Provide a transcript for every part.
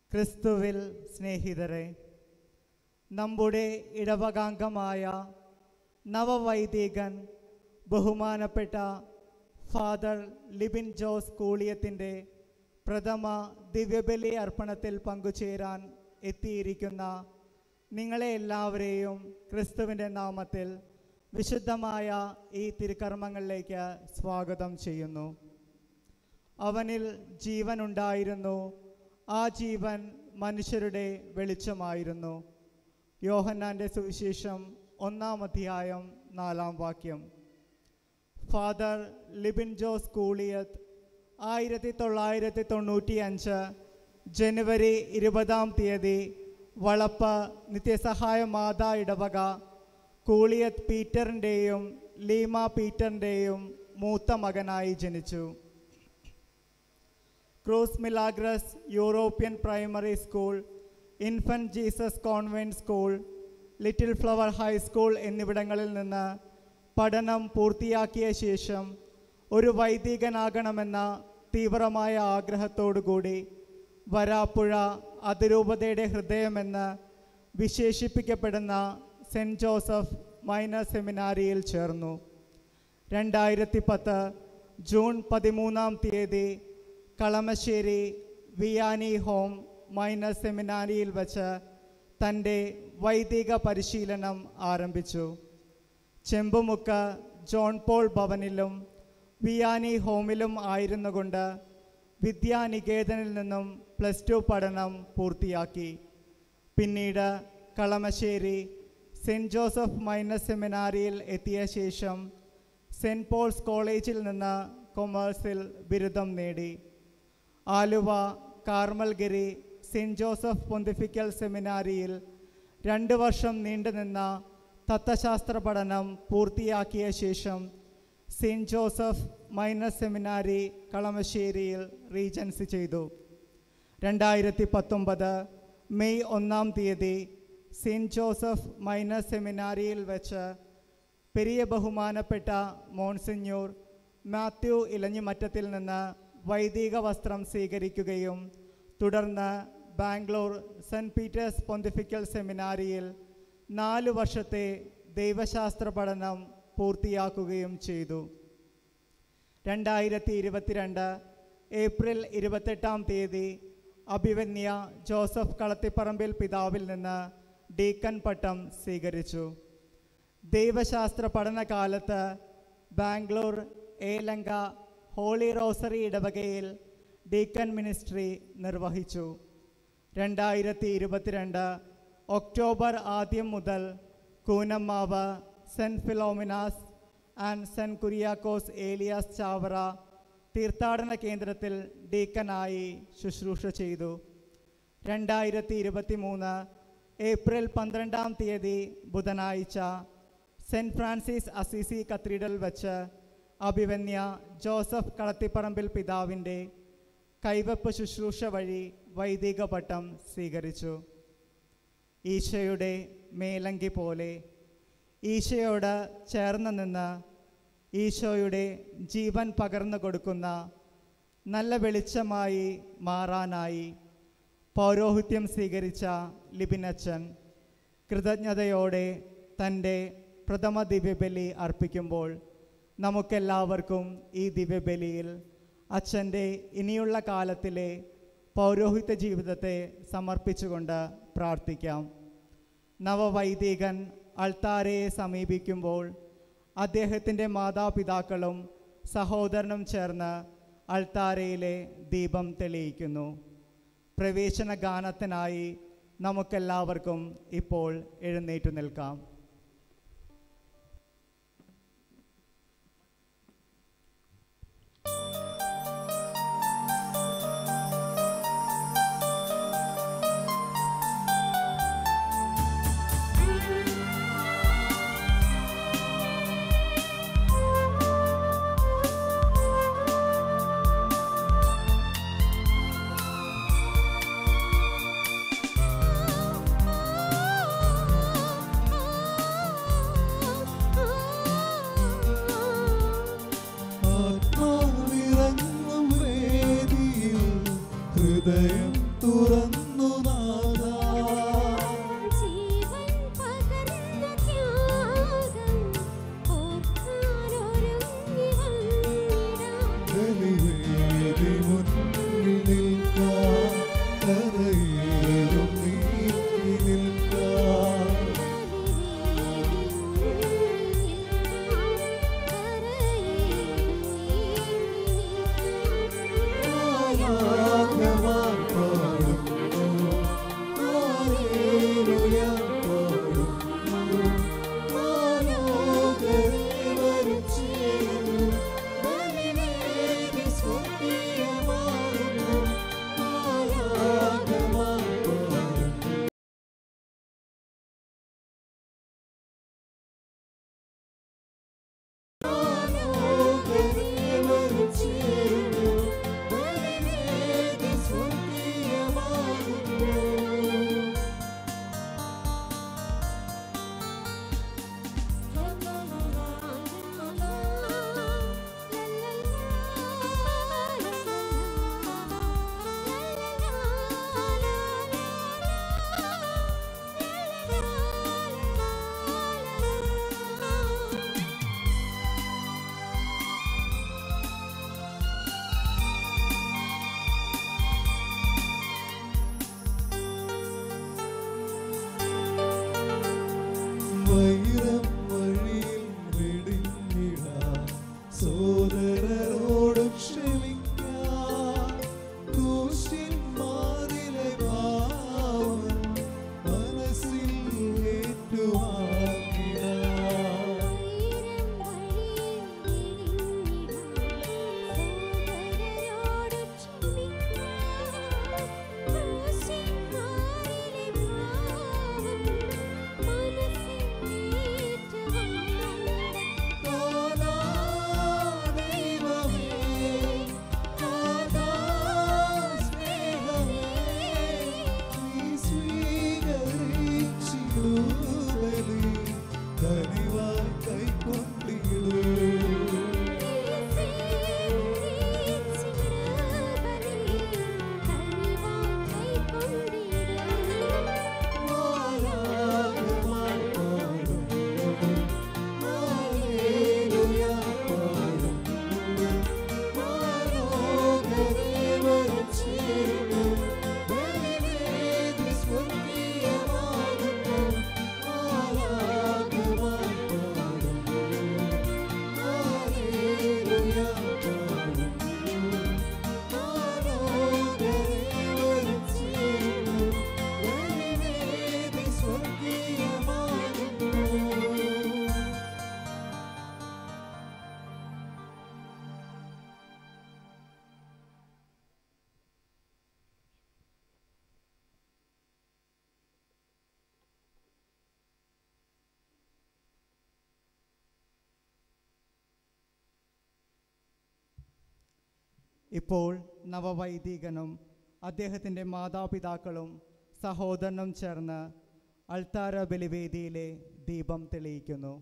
ക്രിസ്തുവിൽ സ്നേഹിതരെ, നമ്മുടെ ഇടവകാംഗമായ നവവൈദികൻ ബഹുമാനപ്പെട്ട ഫാദർ ലിബിൻ ജോസ് കോളിയത്തിൻ്റെ പ്രഥമ ദിവ്യബലി അർപ്പണത്തിൽ പങ്കുചേരാൻ എത്തിയിരിക്കുന്ന നിങ്ങളെ എല്ലാവരെയും ക്രിസ്തുവിൻ്റെ നാമത്തിൽ വിശുദ്ധമായ ഈ തിരുക്കർമ്മങ്ങളിലേക്ക് സ്വാഗതം ചെയ്യുന്നു. അവനിൽ ജീവനുണ്ടായിരുന്നു, ആ ജീവൻ മനുഷ്യരുടെ വെളിച്ചമായിരുന്നു. യോഹന്നാൻ്റെ സുവിശേഷം 1-ാം അധ്യായം 4-ാം വാക്യം. ഫാദർ ലിബിൻ ജോസ് കോളിയത്ത് 1995 ജനുവരി 20-ാം തീയതി വളപ്പ് നിത്യസഹായ മാതാ ഇടവക കോളിയത്ത് പീറ്ററിൻ്റെയും ലീമ പീറ്ററിൻ്റെയും മൂത്ത മകനായി ജനിച്ചു. Cruz Milagres European primary school, infant Jesus convent school, little flower high school എന്നിവിടങ്ങളിൽ നിന്ന് പഠനം പൂർത്തിയാക്കിയ ശേഷം ഒരു വൈദികനാകണമെന്ന തീവ്രമായ ആഗ്രഹത്തോടുകൂടി വരാപ്പുഴ അതിരൂപതയുടെ ഹൃദയമെന്ന് വിശേഷിപ്പിക്കപ്പെടുന്ന സെൻറ്റ് ജോസഫ് മൈനർ സെമിനാരിയിൽ ചേർന്നു. 2010 ജൂൺ 13-ാം തീയതി കളമശ്ശേരി വിയാനി ഹോം മൈനർ സെമിനാരിയിൽ വച്ച് തൻ്റെ വൈദിക പരിശീലനം ആരംഭിച്ചു. ചെമ്പുമുക്ക് ജോൺ പോൾ ഭവനിലും വിയാനി ഹോമിലും ആയിരുന്നുകൊണ്ട് വിദ്യാനികേതനിൽ നിന്നും +2 പഠനം പൂർത്തിയാക്കി. പിന്നീട് കളമശ്ശേരി സെൻറ്റ് ജോസഫ് മൈനർ സെമിനാരിയിൽ എത്തിയ ശേഷം സെൻറ്റ് പോൾസ് കോളേജിൽ നിന്ന് കൊമേഴ്സിൽ ബിരുദം നേടി. Aluva Carmelgiri saint Joseph pontifical സെമിനാരിയിൽ 2 വർഷം നീണ്ടുനിന്ന തത്വശാസ്ത്ര പഠനം പൂർത്തിയാക്കിയ ശേഷം സെൻറ്റ് ജോസഫ് മൈനർ സെമിനാരി കളമശ്ശേരിയിൽ റീജൻസി ചെയ്തു. 2019 മെയ് 1-ാം തീയതി സെൻറ്റ് ജോസഫ് മൈനർ സെമിനാരിയിൽ വെച്ച് പെരിയ ബഹുമാനപ്പെട്ട മോൺസിഞ്ഞൂർ മാത്യു ഇലഞ്ഞിമറ്റത്തിൽ നിന്ന് വൈദിക വസ്ത്രം സ്വീകരിക്കുകയും തുടർന്ന് ബാംഗ്ലൂർ സെൻറ്റ് പീറ്റേഴ്സ് പൊന്തിഫിക്കൽ സെമിനാരിയിൽ 4 വർഷത്തെ ദൈവശാസ്ത്ര പഠനം പൂർത്തിയാക്കുകയും ചെയ്തു. 2022 ഏപ്രിൽ 28-ാം തീയതി അഭിവന്യ ജോസഫ് കളത്തിപ്പറമ്പിൽ പിതാവിൽ നിന്ന് ഡീക്കൻ പട്ടം സ്വീകരിച്ചു. ദൈവശാസ്ത്ര പഠനകാലത്ത് ബാംഗ്ലൂർ ഏലങ്ക ഹോളി റോസറി ഇടവകയിൽ ഡീക്കൻ മിനിസ്ട്രി നിർവഹിച്ചു. 2022 ഒക്ടോബർ ആദ്യം മുതൽ Koonammavu saint Philomena's and saint Kuriakose Elias Chavara തീർത്ഥാടന കേന്ദ്രത്തിൽ ഡീക്കനായി ശുശ്രൂഷ ചെയ്തു. 2023 ഏപ്രിൽ 12-ാം തീയതി ബുധനാഴ്ച സെൻറ്റ് ഫ്രാൻസിസ് അസീസി കത്തീഡ്രൽ വച്ച് അഭിവന്യ ജോസഫ് കളത്തിപ്പറമ്പിൽ പിതാവിൻ്റെ കൈവപ്പ് ശുശ്രൂഷ വഴി വൈദിക പട്ടം സ്വീകരിച്ചു. ഈശോയുടെ മേലങ്കി പോലെ ഈശോയോട് ചേർന്ന് നിന്ന് ഈശോയുടെ ജീവൻ പകർന്നു കൊടുക്കുന്ന നല്ല വെളിച്ചമായി മാറാനായി പൗരോഹിത്യം സ്വീകരിച്ച ലിബിനച്ചൻ കൃതജ്ഞതയോടെ തൻ്റെ പ്രഥമ ദിവ്യബലി അർപ്പിക്കുമ്പോൾ നമുക്കെല്ലാവർക്കും ഈ ദിവ്യബലിയിൽ അച്ഛൻ്റെ ഇനിയുള്ള കാലത്തിലെ പൗരോഹിത്യ ജീവിതത്തെ സമർപ്പിച്ചുകൊണ്ട് പ്രാർത്ഥിക്കാം. നവവൈദികൻ അൾത്താരയെ സമീപിക്കുമ്പോൾ അദ്ദേഹത്തിൻ്റെ മാതാപിതാക്കളും സഹോദരനും ചേർന്ന് അൾത്താരയിലെ ദീപം തെളിയിക്കുന്നു. പ്രവേശന ഗാനത്തിനായി നമുക്കെല്ലാവർക്കും ഇപ്പോൾ എഴുന്നേറ്റു നിൽക്കാം. ഹൃദയം തുറന്നു ഇപ്പോൾ നവവൈദികനും അദ്ദേഹത്തിൻ്റെ മാതാപിതാക്കളും സഹോദരനും ചേർന്ന് അൾത്താര ബലിവേദിയിലെ ദീപം തെളിയിക്കുന്നു.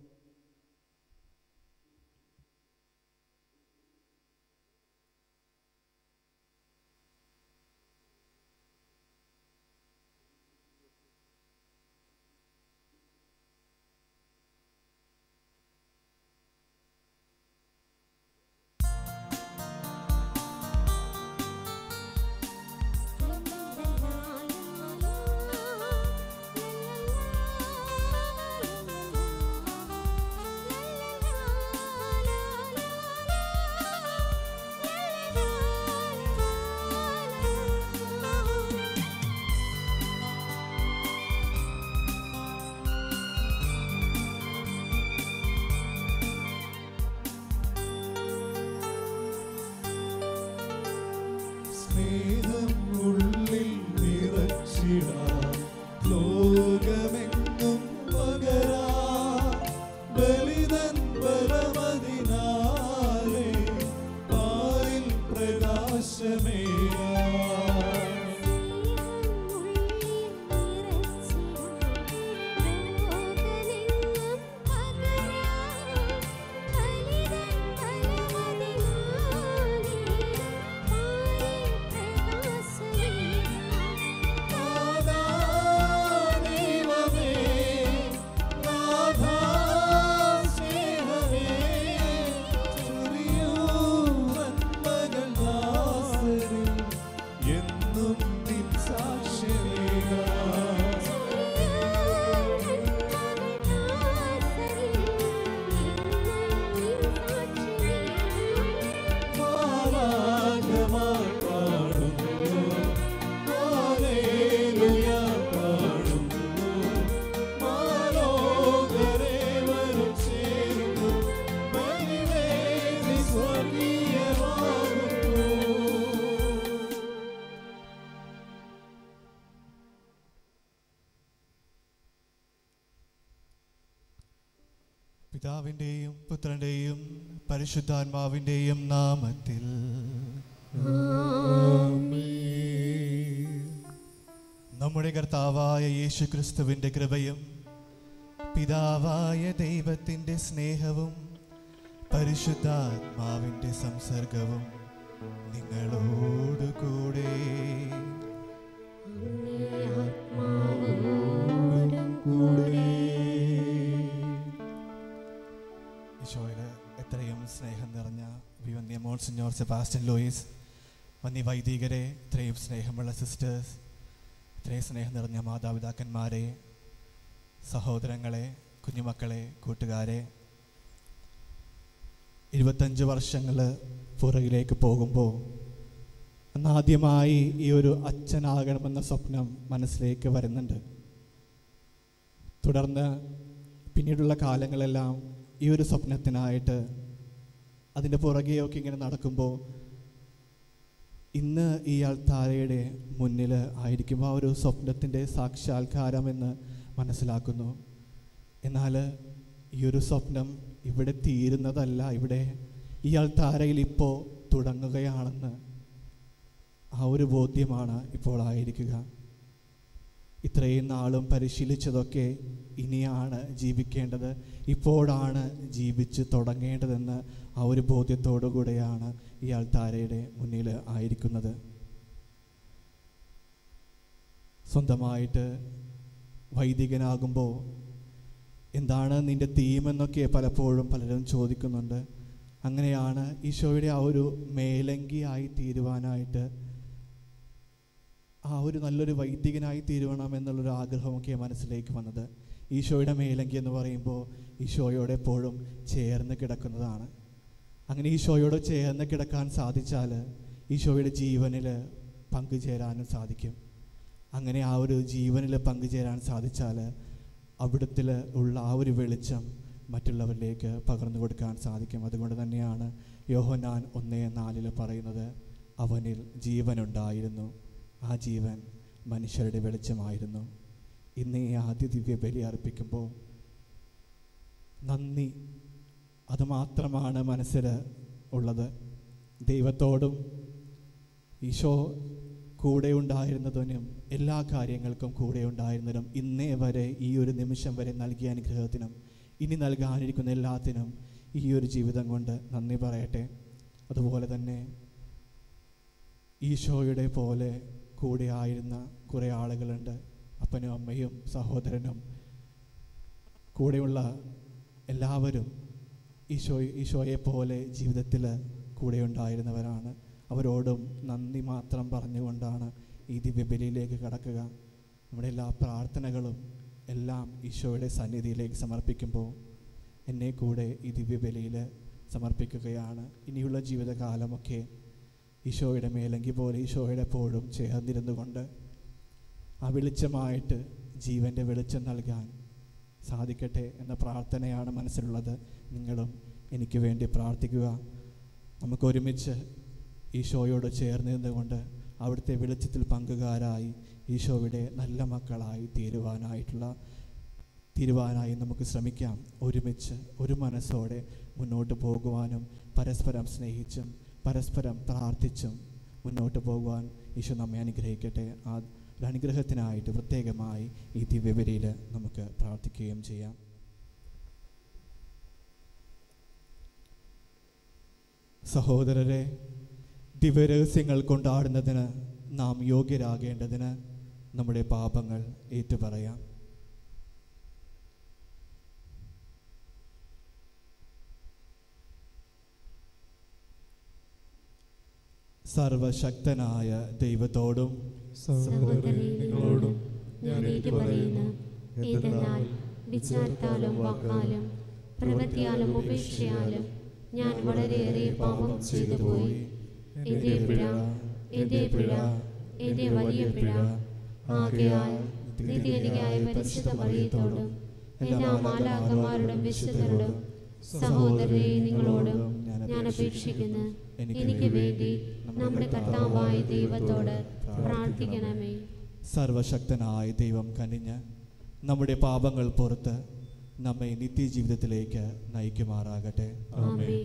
പിതാവിൻ്റെയും പുത്രൻ്റെയും പരിശുദ്ധാത്മാവിൻ്റെയും നാമത്തിൽ നമ്മുടെ കർത്താവായ യേശു ക്രിസ്തുവിൻ്റെ കൃപയും പിതാവായ ദൈവത്തിൻ്റെ സ്നേഹവും പരിശുദ്ധാത്മാവിൻ്റെ സംസർഗവും നിങ്ങളോടുകൂടെ. ഈശോയുടെ എത്രയും സ്നേഹം നിറഞ്ഞ വിവന്യ മോൺസിഞ്ഞോർ സെബാസ്റ്റ്യൻ ലൂയിസ്, വന്യ വൈദികരെ, ഇത്രയും സ്നേഹമുള്ള സിസ്റ്റേഴ്സ്, ഇത്രയും സ്നേഹം നിറഞ്ഞ മാതാപിതാക്കന്മാരെ, സഹോദരങ്ങളെ, കുഞ്ഞുമക്കളെ, കൂട്ടുകാരെ, 25 വർഷങ്ങൾ പുറകിലേക്ക് പോകുമ്പോൾ അന്നാദ്യമായി ഈ ഒരു അച്ഛനാകണമെന്ന സ്വപ്നം മനസ്സിലേക്ക് വരുന്നുണ്ട്. തുടർന്ന് പിന്നീടുള്ള കാലങ്ങളെല്ലാം ഈ ഒരു സ്വപ്നത്തിനായിട്ട് അതിൻ്റെ പുറകെയൊക്കെ ഇങ്ങനെ നടക്കുമ്പോൾ ഇന്ന് ഈ അൾത്താരയുടെ മുന്നിൽ ആയിരിക്കുമ്പോൾ ആ ഒരു സ്വപ്നത്തിൻ്റെ സാക്ഷാത്കാരമെന്ന് മനസ്സിലാക്കുന്നു. എന്നാൽ ഈ ഒരു സ്വപ്നം ഇവിടെ തീരുന്നതല്ല, ഇവിടെ ഈ അൾത്താരയിൽ ഇപ്പോൾ തുടങ്ങുകയാണെന്ന് ആ ഒരു ബോധ്യമാണ് ഇപ്പോൾ ആയിരിക്കുക. ഇത്രയും നാളും പരിശീലിച്ചതൊക്കെ ഇനിയാണ് ജീവിക്കേണ്ടത്, ഇപ്പോഴാണ് ജീവിച്ച് തുടങ്ങേണ്ടതെന്ന് ആ ഒരു ബോധ്യത്തോടു കൂടെയാണ് ഈ അൾത്താരയുടെ മുന്നിൽ ആയിരിക്കുന്നത്. സ്വന്തമായിട്ട് വൈദികനാകുമ്പോൾ എന്താണ് നിൻ്റെ തീമെന്നൊക്കെ പലപ്പോഴും പലരും ചോദിക്കുന്നുണ്ട്. അങ്ങനെയാണ് ഈശോയുടെ ആ ഒരു മേലങ്കിയായി തീരുവാനായിട്ട്, ആ ഒരു നല്ലൊരു വൈദികനായി തീരുവണം എന്നുള്ളൊരു ആഗ്രഹമൊക്കെ മനസ്സിലേക്ക് വന്നത്. ഈശോയുടെ മേലങ്കി എന്ന് പറയുമ്പോൾ ഈശോയോട് എപ്പോഴും ചേർന്ന് കിടക്കുന്നതാണ്. അങ്ങനെ ഈശോയോട് ചേർന്ന് കിടക്കാൻ സാധിച്ചാൽ ഈശോയുടെ ജീവനിൽ പങ്കുചേരാനും സാധിക്കും. അങ്ങനെ ആ ഒരു ജീവനിൽ പങ്കുചേരാൻ സാധിച്ചാൽ അവിടത്തിൽ ഉള്ള ആ ഒരു വെളിച്ചം മറ്റുള്ളവരിലേക്ക് പകർന്നു കൊടുക്കാൻ സാധിക്കും. അതുകൊണ്ട് തന്നെയാണ് യോഹന്നാൻ 1:4 പറയുന്നത്, അവനിൽ ജീവനുണ്ടായിരുന്നു, ആ ജീവൻ മനുഷ്യരുടെ വെളിച്ചമായിരുന്നു. ഇന്ന് ഈ ആദ്യ ദിവ്യ ബലി അർപ്പിക്കുമ്പോൾ നന്ദി അതുമാത്രമാണ് മനസ്സിൽ ഉള്ളത്. ദൈവത്തോടും ഈശോ കൂടെ ഉണ്ടായിരുന്നതിനും എല്ലാ കാര്യങ്ങൾക്കും കൂടെ ഉണ്ടായിരുന്നതിനും ഇന്നേ വരെ ഈ ഒരു നിമിഷം വരെ നൽകിയ അനുഗ്രഹത്തിനും ഇനി നൽകാനിരിക്കുന്ന എല്ലാത്തിനും ഈ ഒരു ജീവിതം കൊണ്ട് നന്ദി പറയട്ടെ. അതുപോലെ തന്നെ ഈശോയുടെ പോലെ കൂടെ ആയിരുന്ന കുറേ ആളുകളുണ്ട്. അപ്പനും അമ്മയും സഹോദരനും കൂടെയുള്ള എല്ലാവരും ഈശോയെ പോലെ ജീവിതത്തിൽ കൂടെ ഉണ്ടായിരുന്നവരാണ്. അവരോടും നന്ദി മാത്രം പറഞ്ഞുകൊണ്ടാണ് ഈ ദിവ്യബലിയിലേക്ക് കടക്കുക. നമ്മുടെ എല്ലാ പ്രാർത്ഥനകളും എല്ലാം ഈശോയുടെ സന്നിധിയിലേക്ക് സമർപ്പിക്കുമ്പോൾ എന്നെ കൂടെ ഈ ദിവ്യബലിയിൽ സമർപ്പിക്കുകയാണ്. ഇനിയുള്ള ജീവിതകാലമൊക്കെ ഈശോയുടെ മേലങ്കി പോലെ ഈശോയുടെ എപ്പോഴും ചേർന്നിരുന്നു കൊണ്ട് ആ വെളിച്ചമായിട്ട് ജീവൻ്റെ വെളിച്ചം നൽകാൻ സാധിക്കട്ടെ എന്ന പ്രാർത്ഥനയാണ് മനസ്സിലുള്ളത്. നിങ്ങളും എനിക്ക് വേണ്ടി പ്രാർത്ഥിക്കുക. നമുക്കൊരുമിച്ച് ഈശോയോട് ചേർന്ന് നിന്നുകൊണ്ട് അവിടുത്തെ വെളിച്ചത്തിൽ പങ്കുകാരായി ഈശോയുടെ നല്ല മക്കളായി തീരുവാനായി നമുക്ക് ശ്രമിക്കാം. ഒരുമിച്ച് ഒരു മനസ്സോടെ മുന്നോട്ട് പോകുവാനും പരസ്പരം സ്നേഹിച്ചും പരസ്പരം പ്രാർത്ഥിച്ചും മുന്നോട്ട് പോകുവാൻ ഈശോ നമ്മെ അനുഗ്രഹിക്കട്ടെ. ആ ഒരു അനുഗ്രഹത്തിനായിട്ട് പ്രത്യേകമായി ഈ ദിവ്യബലിയിൽ നമുക്ക് പ്രാർത്ഥിക്കുകയും ചെയ്യാം. സഹോദരരെ, ദിവ്യരഹസ്യങ്ങൾ കൊണ്ടാടുന്നതിന് നാം യോഗ്യരാകേണ്ടതിന് നമ്മുടെ പാപങ്ങൾ ഏറ്റുപറയാം. സർവശക്തനായ ദൈവത്തോടും സഹോദരങ്ങളോടും ഞാൻ ഏറ്റുപറയുന്നു. എന്തെന്നാൽ വിചാരത്താലും വാക്കാലും പ്രവൃത്തിയാലും ഉപേക്ഷയാലും ഞാൻ വളരെയേറെ പാപം ചെയ്തു പോയി. എൻ്റെ പിഴ, എൻ്റെ വലിയ പിഴ. ആകയാൽ നിത്യനികയായ പരിശുദ്ധ മറിയത്തോടും എല്ലാ മാലാഖമാരോടും വിശുദ്ധരോടും സഹോദരരെ നിങ്ങളോടും ഞാൻ അപേക്ഷിക്കുന്നു, എനിക്ക് വേണ്ടി നമ്മുടെ കർത്താവായ ദൈവത്തോട് പ്രാർത്ഥിക്കണമേ. സർവശക്തനായ ദൈവം കനിഞ്ഞ് നമ്മുടെ പാപങ്ങൾ പുറത്ത് നമ്മെ നിത്യജീവിതത്തിലേക്ക് നയിക്കുമാറാകട്ടെ. ആമേൻ.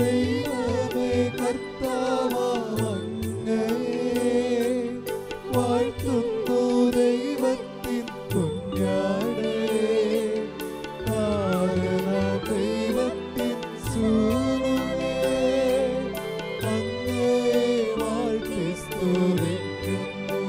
ദൈവമേ കർത്താവങ്ങേ വാഴ്ത്തുന്നു ദൈവത്തിൻ കുഞ്ഞാടേ കാരണ ദൈവത്തിൻ സൂനുവേ അങ്ങേ വാഴ്ത്തി സ്തുതിക്കുന്നു.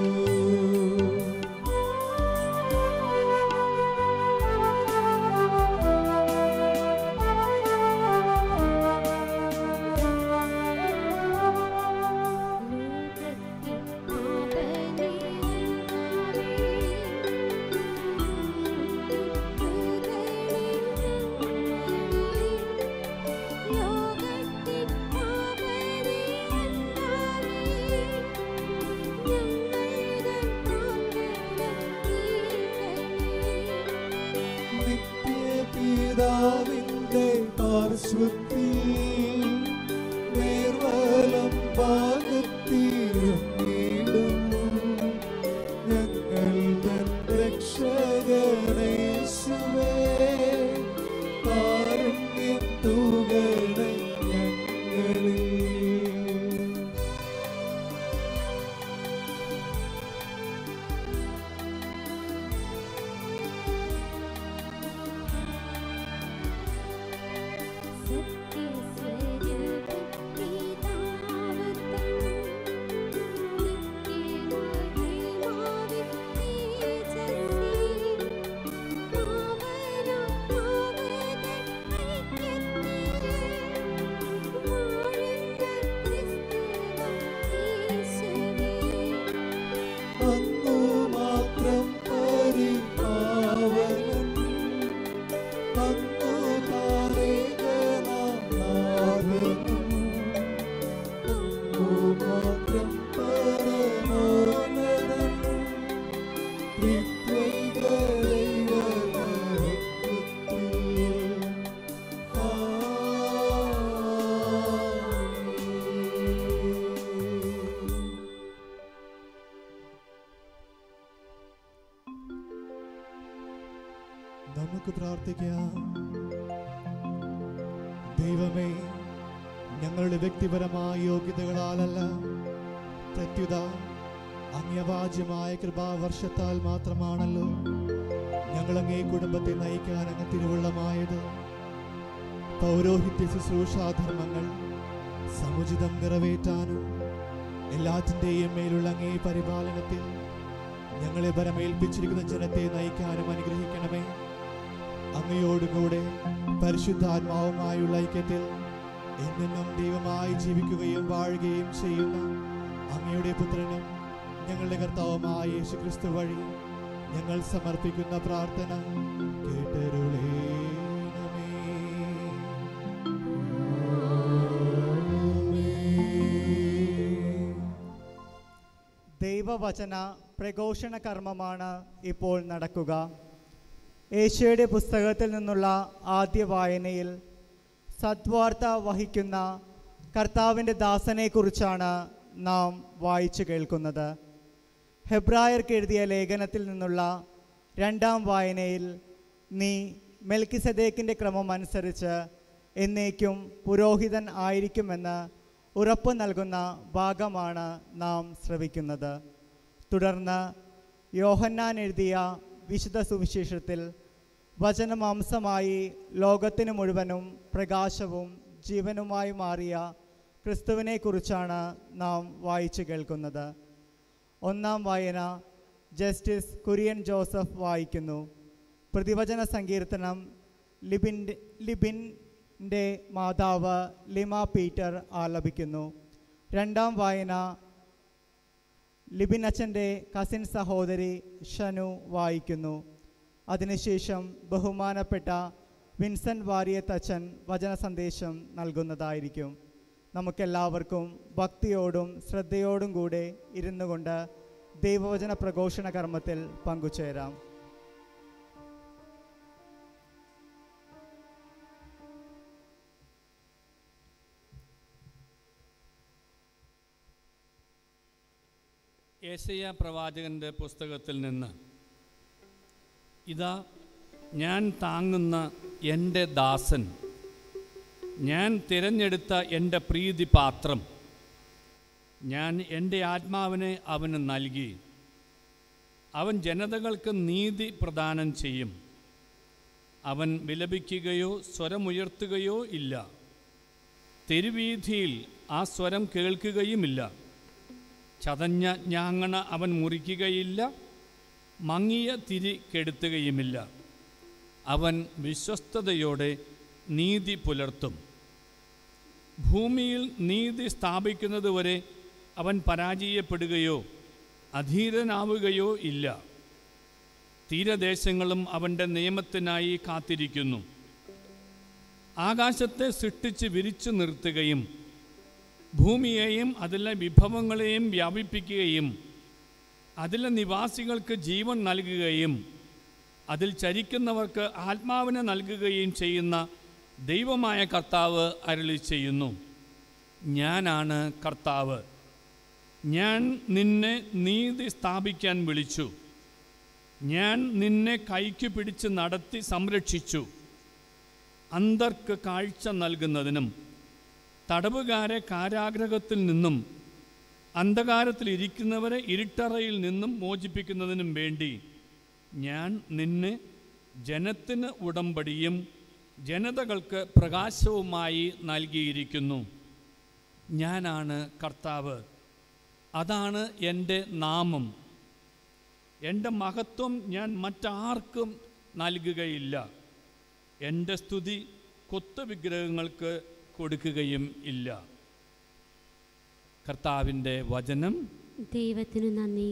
നിത്യപിതാവിന്റെ പാർശ്വത്തിൽ നേർവലം ഭാഗത്തിരുന്നിടും ഞങ്ങളുടെ രക്ഷകനേശുവേ കാരുണ്യം തൂകണേ ഞങ്ങളിൽ. അങ്ങു മാത്രം പരിപാവനൻ അങ്ങു താരകനാഥനും അങ്ങു മാത്രം പരമോന്നതൻ ത്രിത്വൈക ദൈവമഹത്വത്തിൽ. നമുക്ക് പ്രാർത്ഥിക്കാം. ദൈവമേ, ഞങ്ങളുടെ വ്യക്തിപരമായ യോഗ്യതകളാലല്ല, പ്രത്യുത അങ്ങവാജ്യമായ കൃപാവർഷത്താൽ മാത്രമാണല്ലോ ഞങ്ങളങ്ങേ കുടുംബത്തെ നയിക്കാൻ അങ്ങ് തിരുവുള്ളമായത്. പൗരോഹിത്യ ശുശ്രൂഷാധർമ്മങ്ങൾ സമുചിതം നിറവേറ്റാനും എല്ലാറ്റിൻ്റെയും മേലുള്ള അങ്ങേ പരിപാലനത്തിൽ ഞങ്ങളെ ബലമേൽപ്പിച്ചിരിക്കുന്ന ജനത്തെ നയിക്കാനും അനുഗ്രഹിക്കണമേ. അങ്ങയോടുകൂടെ പരിശുദ്ധാത്മാവുമായുള്ള ഐക്യത്തിൽ എന്നെന്നും ദൈവമായി ജീവിക്കുകയും വാഴുകയും ചെയ്യുന്ന അങ്ങയുടെ പുത്രനും ഞങ്ങളുടെ കർത്താവുമായ യേശുക്രിസ്തു വഴി ഞങ്ങൾ സമർപ്പിക്കുന്ന പ്രാർത്ഥന കേട്ടരുളേണമേ. ദൈവവചന പ്രഘോഷണ കർമ്മമാണ് ഇപ്പോൾ നടക്കുക. ഏശയുടെ പുസ്തകത്തിൽ നിന്നുള്ള ആദ്യ വായനയിൽ സദ്വാർത്ത വഹിക്കുന്ന കർത്താവിൻ്റെ ദാസനെക്കുറിച്ചാണ് നാം വായിച്ചു കേൾക്കുന്നത്. ഹെബ്രായർക്ക് എഴുതിയ ലേഖനത്തിൽ നിന്നുള്ള രണ്ടാം വായനയിൽ നീ മെൽക്കിസദേക്കിൻ്റെ ക്രമം അനുസരിച്ച് എന്നേക്കും പുരോഹിതൻ ആയിരിക്കുമെന്ന് ഉറപ്പ് നൽകുന്ന ഭാഗമാണ് നാം ശ്രവിക്കുന്നത്. തുടർന്ന് യോഹന്നാൻ എഴുതിയ വിശുദ്ധ സുവിശേഷത്തിൽ വചനമാംസമായി ലോകത്തിന് മുഴുവനും പ്രകാശവും ജീവനുമായി മാറിയ ക്രിസ്തുവിനെക്കുറിച്ചാണ് നാം വായിച്ചു കേൾക്കുന്നത്. ഒന്നാം വായന ജസ്റ്റിസ് കുര്യൻ ജോസഫ് വായിക്കുന്നു. പ്രതിവചന സങ്കീർത്തനം ലിബിൻ്റെ മാതാവ് ലിമ പീറ്റർ ആലപിക്കുന്നു. രണ്ടാം വായന ലിബിൻ അച്ഛൻ്റെ കസിൻ സഹോദരി ഷനു വായിക്കുന്നു. അതിനുശേഷം ബഹുമാനപ്പെട്ട വിൻസെൻ്റ് വാരിയത്ത് അച്ഛൻ വചന സന്ദേശം നൽകുന്നതായിരിക്കും. നമുക്കെല്ലാവർക്കും ഭക്തിയോടും ശ്രദ്ധയോടും കൂടെ ഇരുന്നു കൊണ്ട് ദൈവവചന പ്രഘോഷണ കർമ്മത്തിൽ പങ്കുചേരാം. യെശയ്യാ പ്രവാചകൻ്റെ പുസ്തകത്തിൽ നിന്ന്, ഇതാ ഞാൻ താങ്ങുന്ന എൻ്റെ ദാസൻ, ഞാൻ തിരഞ്ഞെടുത്ത എൻ്റെ പ്രീതിപാത്രം ഞാൻ എൻ്റെ ആത്മാവിനെ അവന് നൽകി. അവൻ ജനതകൾക്ക് നീതി പ്രദാനം ചെയ്യും. അവൻ വിലപിക്കുകയോ സ്വരമുയർത്തുകയോ ഇല്ല. തെരുവീഥിയിൽ ആ സ്വരം കേൾക്കുകയുമില്ല. ചതഞ്ഞ ഞാങ്ങണ അവൻ മുറിക്കുകയില്ല. മങ്ങിയ തിരി കെടുത്തുകയുമില്ല. അവൻ വിശ്വസ്തയോടെ നീതി പുലർത്തും. ഭൂമിയിൽ നീതി സ്ഥാപിക്കുന്നതുവരെ അവൻ പരാജയപ്പെടുകയോ അധീരനാവുകയോ ഇല്ല. തീരദേശങ്ങളും അവൻ്റെ നിയമത്തിനായി കാത്തിരിക്കുന്നു. ആകാശത്തെ സൃഷ്ടിച്ച് വിരിച്ചു നിർത്തുകയും ഭൂമിയെയും അതിലെ വിഭവങ്ങളെയും വ്യാപിപ്പിക്കുകയും അതിലെ നിവാസികൾക്ക് ജീവൻ നൽകുകയും അതിൽ ചരിക്കുന്നവർക്ക് ആത്മാവിനെ നൽകുകയും ചെയ്യുന്ന ദൈവമായ കർത്താവ് അരുളി ചെയ്യുന്നു. ഞാനാണ് കർത്താവ്. ഞാൻ നിന്നെ നീതി സ്ഥാപിക്കാൻ വിളിച്ചു. ഞാൻ നിന്നെ കൈക്ക് പിടിച്ച് നടത്തി സംരക്ഷിച്ചു. അന്ധർക്ക് കാഴ്ച നൽകുന്നതിനും തടവുകാരെ കാരാഗ്രഹത്തിൽ നിന്നും അന്ധകാരത്തിലിരിക്കുന്നവരെ ഇരുട്ടറയിൽ നിന്നും മോചിപ്പിക്കുന്നതിനും വേണ്ടി ഞാൻ നിന്നെ ജനത്തിന് ഉടമ്പടിയും ജനതകൾക്ക് പ്രകാശവുമായി നൽകിയിരിക്കുന്നു. ഞാനാണ് കർത്താവ്. അതാണ് എൻ്റെ നാമം. എൻ്റെ മഹത്വം ഞാൻ മറ്റാർക്കും നൽകുകയില്ല. എൻ്റെ സ്തുതി കൊത്തുവിഗ്രഹങ്ങൾക്ക് കൊടുക്കുകയും ഇല്ല. കർത്താവിൻ്റെ വചനം. ദൈവത്തിനു നന്ദി.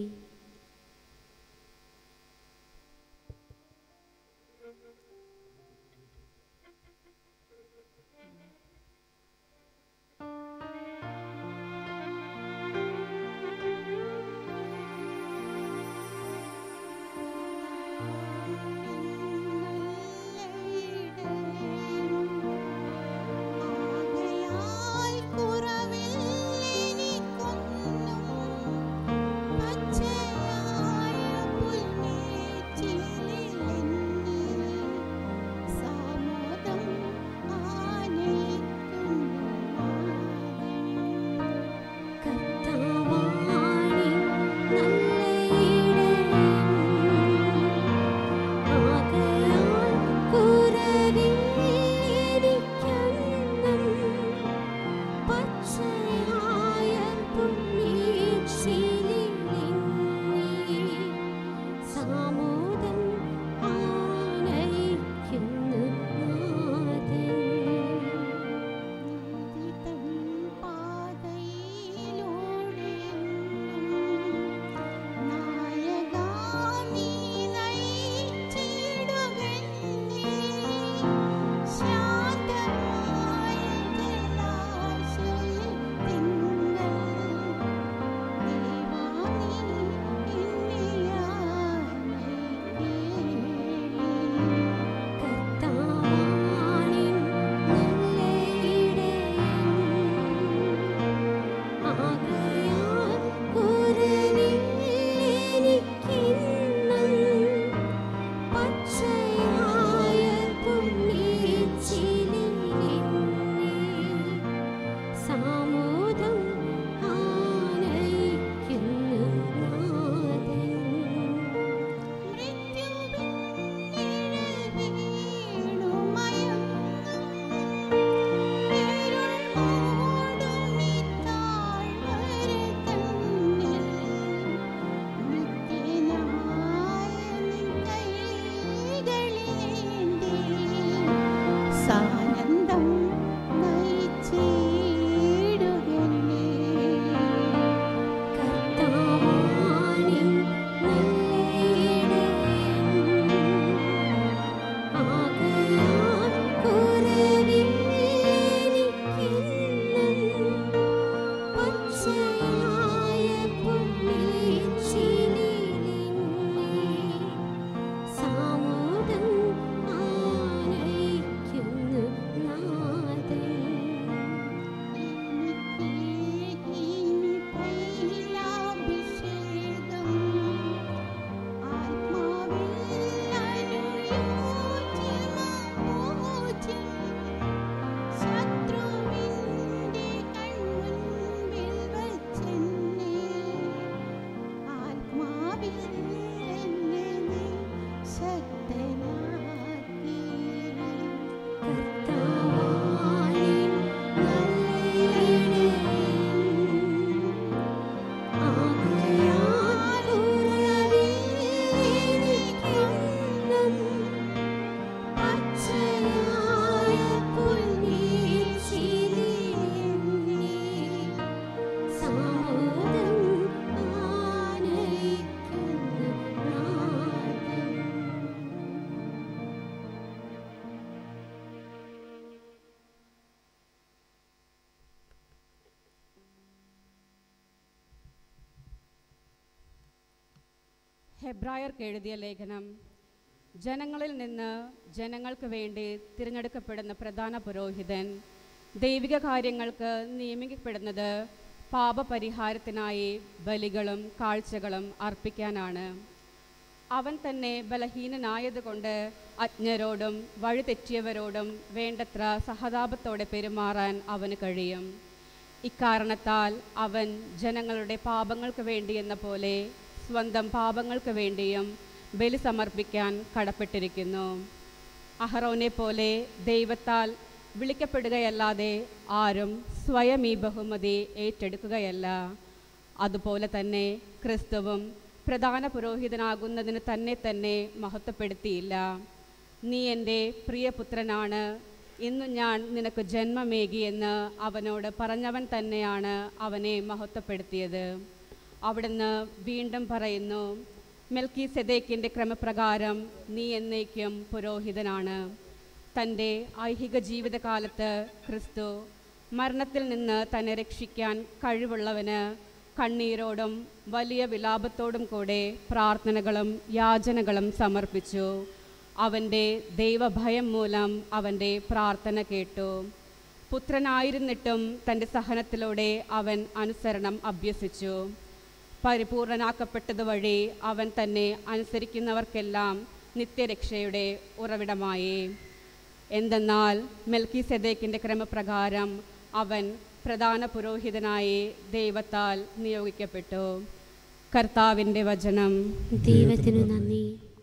ഹെബ്രായർക്ക് എഴുതിയ ലേഖനം. ജനങ്ങളിൽ നിന്ന് ജനങ്ങൾക്ക് വേണ്ടി തിരഞ്ഞെടുക്കപ്പെടുന്ന പ്രധാന പുരോഹിതൻ ദൈവിക കാര്യങ്ങൾക്ക് നിയമിക്കപ്പെടുന്നത് പാപപരിഹാരത്തിനായി ബലികളും കാഴ്ചകളും അർപ്പിക്കാനാണ്. അവൻ തന്നെ ബലഹീനനായതുകൊണ്ട് അജ്ഞരോടും വഴിതെറ്റിയവരോടും വേണ്ടത്ര സഹതാപത്തോടെ പെരുമാറാൻ അവന് കഴിയും. ഇക്കാരണത്താൽ അവൻ ജനങ്ങളുടെ പാപങ്ങൾക്ക് വേണ്ടി എന്ന പോലെ സ്വന്തം പാപങ്ങൾക്ക് വേണ്ടിയും ബലി സമർപ്പിക്കാൻ കടപ്പെട്ടിരിക്കുന്നു. അഹറോനെ പോലെ ദൈവത്താൽ വിളിക്കപ്പെടുകയല്ലാതെ ആരും സ്വയം ഈ ബഹുമതി ഏറ്റെടുക്കുകയല്ല. അതുപോലെ തന്നെ ക്രിസ്തുവും പ്രധാന പുരോഹിതനാകുന്നതിന് തന്നെ മഹത്വപ്പെടുത്തിയില്ല. നീ എൻ്റെ പ്രിയപുത്രനാണ്, ഇന്നു ഞാൻ നിനക്ക് ജന്മമേകിയെന്ന് അവനോട് പറഞ്ഞവൻ തന്നെയാണ് അവനെ മഹത്വപ്പെടുത്തിയത്. അവിടുന്ന് വീണ്ടും പറയുന്നു, മെൽക്കീസെദേക്കിൻ്റെ ക്രമപ്രകാരം നീ എന്നേക്കും പുരോഹിതനാണ്. തൻ്റെ ഐഹിക ജീവിതകാലത്ത് ക്രിസ്തു മരണത്തിൽ നിന്ന് തന്നെ രക്ഷിക്കാൻ കഴിവുള്ളവന് കണ്ണീരോടും വലിയ വിലാപത്തോടും കൂടെ പ്രാർത്ഥനകളും യാചനകളും സമർപ്പിച്ചു. അവൻ്റെ ദൈവഭയം മൂലം അവൻ്റെ പ്രാർത്ഥന കേട്ടു. പുത്രനായിരുന്നിട്ടും തൻ്റെ സഹനത്തിലൂടെ അവൻ അനുസരണം അഭ്യസിച്ചു. പരിപൂർണനാക്കപ്പെട്ടതുവഴി അവൻ തന്നെ അനുസരിക്കുന്നവർക്കെല്ലാം നിത്യരക്ഷയുടെ ഉറവിടമായി. എന്തെന്നാൽ മെൽക്കീസെദേക്കിൻ്റെ ക്രമപ്രകാരം അവൻ പ്രധാന പുരോഹിതനായി ദൈവത്താൽ നിയോഗിക്കപ്പെട്ടു. കർത്താവിൻ്റെ വചനം. ദൈവത്തിനു നന്ദി.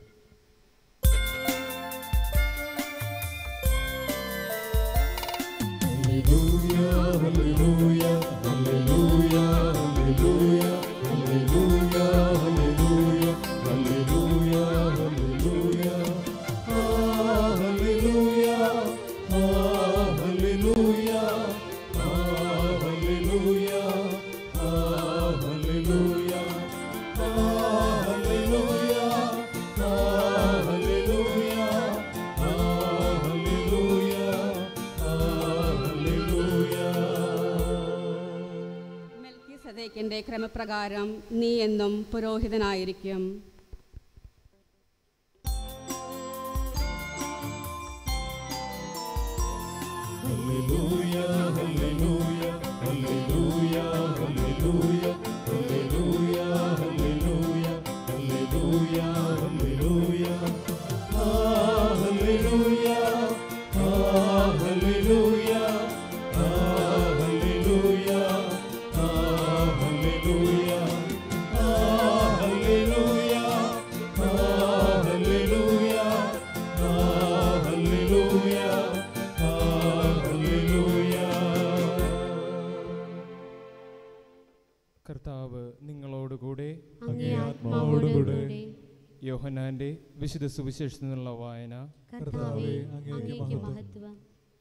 മെൽക്കീസെദേക്കിൻ്റെ ക്രമപ്രകാരം നീ എന്നും പുരോഹിതനായിരിക്കും. കർത്താവ് നിങ്ങളോടുകൂടെ. അങ്ങേ ആത്മാവോടുകൂടെ. യോഹന്നാന്റെ വിശുദ്ധ സുവിശേഷത്തിൽ നിന്നുള്ള വായന. കർത്താവേ, അങ്ങേക്ക് മഹത്വം.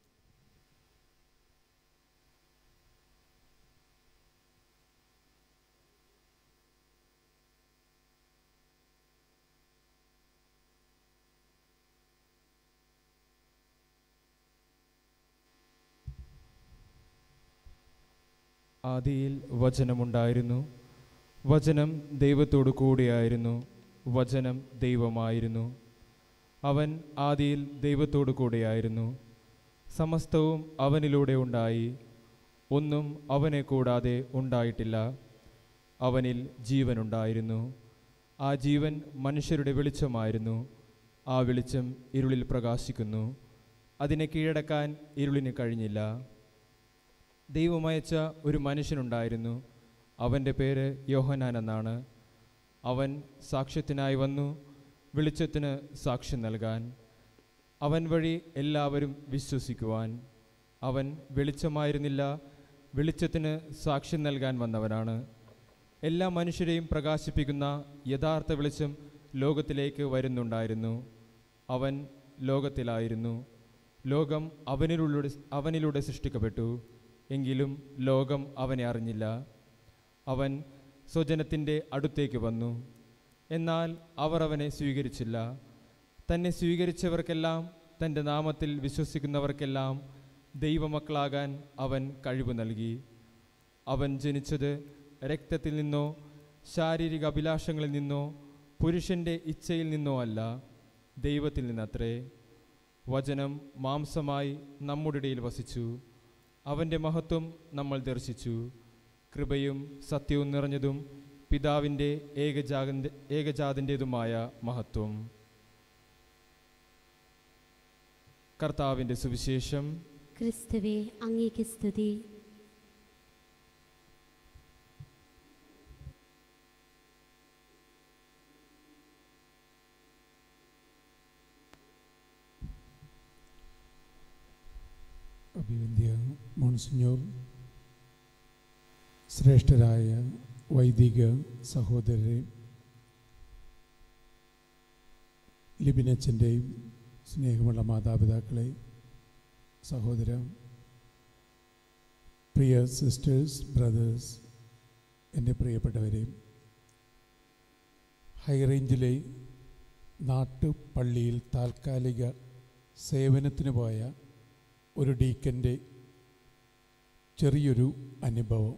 ആദിയിൽ വചനമുണ്ടായിരുന്നു, വചനം ദൈവത്തോടു കൂടെയായിരുന്നു, വചനം ദൈവമായിരുന്നു. അവൻ ആദിയിൽ ദൈവത്തോടു കൂടെയായിരുന്നു. സമസ്തവും അവനിലൂടെ ഉണ്ടായി, ഒന്നും അവനെ കൂടാതെ ഉണ്ടായിട്ടില്ല. അവനിൽ ജീവനുണ്ടായിരുന്നു, ആ ജീവൻ മനുഷ്യരുടെ വെളിച്ചമായിരുന്നു. ആ വെളിച്ചം ഇരുളിൽ പ്രകാശിക്കുന്നു, അതിനെ കീഴടക്കാൻ ഇരുളിന് കഴിഞ്ഞില്ല. ദൈവമയച്ച ഒരു മനുഷ്യനുണ്ടായിരുന്നു, അവൻ്റെ പേര് യോഹന്നാൻ എന്നാണ്. അവൻ സാക്ഷ്യത്തിനായി വന്നു, വെളിച്ചത്തിന് സാക്ഷ്യം നൽകാൻ, അവൻ വഴി എല്ലാവരും വിശ്വസിക്കുവാൻ. അവൻ വെളിച്ചമായിരുന്നില്ല, വെളിച്ചത്തിന് സാക്ഷ്യം നൽകാൻ വന്നവനാണ്. എല്ലാ മനുഷ്യരെയും പ്രകാശിപ്പിക്കുന്ന യഥാർത്ഥ വെളിച്ചം ലോകത്തിലേക്ക് വരുന്നുണ്ടായിരുന്നു. അവൻ ലോകത്തിലായിരുന്നു, ലോകം അവനിലൂടെ സൃഷ്ടിക്കപ്പെട്ടു, എങ്കിലും ലോകം അവനെ അറിഞ്ഞില്ല. അവൻ സ്വജനത്തിൻ്റെ അടുത്തേക്ക് വന്നു, എന്നാൽ അവർ അവനെ സ്വീകരിച്ചില്ല. തന്നെ സ്വീകരിച്ചവർക്കെല്ലാം, തൻ്റെ നാമത്തിൽ വിശ്വസിക്കുന്നവർക്കെല്ലാം ദൈവമക്കളാകാൻ അവൻ കഴിവ് നൽകി. അവൻ ജനിച്ചത് രക്തത്തിൽ നിന്നോ ശാരീരിക അഭിലാഷങ്ങളിൽ നിന്നോ പുരുഷൻ്റെ ഇച്ഛയിൽ നിന്നോ അല്ല, ദൈവത്തിൽ നിന്നത്രേ. വചനം മാംസമായി നമ്മുടെ ഇടയിൽ വസിച്ചു, അവൻ്റെ മഹത്വം നമ്മൾ ദർശിച്ചു. കൃപയും സത്യവും നിറഞ്ഞതും പിതാവിൻ്റെ ഏകജാതൻ്റേതുമായ മഹത്വം. കർത്താവിൻ്റെ സുവിശേഷം. ക്രിസ്തുവേ, അങ്ങേക്ക് സ്തുതി. അഭിവന്ദ്യ മോൺസിഞ്ഞോർ, ശ്രേഷ്ഠരായ വൈദിക സഹോദരരെ, ലിബിനച്ചൻ്റെയും സ്നേഹമുള്ള മാതാപിതാക്കളെ, സഹോദര, പ്രിയ സിസ്റ്റേഴ്സ്, ബ്രദേഴ്സ്, എൻ്റെ പ്രിയപ്പെട്ടവരെ, ഹൈറേഞ്ചിലെ നാട്ടുപള്ളിയിൽ താൽക്കാലിക സേവനത്തിന് പോയ ഒരു ഡീക്കൻ്റെ ചെറിയൊരു അനുഭവം.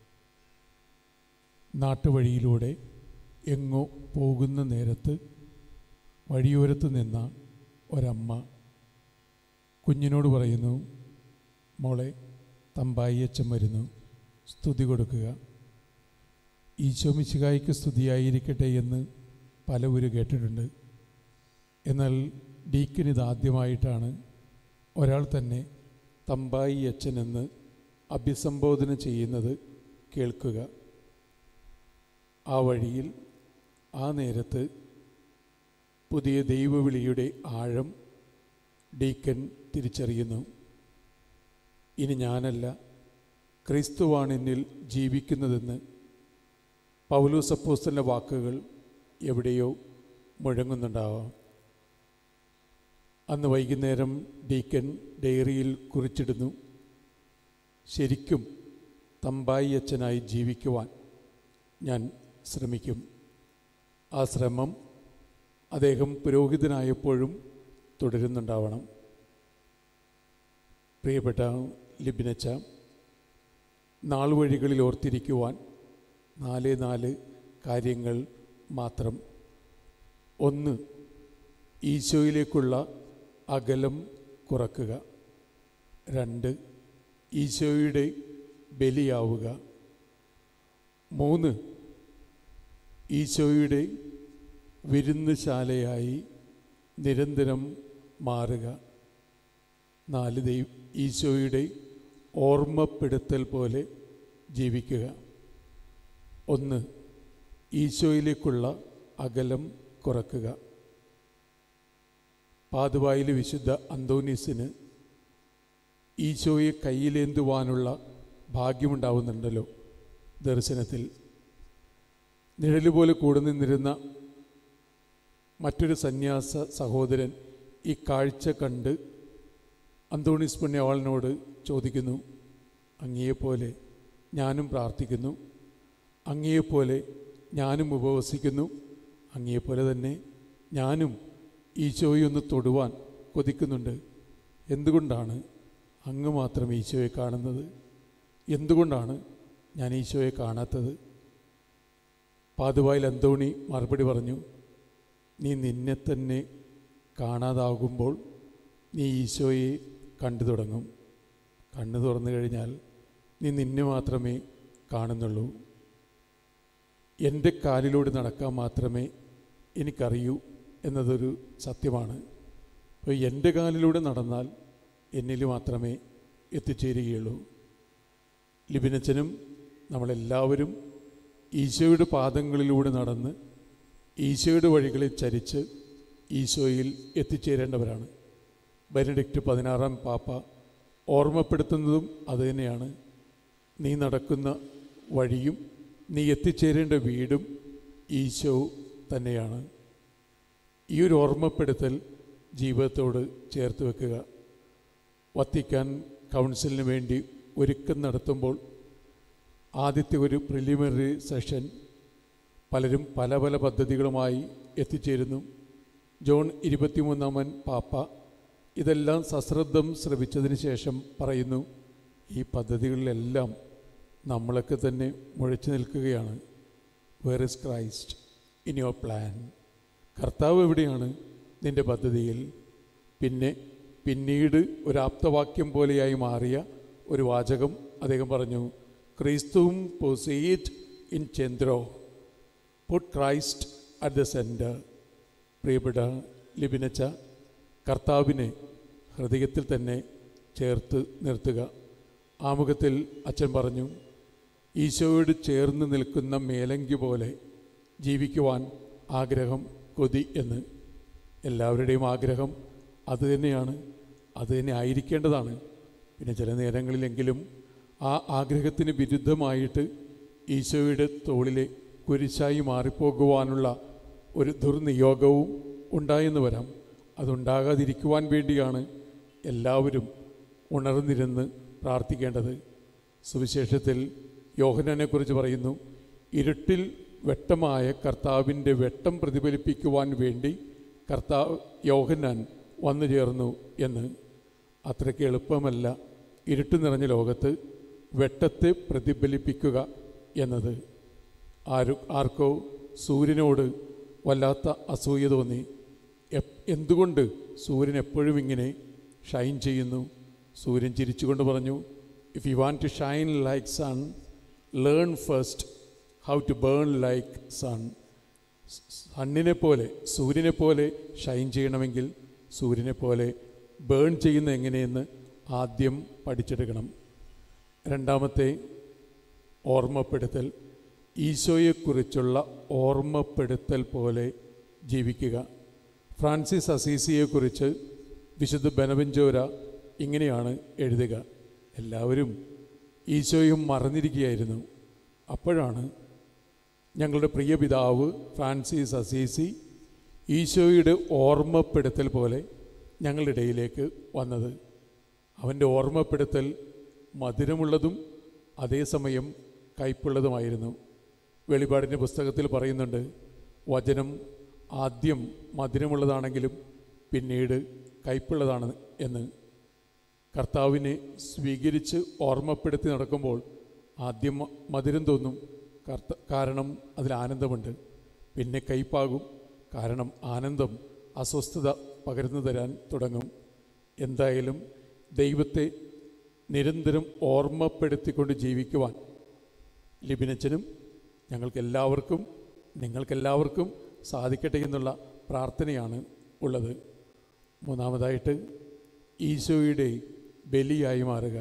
നാട്ടുവഴിയിലൂടെ എങ്ങോ പോകുന്ന നേരത്ത് വഴിയോരത്ത് നിന്ന ഒരമ്മ കുഞ്ഞിനോട് പറയുന്നു, മോളെ, തമ്പായിയച്ചൻ വരുന്നു, സ്തുതി കൊടുക്കുക. ഈശോ മിശിഹായ്ക്ക് സ്തുതിയായിരിക്കട്ടെ എന്ന് പലവരും കേട്ടിട്ടുണ്ട്. എന്നാൽ ഡീക്കനിതാദ്യമായിട്ടാണ് ഒരാൾ തന്നെ തമ്പായി അച്ഛൻ എന്ന് അഭിസംബോധന ചെയ്യുന്നത് കേൾക്കുക. ആ വഴിയിൽ ആ നേരത്ത് പുതിയ ദൈവവിളിയുടെ ആഴം ഡീക്കൻ തിരിച്ചറിയുന്നു. ഇനി ഞാനല്ല, ക്രിസ്തുവാണ് എന്നിൽ ജീവിക്കുന്നതെന്ന് പൗലോസ് അപ്പോസ്തലൻ്റെ വാക്കുകൾ എവിടെയോ മുഴങ്ങുന്നുണ്ടാവാം. അന്ന് വൈകുന്നേരം ഡീക്കൻ ഡയറിയിൽ കുറിച്ചിടുന്നു, ശരിക്കും തമ്പായി അച്ഛനായി ജീവിക്കുവാൻ ഞാൻ ശ്രമിക്കും. ആ ശ്രമം അദ്ദേഹം പുരോഹിതനായപ്പോഴും തുടരുന്നുണ്ടാവണം. പ്രിയപ്പെട്ട ലിബിനച്ച, നാൾവഴികളിൽ ഓർത്തിരിക്കുവാൻ 4 കാര്യങ്ങൾ മാത്രം. 1, ഈശോയിലേക്കുള്ള അകലം കുറക്കുക. 2, ഈശോയുടെ ബലിയാവുക. 3, ഈശോയുടെ വിരുന്നുശാലയായി നിരന്തരം മാറുക. 4, ഈശോയുടെ ഓർമ്മപ്പെടുത്തൽ പോലെ ജീവിക്കുക. 1, ഈശോയിലേക്കുള്ള അകലം കുറക്കുക. പാതുവായിലെ വിശുദ്ധ അന്തോനീസിന് ഈശോയെ കയ്യിലേന്തുവാനുള്ള ഭാഗ്യമുണ്ടാവുന്നുണ്ടല്ലോ ദർശനത്തിൽ. നിഴലുപോലെ കൂടെ നിന്നിരുന്ന മറ്റൊരു സന്യാസ സഹോദരൻ ഈ കാഴ്ച കണ്ട് അന്തോണീസ് പുണ്യവാളനോട് ചോദിക്കുന്നു, അങ്ങയെപ്പോലെ ഞാനും പ്രാർത്ഥിക്കുന്നു, അങ്ങയെപ്പോലെ ഞാനും ഉപവസിക്കുന്നു, അങ്ങയെപ്പോലെ തന്നെ ഞാനും ഈശോയെ ഒന്ന് തൊടുവാൻ കൊതിക്കുന്നുണ്ട്. എന്തുകൊണ്ടാണ് അങ്ങ് മാത്രം ഈശോയെ കാണുന്നത്? എന്തുകൊണ്ടാണ് ഞാൻ ഈശോയെ കാണാത്തത്? പാതുവായിൽ അന്തോണി മറുപടി പറഞ്ഞു, നീ നിന്നെ തന്നെ കാണാതാകുമ്പോൾ നീ ഈശോയെ കണ്ടു തുടങ്ങും. കണ്ണു തുറന്നു കഴിഞ്ഞാൽ നീ നിന്നെ മാത്രമേ കാണുന്നുള്ളൂ. എൻ്റെ കാലിലൂടെ നടക്കാൻ മാത്രമേ എനിക്കറിയൂ എന്നതൊരു സത്യമാണ്. അപ്പോൾ എൻ്റെ കാലിലൂടെ നടന്നാൽ എന്നിൽ മാത്രമേ എത്തിച്ചേരുകയുള്ളൂ. ലിബിനച്ചനും നമ്മളെല്ലാവരും ഈശോയുടെ പാദങ്ങളിലൂടെ നടന്ന് ഈശോയുടെ വഴികളിൽ ചരിച്ച് ഈശോയിൽ എത്തിച്ചേരേണ്ടവരാണ്. ബെനഡിക്റ്റ് 16 പാപ്പ ഓർമ്മപ്പെടുത്തുന്നതും അതുതന്നെയാണ്. നീ നടക്കുന്ന വഴിയും നീ എത്തിച്ചേരേണ്ട വീടും ഈശോ തന്നെയാണ്. ഈ ഒരു ഓർമ്മപ്പെടുത്തൽ ജീവിതത്തോട് ചേർത്ത് വെക്കുക. വത്തിക്കാൻ കൗൺസിലിന് വേണ്ടി ഒരുക്കം നടത്തുമ്പോൾ ആദ്യത്തെ ഒരു പ്രിലിമിനറി സെഷൻ പലരും പല പല പദ്ധതികളുമായി എത്തിച്ചേരുന്നു. ജോൺ 23 പാപ്പ ഇതെല്ലാം സശ്രദ്ധം ശ്രവിച്ചതിന് ശേഷം പറയുന്നു, ഈ പദ്ധതികളിലെല്ലാം നമ്മളൊക്കെ തന്നെ മുഴച്ചു നിൽക്കുകയാണ്. Where is Christ? In your plan. കർത്താവ് എവിടെയാണ് നിൻ്റെ പദ്ധതിയിൽ? പിന്നീട് ഒരു ആപ്തവാക്യം പോലെയായി മാറിയ ഒരു വാചകം അദ്ദേഹം പറഞ്ഞു, ക്രിസ്തുവും പൊസീറ്റ് ഇൻ ചെന്ത്രോ, put Christ at the centre. പ്രിയപ്പെട്ട ലിബിനച്ച, കർത്താവിനെ ഹൃദയത്തിൽ തന്നെ ചേർത്ത് നിർത്തുക. ആമുഖത്തിൽ അച്ഛൻ പറഞ്ഞു, ഈശോയോട് ചേർന്ന് നിൽക്കുന്ന മേലങ്കി പോലെ ജീവിക്കുവാൻ ആഗ്രഹം, കൊതി എന്ന്. എല്ലാവരുടെയും ആഗ്രഹം അതുതന്നെയാണ്, അതുതന്നെ ആയിരിക്കേണ്ടതാണ്. പിന്നെ ചില നേരങ്ങളിലെങ്കിലും ആ ആഗ്രഹത്തിന് വിരുദ്ധമായിട്ട് ഈശോയുടെ തോളിലെ കുരിശായി മാറിപ്പോകുവാനുള്ള ഒരു ദുർനിയോഗവും ഉണ്ടായെന്ന് വരാം. അതുണ്ടാകാതിരിക്കുവാൻ വേണ്ടിയാണ് എല്ലാവരും ഉണർന്നിരുന്ന് പ്രാർത്ഥിക്കേണ്ടത്. സുവിശേഷത്തിൽ യോഹന്നാനെക്കുറിച്ച് പറയുന്നു, ഇരുട്ടിൽ വെട്ടമായ കർത്താവിൻ്റെ വെട്ടം പ്രതിഫലിപ്പിക്കുവാൻ വേണ്ടി യോഹന്നാൻ വന്നു ചേർന്നു എന്ന്. അത്രയ്ക്ക് എളുപ്പമല്ല ഇരുട്ട് നിറഞ്ഞ ലോകത്ത് വെട്ടത്തെ പ്രതിഫലിപ്പിക്കുക എന്നത്. ആർക്കോ സൂര്യനോട് വല്ലാത്ത അസൂയ തോന്നി. എന്തുകൊണ്ട് സൂര്യൻ എപ്പോഴും ഇങ്ങനെ ഷൈൻ ചെയ്യുന്നു? സൂര്യൻ ചിരിച്ചുകൊണ്ട് പറഞ്ഞു, if you want to shine like sun, learn first how to burn like sun. സണ്ണിനെ പോലെ, സൂര്യനെ പോലെ ഷൈൻ ചെയ്യണമെങ്കിൽ സൂര്യനെ പോലെ ബേൺ ചെയ്യുന്ന എങ്ങനെയെന്ന് ആദ്യം പഠിച്ചെടുക്കണം. രണ്ടാമത്തെ ഓർമ്മപ്പെടുത്തൽ, ഈശോയെക്കുറിച്ചുള്ള ഓർമ്മപ്പെടുത്തൽ പോലെ ജീവിക്കുക. ഫ്രാൻസിസ് അസീസിയെക്കുറിച്ച് വിശുദ്ധ ബെനവെഞ്ചോര ഇങ്ങനെയാണ് എഴുതുക, എല്ലാവരും ഈശോയും മറന്നിരിക്കുകയായിരുന്നു. അപ്പോഴാണ് ഞങ്ങളുടെ പ്രിയ പിതാവ് ഫ്രാൻസിസ് അസീസി ഈശോയുടെ ഓർമ്മപ്പെടുത്തൽ പോലെ ഞങ്ങളുടെ ഇടയിലേക്ക് വന്നത്. അവൻ്റെ ഓർമ്മപ്പെടുത്തൽ മധുരമുള്ളതും അതേസമയം കയ്പുള്ളതുമായിരുന്നു. വെളിപാടിൻ്റെ പുസ്തകത്തിൽ പറയുന്നുണ്ട്, വചനം ആദ്യം മധുരമുള്ളതാണെങ്കിലും പിന്നീട് കയ്പുള്ളതാണ് എന്ന്. കർത്താവിനെ സ്വീകരിച്ച് ഓർമ്മപ്പെടുത്തി നടക്കുമ്പോൾ ആദ്യം മധുരം തോന്നും, കാരണം അതിൽ ആനന്ദമുണ്ട്. പിന്നെ കയ്പാകും, കാരണം ആനന്ദം അസ്വസ്ഥത പകർന്നു തരാൻ തുടങ്ങും. എന്തായാലും ദൈവത്തെ നിരന്തരം ഓർമ്മപ്പെടുത്തിക്കൊണ്ട് ജീവിക്കുവാൻ ലിബിനച്ചനും നിങ്ങൾക്കെല്ലാവർക്കും സാധിക്കട്ടെ എന്നുള്ള പ്രാർത്ഥനയാണ് ഉള്ളത്. മൂന്നാമതായിട്ട് ഈശോയുടെ ബലിയായി മാറുക.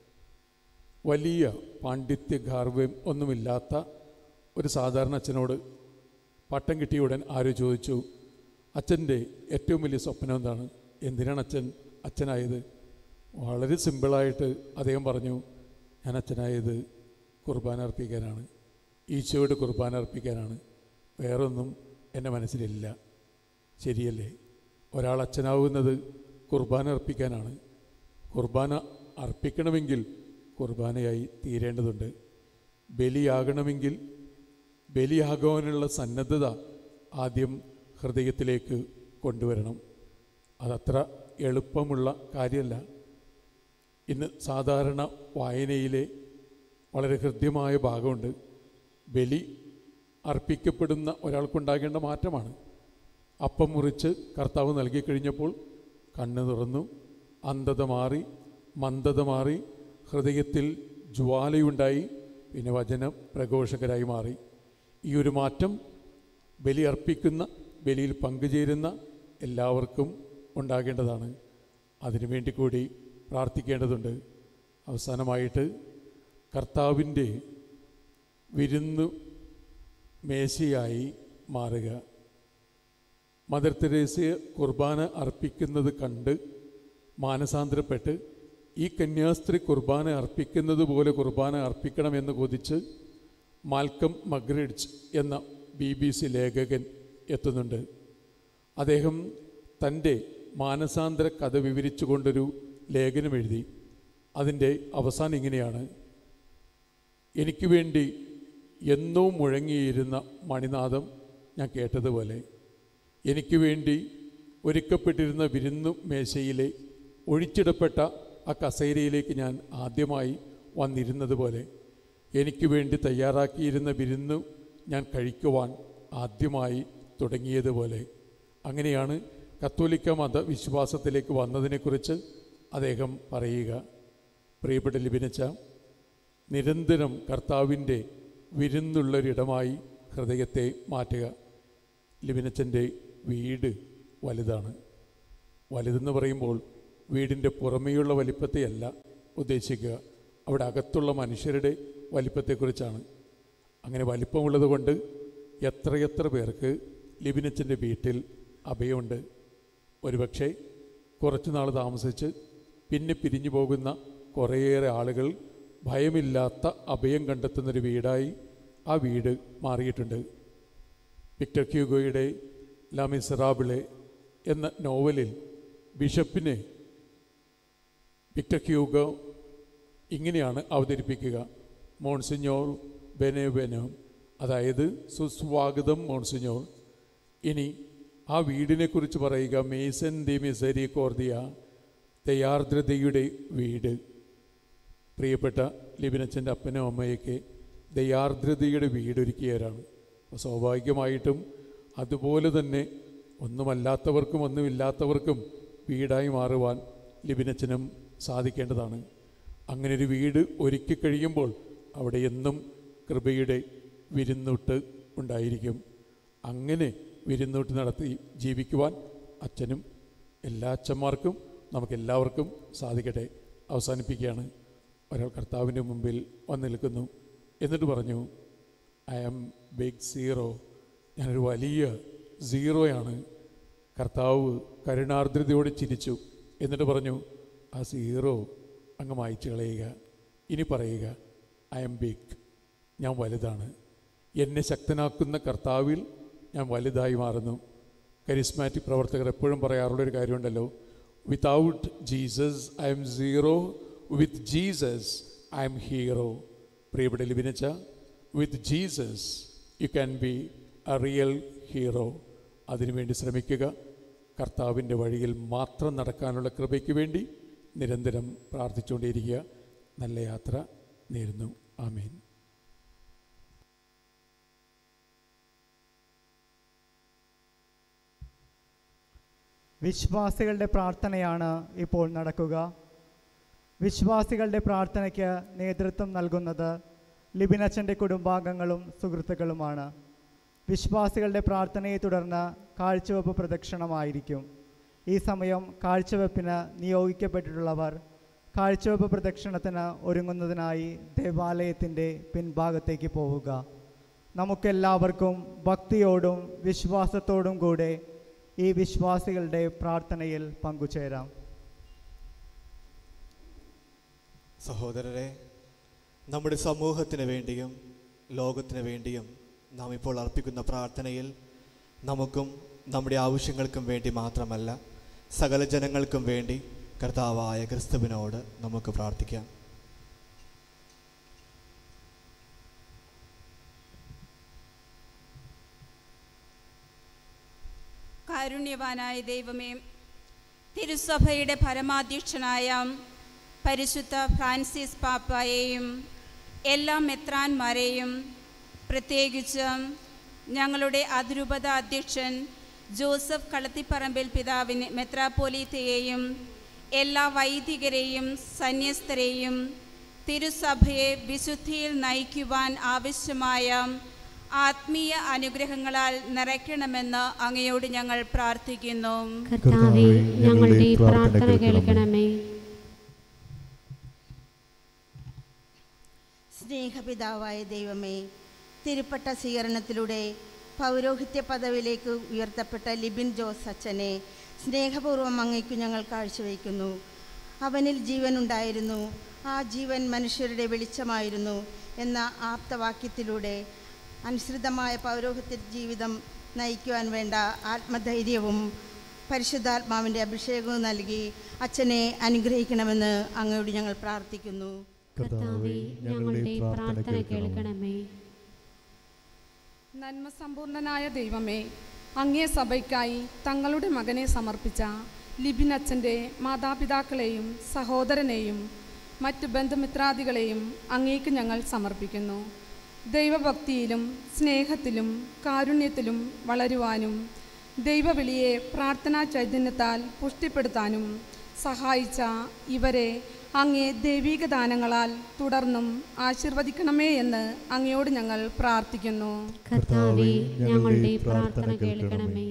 വലിയ പാണ്ഡിത്യ ഗാർവ്യം ഒന്നുമില്ലാത്ത ഒരു സാധാരണ അച്ഛനോട് പട്ടം കിട്ടിയ ഉടൻ ആരോ ചോദിച്ചു, അച്ഛൻ്റെ ഏറ്റവും വലിയ സ്വപ്നം എന്താണ്? എന്തിനാണ് അച്ഛനായത്? വളരെ സിമ്പിളായിട്ട് അദ്ദേഹം പറഞ്ഞു, ഞാൻ അച്ഛനായത് കുർബാന അർപ്പിക്കാനാണ്, ഈശോയുടെ കുർബാന അർപ്പിക്കാനാണ്, വേറൊന്നും എൻ്റെ മനസ്സിലില്ല. ശരിയല്ലേ? ഒരാൾ അച്ഛനാവുന്നത് കുർബാന അർപ്പിക്കാനാണ്. കുർബാന അർപ്പിക്കണമെങ്കിൽ കുർബാനയായി തീരേണ്ടതുണ്ട്. ബലിയാകണമെങ്കിൽ ബലിയാകാനുള്ള സന്നദ്ധത ആദ്യം ഹൃദയത്തിലേക്ക് കൊണ്ടുവരണം. അതത്ര എളുപ്പമുള്ള കാര്യമല്ല. ഇന്ന് സാധാരണ വായനയിലെ വളരെ ഹൃദ്യമായ ഭാഗമുണ്ട്. ബലി അർപ്പിക്കപ്പെടുന്ന ഒരാൾക്കുണ്ടാകേണ്ട മാറ്റമാണ്. അപ്പം മുറിച്ച് കർത്താവ് നൽകിക്കഴിഞ്ഞപ്പോൾ കണ്ണ് തുറന്നു, അന്ധത മാറി, മന്ദത മാറി, ഹൃദയത്തിൽ ജ്വാലയുണ്ടായി, പിന്നെ വചനം പ്രഘോഷകരായി മാറി. ഈ ഒരു മാറ്റം ബലി അർപ്പിക്കുന്ന, ബലിയിൽ പങ്കുചേരുന്ന എല്ലാവർക്കും ഉണ്ടാകേണ്ടതാണ്. അതിനുവേണ്ടി കൂടി പ്രാർത്ഥിക്കേണ്ടതുണ്ട്. അവസാനമായിട്ട് കർത്താവിൻ്റെ വിരുന്നു മേശയായി മാറുക. മദർ തെരേസയെ കുർബാന അർപ്പിക്കുന്നത് കണ്ട് മാനസാന്തരപ്പെട്ട് ഈ കന്യാസ്ത്രീ കുർബാന അർപ്പിക്കുന്നത് പോലെ കുർബാന അർപ്പിക്കണമെന്ന് കൊതിച്ച് മാൽക്കം മഗ്രിഡ്ജ് എന്ന BBC ലേഖകൻ എത്തുന്നുണ്ട്. അദ്ദേഹം തൻ്റെ മാനസാന്തര കഥ വിവരിച്ചുകൊണ്ടൊരു ലേഖനം എഴുതി. അതിൻ്റെ അവസാനം ഇങ്ങനെയാണ്: എനിക്ക് വേണ്ടി എന്നോ മുഴങ്ങിയിരുന്ന മണിനാദം ഞാൻ കേട്ടതുപോലെ, എനിക്ക് വേണ്ടി ഒരുക്കപ്പെട്ടിരുന്ന വിരുന്നു മേശയിലെ ഒഴിച്ചിടപ്പെട്ട ആ കസേരയിലേക്ക് ഞാൻ ആദ്യമായി വന്നിരുന്നത് പോലെ, എനിക്ക് വേണ്ടി തയ്യാറാക്കിയിരുന്ന വിരുന്നു ഞാൻ കഴിക്കുവാൻ ആദ്യമായി തുടങ്ങിയതുപോലെ. അങ്ങനെയാണ് കത്തോലിക്ക മതവിശ്വാസത്തിലേക്ക് വന്നതിനെക്കുറിച്ച് അദ്ദേഹം പറയുക. പ്രിയപ്പെട്ട ലിബിനച്ച, നിരന്തരം കർത്താവിൻ്റെ വിരുന്നുള്ളൊരിടമായി ഹൃദയത്തെ മാറ്റുക. ലിബിനച്ചൻ്റെ വീട് വലുതാണ്. വലുതെന്ന് പറയുമ്പോൾ വീടിൻ്റെ പുറമേയുള്ള വലിപ്പത്തെയല്ല ഉദ്ദേശിക്കുക, അവിടെ അകത്തുള്ള മനുഷ്യരുടെ വലിപ്പത്തെക്കുറിച്ചാണ്. അങ്ങനെ വലിപ്പമുള്ളത് കൊണ്ട് എത്രയെത്ര പേർക്ക് ലിബിനച്ചൻ്റെ വീട്ടിൽ അഭയമുണ്ട്. ഒരുപക്ഷെ കുറച്ച് നാൾ താമസിച്ച് പിന്നെ പിരിഞ്ഞു പോകുന്ന കുറേയേറെ ആളുകൾ ഭയമില്ലാത്ത അഭയം കണ്ടെത്തുന്നൊരു വീടായി ആ വീട് മാറിയിട്ടുണ്ട്. വിക്ടർ ഹ്യൂഗോയുടെ ലാ മിസറാബിളെ എന്ന നോവലിൽ ബിഷപ്പിനെ വിക്ടർ ഹ്യൂഗോ ഇങ്ങനെയാണ് അവതരിപ്പിക്കുക: മോൺസിഞ്ഞോർ ബെനോബെനോ, അതായത് സുസ്വാഗതം മോൺസിഞ്ഞോർ. ഇനി ആ വീടിനെക്കുറിച്ച് പറയുക: മേസൻ ദി മിസെരിക്കോർദിയ, ദയാർദ്രതയുടെ വീട്. പ്രിയപ്പെട്ട ലിബിനച്ചൻ്റെ അപ്പനും അമ്മയൊക്കെ ദയാർദ്രതയുടെ വീടൊരുക്കിയവരാണ്. സ്വാഭാവികമായിട്ടും അതുപോലെ തന്നെ ഒന്നുമല്ലാത്തവർക്കും ഒന്നുമില്ലാത്തവർക്കും വീടായി മാറുവാൻ ലിബിനച്ചനും സാധിക്കേണ്ടതാണ്. അങ്ങനൊരു വീട് ഒരുക്കി കഴിയുമ്പോൾ അവിടെ എന്നും കൃപയുടെ വിരുന്നൂട്ട് ഉണ്ടായിരിക്കും. അങ്ങനെ വിരുന്നൂട്ട് നടത്തി ജീവിക്കുവാൻ അച്ഛനും എല്ലാ അച്ഛന്മാർക്കും നമുക്കെല്ലാവർക്കും സാധിക്കട്ടെ. അവസാനിപ്പിക്കുകയാണ്. ഒരാൾ കർത്താവിൻ്റെ മുമ്പിൽ വന്നു നിൽക്കുന്നു. എന്നിട്ട് പറഞ്ഞു, ഐ ആം ബിഗ് സീറോ, ഞാനൊരു വലിയ സീറോയാണ്. കർത്താവ് കരുണാർദ്രതയോടെ ചിരിച്ചു. എന്നിട്ട് പറഞ്ഞു, ആ സീറോ അങ്ങ് മായ്ച്ചു കളയുക. ഇനി പറയുക, ഐ ആം ബിഗ്, ഞാൻ വലുതാണ്. എന്നെ ശക്തനാക്കുന്ന കർത്താവിൽ ഞാൻ വലുതായി മാറുന്നു. കരിസ്മാറ്റിക് പ്രവർത്തകർ എപ്പോഴും പറയാറുള്ളൊരു കാര്യമുണ്ടല്ലോ, without Jesus I am zero, with Jesus I am hero. പ്രിയപ്പെട്ട ലിബിനച്ച, with Jesus you can be a real hero. അതിനുവേണ്ടി ശ്രമിക്കുക. കർത്താവിൻ്റെ വഴിയിൽ മാത്രം നടക്കാനുള്ള കൃപയ്ക്ക് വേണ്ടി നിരന്തരം പ്രാർത്ഥിച്ചുകൊണ്ടേയിരിക്കുക. നല്ല യാത്ര നേരുന്നു. ആമേൻ. വിശ്വാസികളുടെ പ്രാർത്ഥനയാണ് ഇപ്പോൾ നടക്കുക. വിശ്വാസികളുടെ പ്രാർത്ഥനയ്ക്ക് നേതൃത്വം നൽകുന്നത് ലിബിനച്ചൻ്റെ കുടുംബാംഗങ്ങളും സുഹൃത്തുക്കളുമാണ്. വിശ്വാസികളുടെ പ്രാർത്ഥനയെ തുടർന്ന് കാഴ്ചവെപ്പ് പ്രദക്ഷിണമായിരിക്കും. ഈ സമയം കാഴ്ചവെപ്പിന് നിയോഗിക്കപ്പെട്ടിട്ടുള്ളവർ കാഴ്ചവെപ്പ് പ്രദക്ഷിണത്തിന് ഒരുങ്ങുന്നതിനായി ദേവാലയത്തിൻ്റെ പിൻഭാഗത്തേക്ക് പോവുക. നമുക്കെല്ലാവർക്കും ഭക്തിയോടും വിശ്വാസത്തോടും കൂടെ ഈ വിശ്വാസികളുടെ പ്രാർത്ഥനയിൽ പങ്കുചേരാം. സഹോദരരെ, നമ്മുടെ സമൂഹത്തിന് വേണ്ടിയും ലോകത്തിന് വേണ്ടിയും നാം ഇപ്പോൾ അർപ്പിക്കുന്ന പ്രാർത്ഥനയിൽ നമുക്കും നമ്മുടെ ആവശ്യങ്ങൾക്കും വേണ്ടി മാത്രമല്ല, സകല ജനങ്ങൾക്കും വേണ്ടി കർത്താവായ ക്രിസ്തുവിനോട് നമുക്ക് പ്രാർത്ഥിക്കാം. കാരുണ്യവാനായ ദൈവമേ, തിരുസഭയുടെ പരമാധ്യക്ഷനായ പരിശുദ്ധ ഫ്രാൻസിസ് പാപ്പായെയും എല്ലാ മെത്രാന്മാരെയും, പ്രത്യേകിച്ച് ഞങ്ങളുടെ അതിരൂപത അധ്യക്ഷൻ ജോസഫ് കളത്തിപ്പറമ്പിൽ പിതാവിനെ മെത്രാപ്പോലീത്തയെയും എല്ലാ വൈദികരെയും സന്യസ്തരെയും തിരുസഭയെ വിശുദ്ധിയിൽ നയിക്കുവാൻ ആവശ്യമായ ആത്മീയ അനുഗ്രഹങ്ങളാൽ നിറയ്ക്കണമെന്ന് അങ്ങയോട് ഞങ്ങൾ പ്രാർത്ഥിക്കുന്നു. കർത്താവേ, ഞങ്ങളുടെ പ്രാർത്ഥന കേൾക്കണമേ. സ്നേഹപിതാവായ ദൈവമേ, തിരുപ്പട്ട സ്വീകരണത്തിലൂടെ പൗരോഹിത്യ പദവിയിലേക്ക് ഉയർത്തപ്പെട്ട ലിബിൻ ജോസ് അച്ഛനെ സ്നേഹപൂർവ്വം അങ്ങയ്ക്കു ഞങ്ങൾ കാഴ്ചവെക്കുന്നു. അവനിൽ ജീവനുണ്ടായിരുന്നു, ആ ജീവൻ മനുഷ്യരുടെ വെളിച്ചമായിരുന്നു എന്ന ആപ്തവാക്യത്തിലൂടെ അനുസൃതമായ പൗരോഹിത്യ ജീവിതം നയിക്കുവാൻ വേണ്ട ആത്മധൈര്യവും പരിശുദ്ധാത്മാവിൻ്റെ അഭിഷേകവും നൽകി അച്ഛനെ അനുഗ്രഹിക്കണമെന്ന് അങ്ങയോട് ഞങ്ങൾ പ്രാർത്ഥിക്കുന്നു. കർത്താവേ, ഞങ്ങളുടെ പ്രാർത്ഥന കേൾക്കണമേ. നന്മ സമ്പൂർണനായ ദൈവമേ, അങ്ങേ സഭയ്ക്കായി തങ്ങളുടെ മകനെ സമർപ്പിച്ച ലിബിൻ അച്ഛൻ്റെ മാതാപിതാക്കളെയും സഹോദരനെയും മറ്റ് ബന്ധുമിത്രാദികളെയും അങ്ങേക്ക് ഞങ്ങൾ സമർപ്പിക്കുന്നു. ദൈവഭക്തിയിലും സ്നേഹത്തിലും കാരുണ്യത്തിലും വളരുവാനും ദൈവവിളിയെ പ്രാർത്ഥനാ ചൈതന്യത്താൽ പുഷ്ടിപ്പെടുത്താനും സഹായിച്ച ഇവരെ അങ്ങേ ദൈവിക ദാനങ്ങളാൽ തുടർന്നും ആശീർവദിക്കണമേ എന്ന് അങ്ങയോട് ഞങ്ങൾ പ്രാർത്ഥിക്കുന്നു. കർത്താവേ, ഞങ്ങളുടെ പ്രാർത്ഥന കേൾക്കണമേ.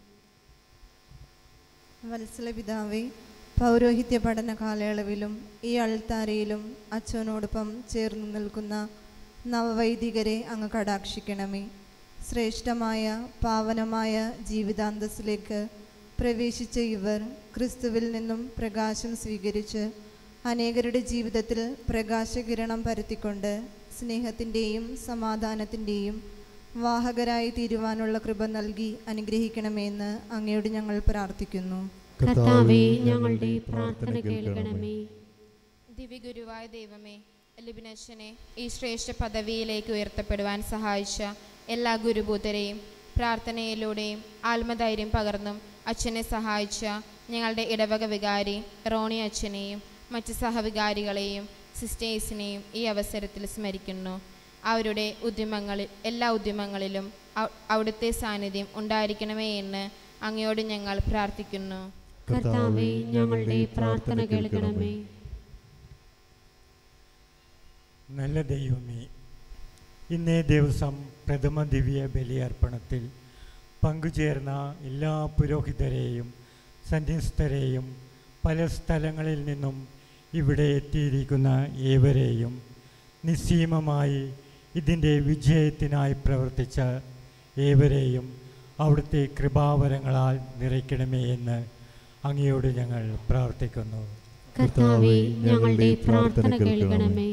വത്സല പിതാവേ, പൗരോഹിത്യ പഠന കാലയളവിലും ഈ അൾത്താരയിലും അച്ഛനോടൊപ്പം ചേർന്ന് നിൽക്കുന്ന നവവൈദികരെ അങ്ങ് കടാക്ഷിക്കണമേ. ശ്രേഷ്ഠമായ പാവനമായ ജീവിതാന്തസ്സിലേക്ക് പ്രവേശിച്ച ഇവർ ക്രിസ്തുവിൽ നിന്നും പ്രകാശം സ്വീകരിച്ച് അനേകരുടെ ജീവിതത്തിൽ പ്രകാശകിരണം പരത്തിക്കൊണ്ട് സ്നേഹത്തിൻ്റെയും സമാധാനത്തിൻ്റെയും വാഹകരായി തീരുവാനുള്ള കൃപ നൽകി അനുഗ്രഹിക്കണമെന്ന് അങ്ങയോട് ഞങ്ങൾ പ്രാർത്ഥിക്കുന്നു. കർത്താവേ, ഞങ്ങളുടെ പ്രാർത്ഥന കേൾക്കണമേ. ദിവ്യഗുരുവായ ദൈവമേ, ലിബിനച്ചനെ ഈ ശ്രേഷ്ഠ പദവിയിലേക്ക് ഉയർത്തപ്പെടുവാൻ സഹായിച്ച എല്ലാ ഗുരുഭൂതരെയും പ്രാർത്ഥനയിലൂടെയും ആത്മധൈര്യം പകർന്നും അച്ഛനെ സഹായിച്ച ഞങ്ങളുടെ ഇടവക വികാരി റോണി അച്ഛനെയും മറ്റ് സഹവികാരികളെയും സിസ്റ്റേഴ്സിനെയും ഈ അവസരത്തിൽ സ്മരിക്കുന്നു. അവരുടെ എല്ലാ ഉദ്യമങ്ങളിലും അവിടുത്തെ സാന്നിധ്യം ഉണ്ടായിരിക്കണമേ എന്ന് അങ്ങയോട് ഞങ്ങൾ പ്രാർത്ഥിക്കുന്നു. കർത്താവേ, ഞങ്ങളുടെ പ്രാർത്ഥന കേൾക്കണമേ. നല്ല ദൈവമേ, ഇന്നേ ദിവസം പ്രഥമ ദിവ്യ ബലിയർപ്പണത്തിൽ പങ്കുചേർന്ന എല്ലാ പുരോഹിതരെയും സന്യസ്തരെയും പല സ്ഥലങ്ങളിൽ നിന്നും ഇവിടെ എത്തിയിരിക്കുന്ന ഏവരെയും നിസ്സീമമായി ഇതിൻ്റെ വിജയത്തിനായി പ്രവർത്തിച്ച ഏവരെയും അവിടുത്തെ കൃപാവരങ്ങളാൽ നിറയ്ക്കണമേ എന്ന് അങ്ങയോട് ഞങ്ങൾ പ്രാർത്ഥിക്കുന്നു. കർത്താവേ, ഞങ്ങളുടെ പ്രാർത്ഥന കേൾക്കണമേ.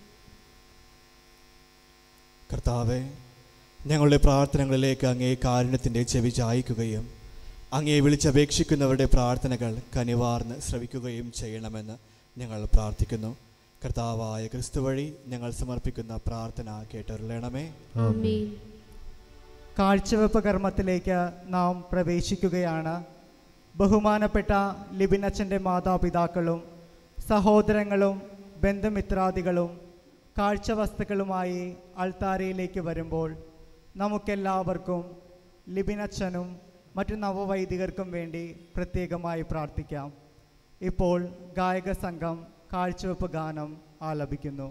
കർത്താവേ, ഞങ്ങളുടെ പ്രാർത്ഥനകളിലേക്ക് അങ്ങേ കാരുണ്യത്തിൻ്റെ ചെവി ചായ്ക്കുകയും അങ്ങേ വിളിച്ചപേക്ഷിക്കുന്നവരുടെ പ്രാർത്ഥനകൾ കനിവാർന്ന് ശ്രവിക്കുകയും ചെയ്യണമെന്ന് ഞങ്ങൾ പ്രാർത്ഥിക്കുന്നു. കർത്താവായ ക്രിസ്തു വഴി ഞങ്ങൾ സമർപ്പിക്കുന്ന പ്രാർത്ഥന കേട്ടരുളണമേ. ആമേൻ. കാഴ്ചവെപ്പ് കർമ്മത്തിലേക്ക് നാം പ്രവേശിക്കുകയാണ്. ബഹുമാനപ്പെട്ട ലിബിനച്ചൻ്റെ മാതാപിതാക്കളും സഹോദരങ്ങളും ബന്ധുമിത്രാദികളും കാഴ്ചവസ്തുക്കളുമായി അൾത്താരയിലേക്ക് വരുമ്പോൾ നമുക്കെല്ലാവർക്കും ലിബിനച്ചനും മറ്റു നവവൈദികർക്കും വേണ്ടി പ്രത്യേകമായി പ്രാർത്ഥിക്കാം. ഇപ്പോൾ ഗായക സംഘം കാഴ്ചവെപ്പ് ഗാനം ആലപിക്കുന്നു.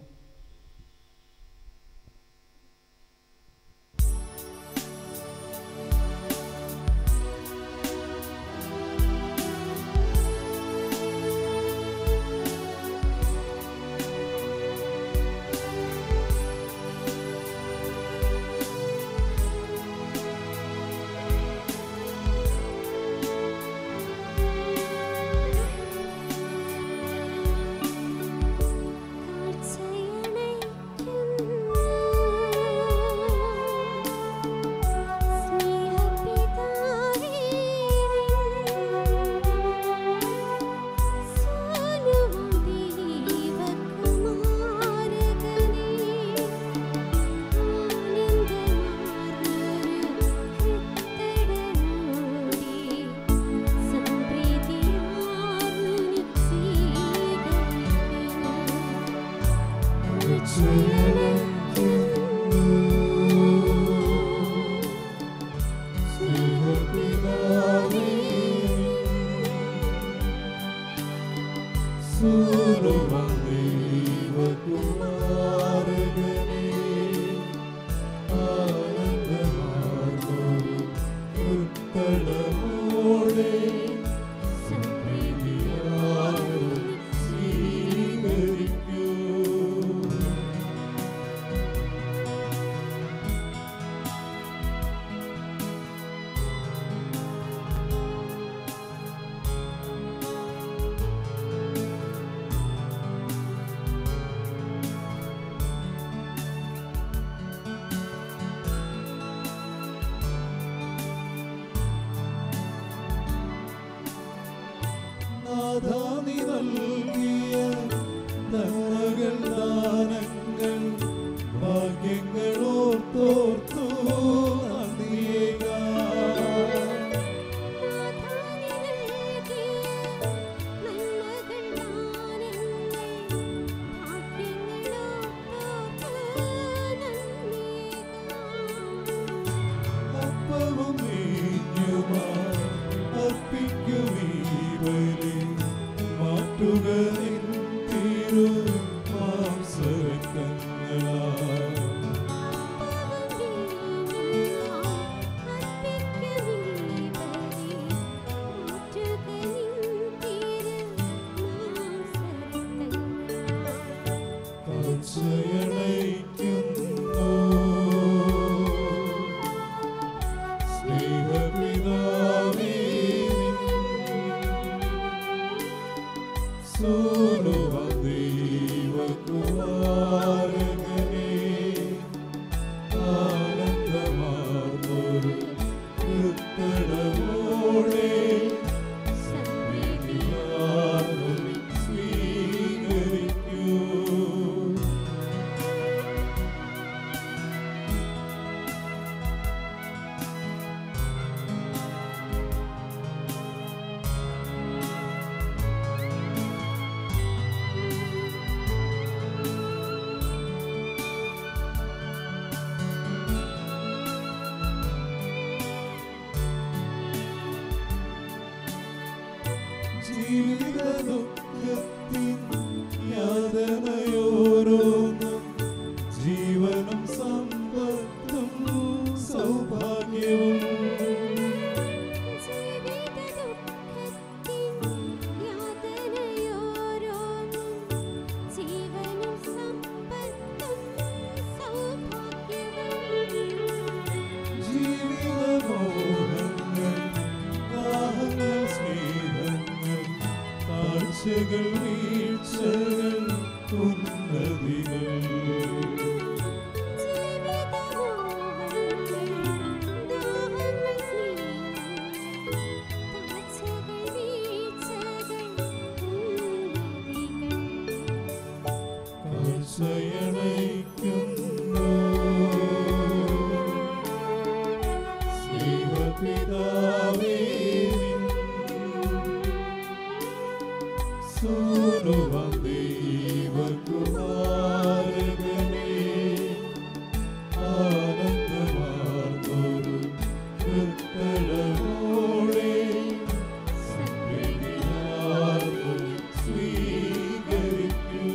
ജീവിത ദുഃഖത്തിൻ യാതനയോരോന്നും ജീവനും സമ്പത്തും സൗഭാഗ്യവും വീഴ്ചകൾ ഉന്നതികൾ കാഴ്ചയണയ്ക്കുന്നു സ്നേഹപിതാവേ സൂനുവം ദൈവകുമാരനെ ആനന്ദമാർന്നൊരു കൃത്തടമോടെ സംപ്രീതിയാർന്നു സ്വീകരിക്കൂ.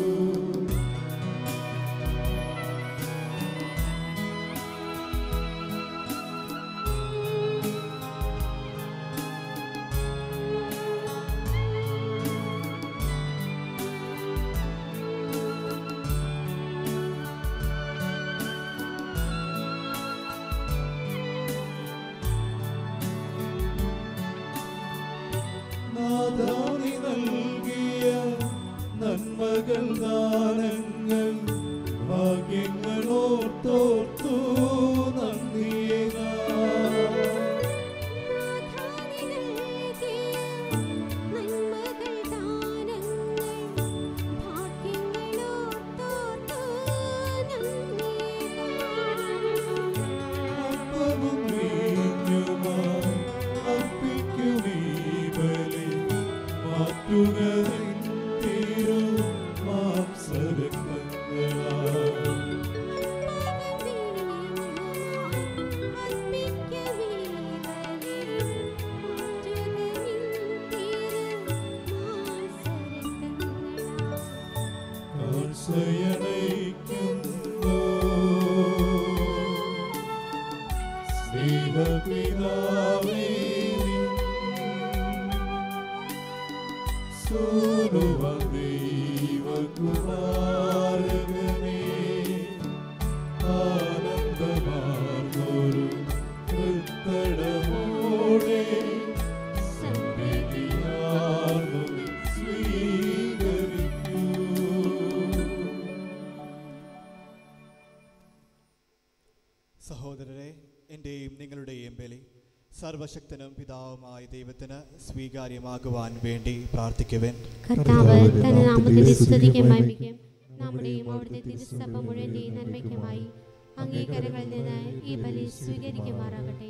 നാഥാനി നൽകിയ നന്മകൾ ദാനങ്ങൾ ഭാഗ്യങ്ങൾ ഓർത്തോർത്തു നന്ദിയേകാ. അപ്പവും വീഞ്ഞുമായി അർപ്പിക്കുമീ ബലി മാറ്റുക നിൻ തിരു മാംസരക്തങ്ങളാൽ. കാഴ്ചയണയ്ക്കുന്നു സ്നേഹപിതാവേ സൂനുവം ദൈവകുമാരനെ ആനന്ദമാർന്നൊരു കൃത്തടമോടെ സംപ്രീതിയാർന്നു സ്വീകരിക്കൂ. സഹോദരരെ, എൻ്റെയും നിങ്ങളുടെയും ബലി സർവശക്തനും പിതാവുമായ ദൈവത്തിന് സ്വീകാര്യമാകുവാൻ വേണ്ടി പ്രാർത്ഥിക്കുവാൻ. കർത്താവ് തന്റെ നാമത്തെ സ്തുതിക്കും മഹിമയ്ക്കും നമ്മുടെയും അവിടുത്തെ തിരുസഭ മുഴുവന്റെയും നന്മയ്ക്കുമായി അംഗീകാരങ്ങളിൽ നിന്ന് ഈ ബലി സ്വീകരിക്കുമാറാകട്ടെ.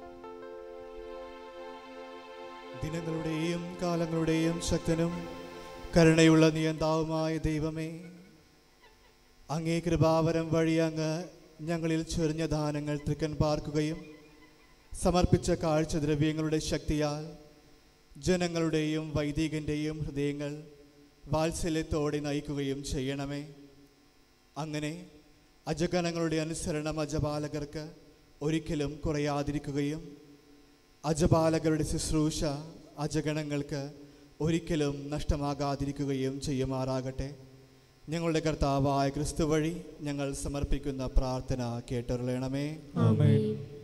ദിനങ്ങളുടെയും കാലങ്ങളുടെയും ശക്തനും കരുണയുള്ള നിയന്താവുമായ ദൈവമേ, അങ്ങേ കൃപാവരം വഴി അങ്ങ് ഞങ്ങളിൽ ചൊരിഞ്ഞ ദാനങ്ങൾ തൃക്കൻ പാർക്കുകയും സമർപ്പിച്ച കാഴ്ചദ്രവ്യങ്ങളുടെ ശക്തിയാൽ ജനങ്ങളുടെയും വൈദികൻ്റെയും ഹൃദയങ്ങൾ വാത്സല്യത്തോടെ നയിക്കുകയും ചെയ്യണമേ. അങ്ങനെ അജഗണങ്ങളുടെ അനുസരണം അജപാലകർക്ക് ഒരിക്കലും കുറയാതിരിക്കുകയും അജപാലകരുടെ ശുശ്രൂഷ അജഗണങ്ങൾക്ക് ഒരിക്കലും നഷ്ടമാകാതിരിക്കുകയും ചെയ്യുമാറാകട്ടെ. ഞങ്ങളുടെ കർത്താവായ ക്രിസ്തു വഴി ഞങ്ങൾ സമർപ്പിക്കുന്ന പ്രാർത്ഥന കേട്ടരുളണമേ. ആമേൻ.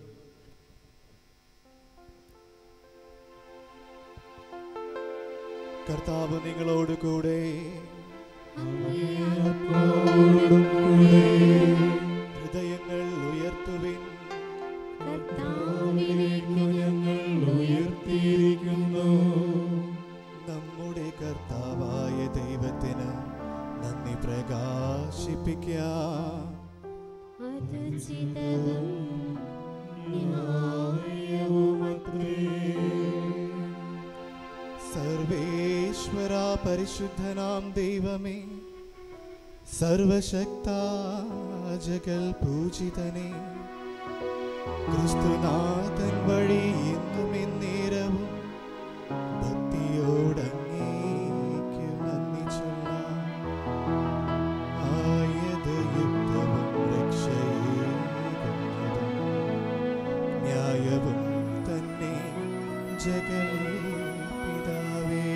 കർത്താവ് നിങ്ങളോടുകൂടെ. ഹൃദയങ്ങൾ ഉയർത്തുവിൻ. ഞങ്ങൾ ഉയർത്തിയിരിക്കുന്നു. നമ്മുടെ കർത്താവായ ദൈവത്തിന് നന്ദി പ്രകാശിപ്പിക്കാം. സർവേശ്വര പരിശുദ്ധനാം ദൈവമേ, സർവശക്ത ജഗൽ പൂജിതനേ, ക്രിസ്തുനാഥൻ വഴി എന്നും എന്നേരവും ഭക്തിയോടെ പിതാവേ,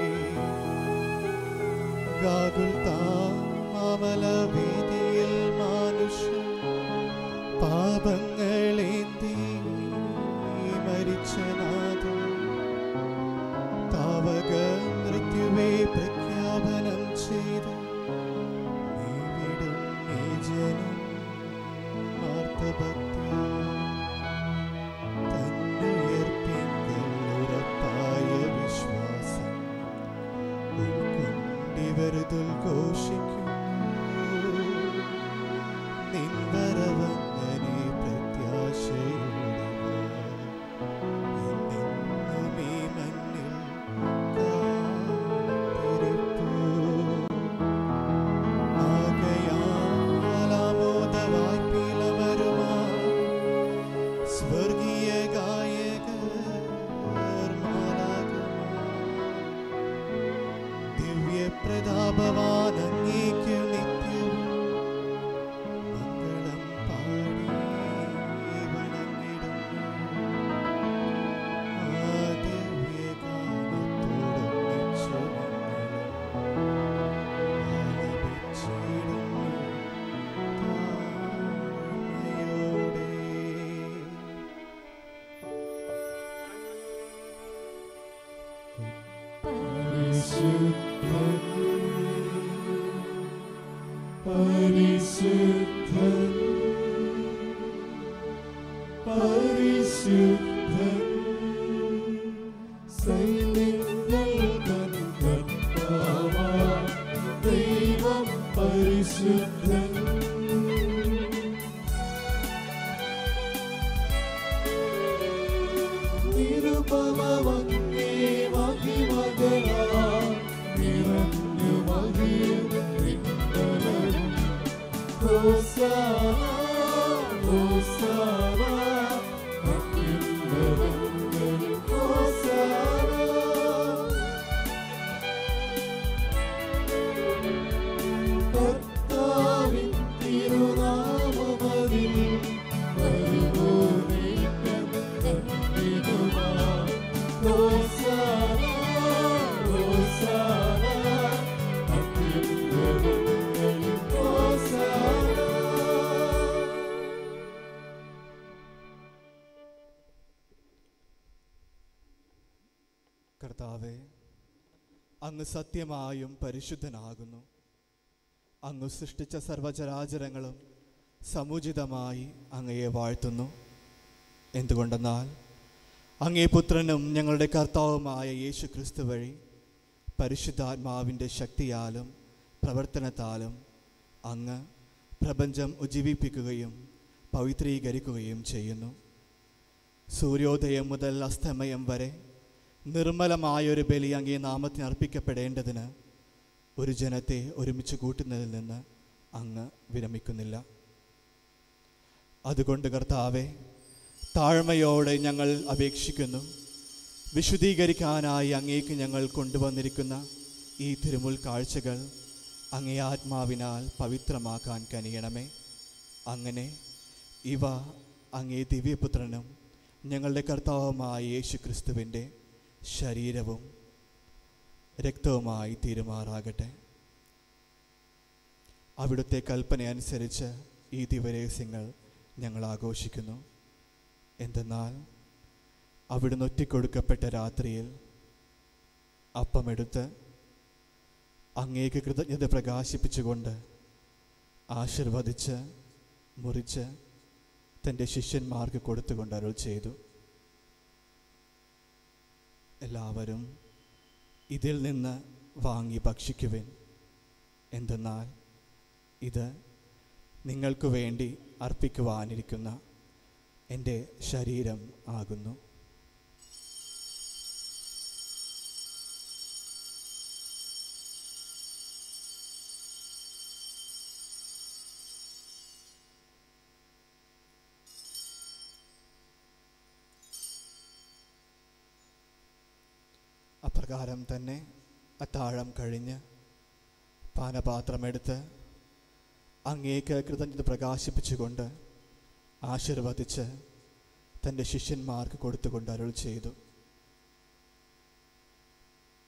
ഗാഗുൽത്താമലവേദിയിൽ മാനുഷ്യൻ പാപങ്ങളേന്തി മരിച്ച നാഥൻ, താവക മൃത്യുവെ പ്രഖ്യാപനം ചെയ്ത് നീ വിടും നീ ജനം മാർത്തഭക്തി തന്നുയർപ്പിങ്കൽ വിശ്വാസം ഉൾക്കൊണ്ടിവരുതുൽഘോഷിക്കുന്നു. നിൻവരവങ്ങനെ പ്രത്യാശയോടെ എന്നെന്നും ഈ മണ്ണിൽ കാത്തിരിപ്പൂ. ആകയാൽ ആമോദവായ്പിലമരുമാ സ്വർഗീയ ഗായകർ ദിവ്യപ്രതാപവാൻ അങ്ങേക്ക് നിത്യവും മംഗളം പാടി വണങ്ങിടുന്നു. ആ ദിവ്യഗാനത്തോടൊന്നിച്ചു ആലപിച്ചിടുന്നു താഴ്മയോടെ. പരിശുദ്ധൻ പരിശുദ്ധൻ സൈന്യങ്ങൾ തൻ കർത്താവാം ദൈവം പരിശുദ്ധൻ. നിരുപമവങ്ങേ മഹിമകളാൽ നിറഞ്ഞു മഹിയും നിന്നലരും. ഹോസാന ഹോസാന അത്യുന്നതങ്ങളിൽ ഹോസാന. കർത്താവിൻ തിരുനാമമതിൽ വരുവോനേറ്റം ധന്യനുമാം. ഹോസാന ഹോസാന അത്യുന്നതങ്ങളിൽ ഹോസാന. കർത്താവേ, അങ്ങ് സത്യമായും പരിശുദ്ധനാകുന്നു. അങ്ങ് സൃഷ്ടിച്ച സർവചരാചരങ്ങളും സമുചിതമായി അങ്ങയെ വാഴ്ത്തുന്നു. എന്തുകൊണ്ടെന്നാൽ അങ്ങേ പുത്രനും ഞങ്ങളുടെ കർത്താവുമായ യേശു ക്രിസ്തു വഴി പരിശുദ്ധാത്മാവിൻ്റെ ശക്തിയാലും പ്രവർത്തനത്താലും അങ്ങ് പ്രപഞ്ചം ഉജ്ജീവിപ്പിക്കുകയും പവിത്രീകരിക്കുകയും ചെയ്യുന്നു. സൂര്യോദയം മുതൽ അസ്തമയം വരെ നിർമ്മലമായൊരു ബലി അങ്ങേ നാമത്തിന് അർപ്പിക്കപ്പെടേണ്ടതിന് ഒരു ജനത്തെ ഒരുമിച്ച് കൂട്ടുന്നതിൽ നിന്ന് അങ്ങ് വിരമിക്കുന്നില്ല. അതുകൊണ്ട് കർത്താവെ, താഴ്മയോടെ ഞങ്ങൾ അപേക്ഷിക്കുന്നു. വിശുദ്ധീകരിക്കാനായി അങ്ങേക്ക് ഞങ്ങൾ കൊണ്ടുവന്നിരിക്കുന്ന ഈ തിരുമുൽ കാഴ്ചകൾ അങ്ങേ ആത്മാവിനാൽ പവിത്രമാക്കാൻ കനിയണമേ. അങ്ങനെ ഇവ അങ്ങേ ദിവ്യപുത്രനും ഞങ്ങളുടെ കർത്താവുമായ യേശു ക്രിസ്തുവിൻ്റെ ശരീരവും രക്തവുമായി തീരുമാറാകട്ടെ. അവിടുത്തെ കൽപ്പന അനുസരിച്ച് ഈ ദിവരഹസ്യങ്ങൾ ഞങ്ങൾ ആഘോഷിക്കുന്നു. എന്തെന്നാൽ അവിടുന്ന് ഒറ്റിക്കൊടുക്കപ്പെട്ട രാത്രിയിൽ അപ്പമെടുത്ത് അങ്ങേക്ക് കൃതജ്ഞത പ്രകാശിപ്പിച്ചുകൊണ്ട് ആശീർവദിച്ച് മുറിച്ച് തൻ്റെ ശിഷ്യന്മാർക്ക് കൊടുത്തുകൊണ്ട് അരുൾ ചെയ്തു, എല്ലാവരും ഇതിൽ നിന്ന് വാങ്ങി ഭക്ഷിക്കുവിൻ. എന്തെന്നാൽ ഇത് നിങ്ങൾക്ക് വേണ്ടി അർപ്പിക്കുവാനിരിക്കുന്ന എൻ്റെ ശരീരം ആകുന്നു. അപ്രകാരം തന്നെ അത്താഴം കഴിഞ്ഞ് പാനപാത്രമെടുത്ത് അങ്ങേക്ക് കൃതജ്ഞത പ്രകാശിപ്പിച്ചുകൊണ്ട് ആശീർവദിച്ച് തൻ്റെ ശിഷ്യന്മാർക്ക് കൊടുത്തുകൊണ്ട് അരുൾ ചെയ്തു,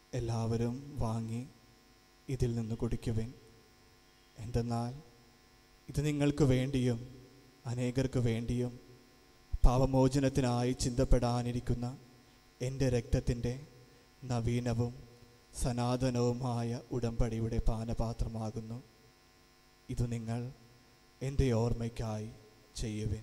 എല്ലാവരും വാങ്ങി ഇതിൽ നിന്ന് കുടിക്കുവിൻ. എന്തെന്നാൽ ഇത് നിങ്ങൾക്ക് വേണ്ടിയും അനേകർക്ക് വേണ്ടിയും പാപമോചനത്തിനായി ചിന്തപ്പെടാനിരിക്കുന്ന എൻ്റെ രക്തത്തിൻ്റെ നവീനവും സനാതനവുമായ ഉടമ്പടിയുടെ പാനപാത്രമാകുന്നു. ഇത് നിങ്ങൾ എൻ്റെ ഓർമ്മയ്ക്കായി ചെയ്യുവിൻ.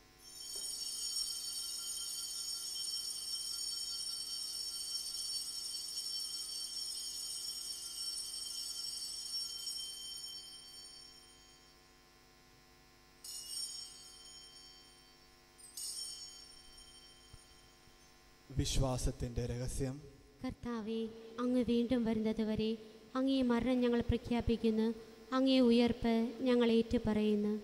വിശ്വാസത്തിൻ്റെ രഹസ്യം. കർത്താവേ, അങ്ങ് വീണ്ടും വരുന്നതുവരെ അങ്ങേ മരണം ഞങ്ങൾ പ്രഖ്യാപിക്കുന്നു, അങ്ങേ ഉയർപ്പ് ഞങ്ങൾ ഏറ്റുപറയുന്നു.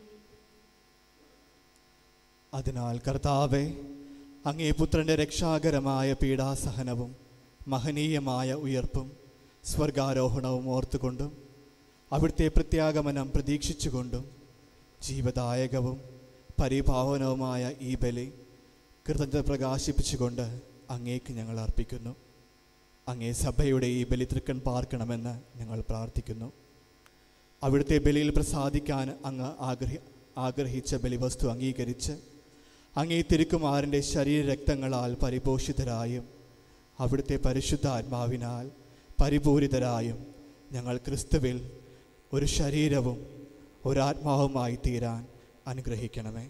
അതിനാൽ കർത്താവേ, അങ്ങേ പുത്രൻ്റെ രക്ഷാകരമായ പീഡാസഹനവും മഹനീയമായ ഉയർപ്പും സ്വർഗാരോഹണവും ഓർത്തുകൊണ്ടും അവിടുത്തെ പ്രത്യാഗമനം പ്രതീക്ഷിച്ചുകൊണ്ടും ജീവദായകവും പരിഭാവനവുമായ ഈ ബലി കൃതജ്ഞത പ്രകാശിപ്പിച്ചുകൊണ്ട് അങ്ങേക്ക് ഞങ്ങൾ അർപ്പിക്കുന്നു. അങ്ങേ സഭയുടെ ഈ ബലി തൃക്കൺ പാർക്കണമെന്ന് ഞങ്ങൾ പ്രാർത്ഥിക്കുന്നു. അവിടുത്തെ ബലിയിൽ പ്രസാദിക്കാൻ അങ്ങ് ആഗ്രഹിച്ച ബലിവസ്തു അംഗീകരിച്ച് അങ്ങേ തിരുക്കുമാരൻ്റെ ശരീരരക്തങ്ങളാൽ പരിപോഷിതരായും അവിടുത്തെ പരിശുദ്ധ ആത്മാവിനാൽ പരിപൂരിതരായും ഞങ്ങൾ ക്രിസ്തുവിൽ ഒരു ശരീരവും ഒരാത്മാവുമായി തീരാൻ അനുഗ്രഹിക്കണമേ.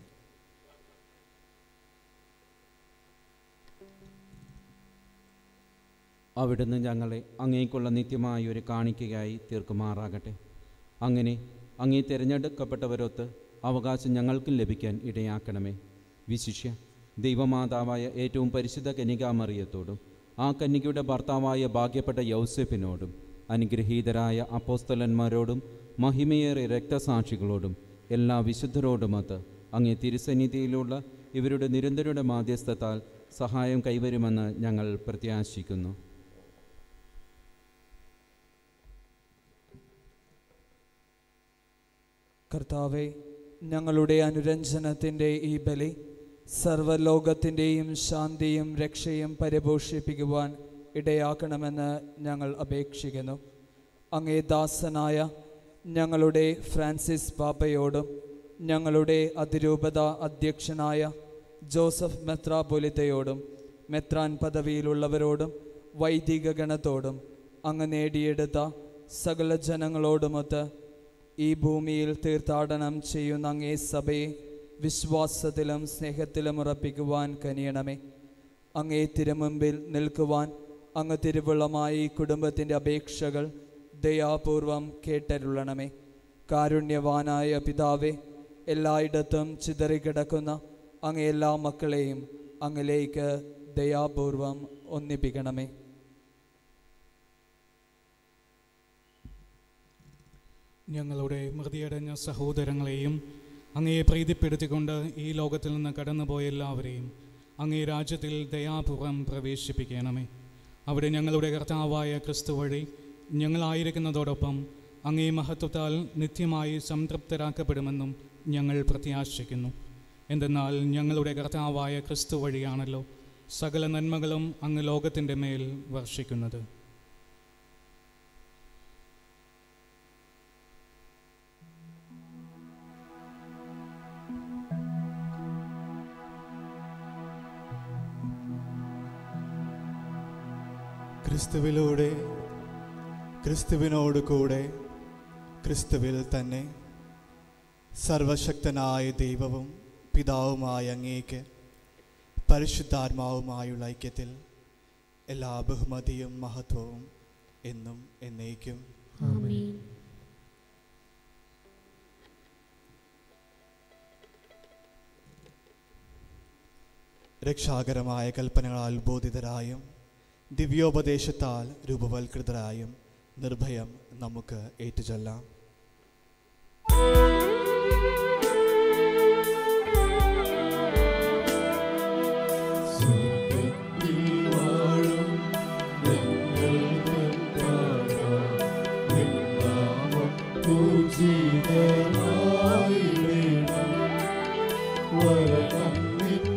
അവിടുന്ന് ഞങ്ങളെ അങ്ങേക്കുള്ള നിത്യമായ ഒരു കാണിക്കയായി തീർക്കുമാറാകട്ടെ. അങ്ങനെ അങ്ങേ തിരഞ്ഞെടുക്കപ്പെട്ടവരൊത്ത് അവകാശം ഞങ്ങൾക്കും ലഭിക്കാൻ ഇടയാക്കണമേ. വിശിഷ്യ ദൈവമാതാവായ ഏറ്റവും പരിശുദ്ധ കന്യകാമറിയത്തോടും ആ കന്യകയുടെ ഭർത്താവായ ഭാഗ്യപ്പെട്ട യൗസേപ്പിനോടും അനുഗ്രഹീതരായ അപ്പോസ്തലന്മാരോടും മഹിമയേറിയ രക്തസാക്ഷികളോടും എല്ലാ വിശുദ്ധരോടുമൊത്ത് അങ്ങേ തിരുസന്നിധിയിലുള്ള ഇവരുടെ നിരന്തരയുടെ മാധ്യസ്ഥത്താൽ സഹായം കൈവരുമെന്ന് ഞങ്ങൾ പ്രത്യാശിക്കുന്നു. കർത്താവെ, ഞങ്ങളുടെ അനുരഞ്ജനത്തിൻ്റെ ഈ ബലി സർവ്വലോകത്തിൻ്റെയും ശാന്തിയും രക്ഷയും പരിപോഷിപ്പിക്കുവാൻ ഇടയാക്കണമെന്ന് ഞങ്ങൾ അപേക്ഷിക്കുന്നു. അങ്ങേ ദാസനായ ഞങ്ങളുടെ ഫ്രാൻസിസ് പാപ്പയോടും ഞങ്ങളുടെ അതിരൂപത അധ്യക്ഷനായ ജോസഫ് മെത്രാപൊലിത്തയോടും മെത്രാൻ പദവിയിലുള്ളവരോടും വൈദിക ഗണത്തോടും അങ്ങ് നേടിയെടുത്ത സകല ജനങ്ങളോടുമൊത്ത് ഈ ഭൂമിയിൽ തീർത്ഥാടനം ചെയ്യുന്ന അങ്ങേ സഭയെ വിശ്വാസത്തിലും സ്നേഹത്തിലും ഉറപ്പിക്കുവാൻ കനിയണമേ. അങ്ങേ തിരുമുമ്പിൽ നിൽക്കുവാൻ അങ്ങ് തിരുവുള്ളമായി കുടുംബത്തിൻ്റെ അപേക്ഷകൾ ദയാപൂർവം കേട്ടരുളണമേ. കാരുണ്യവാനായ പിതാവേ, എല്ലായിടത്തും ചിതറിക്കിടക്കുന്ന അങ്ങേ എല്ലാ മക്കളെയും അങ്ങിലേക്ക് ദയാപൂർവം ഒന്നിപ്പിക്കണമേ. ഞങ്ങളുടെ മൃതിയടഞ്ഞ സഹോദരങ്ങളെയും അങ്ങയെ പ്രീതിപ്പെടുത്തിക്കൊണ്ട് ഈ ലോകത്തിൽ നിന്ന് കടന്നുപോയ എല്ലാവരെയും അങ്ങേ രാജ്യത്തിൽ ദയാപൂർവം പ്രവേശിപ്പിക്കണമേ. അവിടെ ഞങ്ങളുടെ കർത്താവായ ക്രിസ്തു വഴി ഞങ്ങളായിരിക്കുന്നതോടൊപ്പം അങ്ങേ മഹത്വത്താൽ നിത്യമായി സംതൃപ്തരാക്കപ്പെടുമെന്നും ഞങ്ങൾ പ്രത്യാശിക്കുന്നു. എന്തെന്നാൽ ഞങ്ങളുടെ കർത്താവായ ക്രിസ്തു വഴിയാണല്ലോ സകല നന്മകളും അങ്ങ് ലോകത്തിൻ്റെ മേൽ വർഷിക്കുന്നത്. ക്രിസ്തുവിലൂടെ, ക്രിസ്തുവിനോട് കൂടെ, ക്രിസ്തുവിൽ തന്നെ സർവശക്തനായ ദൈവവും പിതാവുമായ അങ്ങേക്ക് പരിശുദ്ധാത്മാവുമായുള്ള ഐക്യത്തിൽ എല്ലാ ബഹുമതിയും മഹത്വവും എന്നും എന്നേക്കും ആമേൻ. രക്ഷാകരമായ കൽപ്പനകളാൽ ബോധിതരായും ദിവ്യോപദേശത്താൽ രൂപവൽകൃതരായും നിർഭയം നമുക്ക് ഏറ്റുചൊല്ലാം.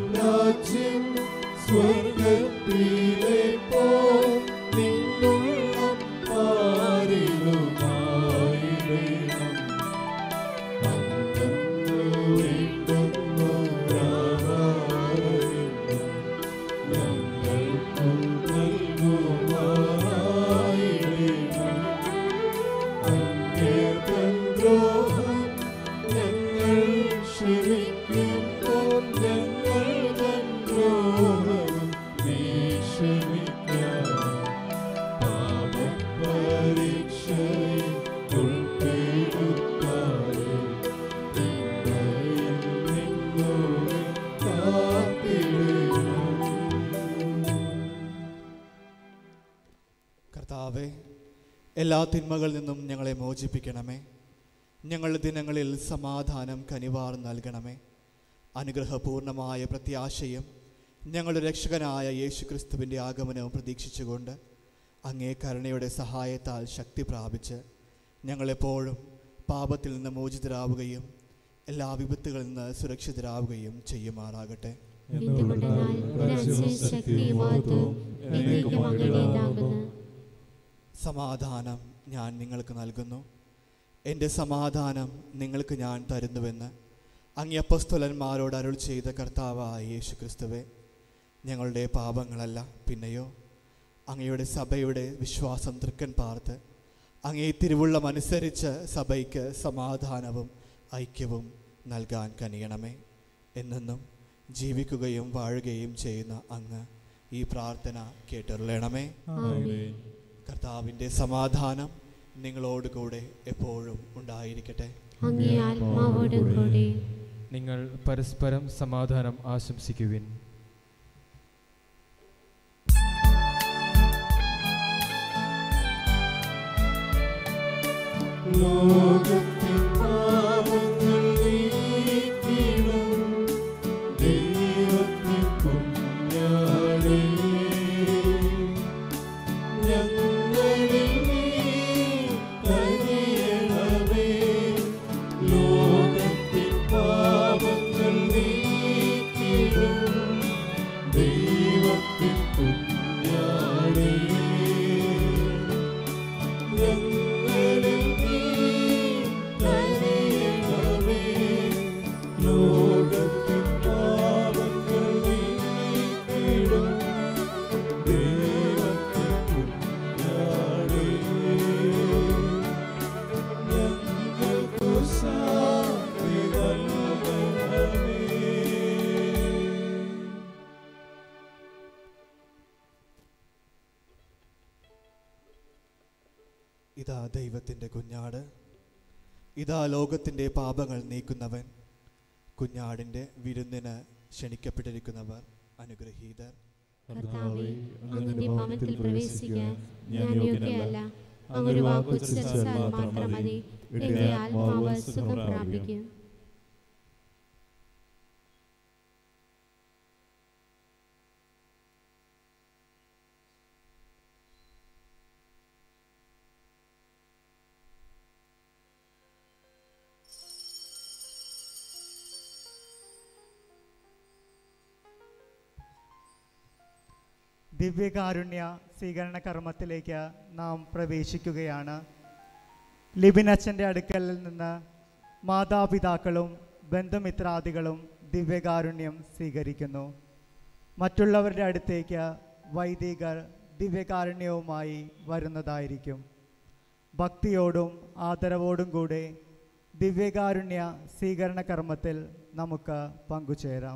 സ്വർഗത്തിലെ പോ നിന്നുള്ള കർത്താവേ, എല്ലാ തിന്മകളിൽ നിന്നും ഞങ്ങളെ മോചിപ്പിക്കണമേ. ഞങ്ങളുടെ ദിനങ്ങളിൽ സമാധാനം കനിവാർ നൽകണമേ. അനുഗ്രഹപൂർണമായ പ്രത്യാശയും ഞങ്ങളുടെ രക്ഷകനായ യേശുക്രിസ്തുവിൻ്റെ ആഗമനവും പ്രതീക്ഷിച്ചുകൊണ്ട് അങ്ങേ കരുണയുടെ സഹായത്താൽ ശക്തി പ്രാപിച്ച് ഞങ്ങളെപ്പോഴും പാപത്തിൽ നിന്ന് മോചിതരാവുകയും എല്ലാ വിപത്തുകളിൽ നിന്ന് സുരക്ഷിതരാവുകയും ചെയ്യുമാറാകട്ടെ. സമാധാനം ഞാൻ നിങ്ങൾക്ക് നൽകുന്നു, എൻ്റെ സമാധാനം നിങ്ങൾക്ക് ഞാൻ തരുന്നുവെന്ന് അങ്ങേ അപ്പോസ്തലന്മാരോട് അരുൾ ചെയ്ത കർത്താവായ യേശുക്രിസ്തുവേ, ഞങ്ങളുടെ പാപങ്ങളല്ല പിന്നെയോ അങ്ങയുടെ സഭയുടെ വിശ്വാസം തൃക്കൻ പാർത്ത് അങ്ങേ തിരുവുള്ളം അനുസരിച്ച് സഭയ്ക്ക് സമാധാനവും ഐക്യവും നൽകാൻ കനിയണമേ. എന്നെന്നും ജീവിക്കുകയും വാഴുകയും ചെയ്യുന്ന അങ്ങ് ഈ പ്രാർത്ഥന കേട്ടരുളണമേ. കർത്താവിൻ്റെ സമാധാനം നിങ്ങളോടുകൂടെ എപ്പോഴും ഉണ്ടായിരിക്കട്ടെ. നിങ്ങൾ പരസ്പരം സമാധാനം ആശംസിക്കുവിൻ. ലോകത്തിൻ പാപങ്ങൾ നീക്കിടും ദൈവത്തിൻ കുഞ്ഞാടേ, ഞങ്ങളിൽ നീ കനിയണമേ. ലോകത്തിൻ പാപങ്ങൾ നീക്കിടും ദൈവത്തിൻ കുഞ്ഞാടേ, ഇതാ ദൈവത്തിൻ്റെ കുഞ്ഞാട്, ഇതാ ലോകത്തിൻ്റെ പാപങ്ങൾ നീക്കുന്നവൻ. കുഞ്ഞാടിൻ്റെ വിരുന്നിന് ക്ഷണിക്കപ്പെട്ടിരിക്കുന്നവർ അനുഗ്രഹീതർ. കർത്താവേ, അങ്ങയുടെ ഭവനത്തിൽ പ്രവേശിക്കാൻ ഞാൻ യോഗ്യയല്ല. അങ്ങൊരു വാക്ക് ഉച്ചരിച്ചാൽ മാത്രം മതി, എന്റെ ആത്മാവ് സുഖം പ്രാപിക്കും. ദിവ്യകാരുണ്യ സ്വീകരണ കർമ്മത്തിലേക്ക് നാം പ്രവേശിക്കുകയാണ്. ലിബിൻ അച്ഛൻ്റെ അടുക്കൽ നിന്ന് മാതാപിതാക്കളും ബന്ധുമിത്രാദികളും ദിവ്യകാരുണ്യം സ്വീകരിക്കുന്നു. മറ്റുള്ളവരുടെ അടുത്തേക്ക് വൈദികർ ദിവ്യകാരുണ്യവുമായി വരുന്നതായിരിക്കും. ഭക്തിയോടും ആദരവോടും കൂടെ ദിവ്യകാരുണ്യ സ്വീകരണ കർമ്മത്തിൽ നമുക്ക് പങ്കുചേരാം.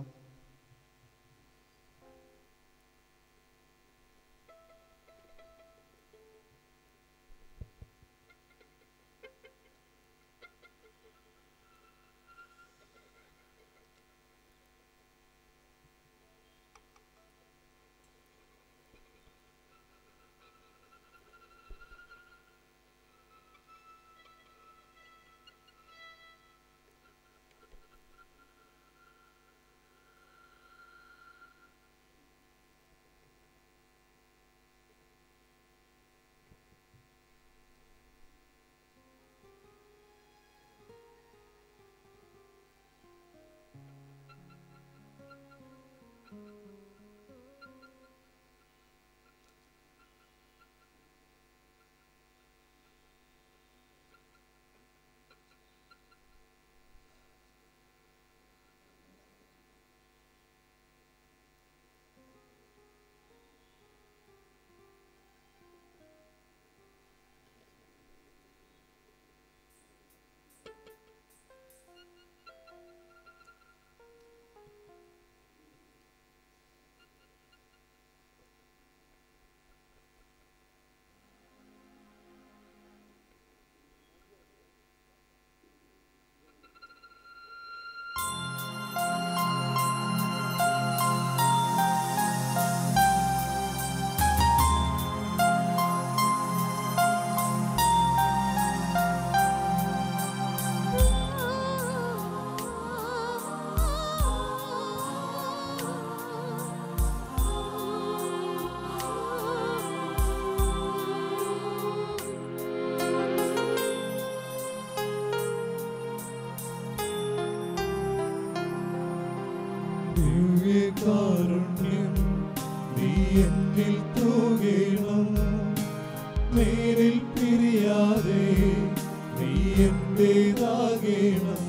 ദിവ്യകാരുണ്യം നീ എന്നിൽ തൂകണം. നേരിൽ പിരിയാതെ നീ എന്റേതാകണം.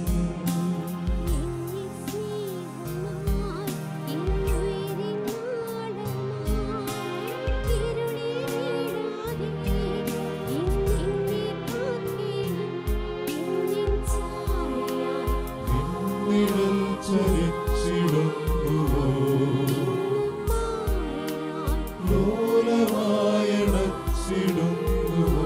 നിഴൽ ചരിച്ചിടുന്നുവോ ലോലമായണച്ചിടുന്നുവോ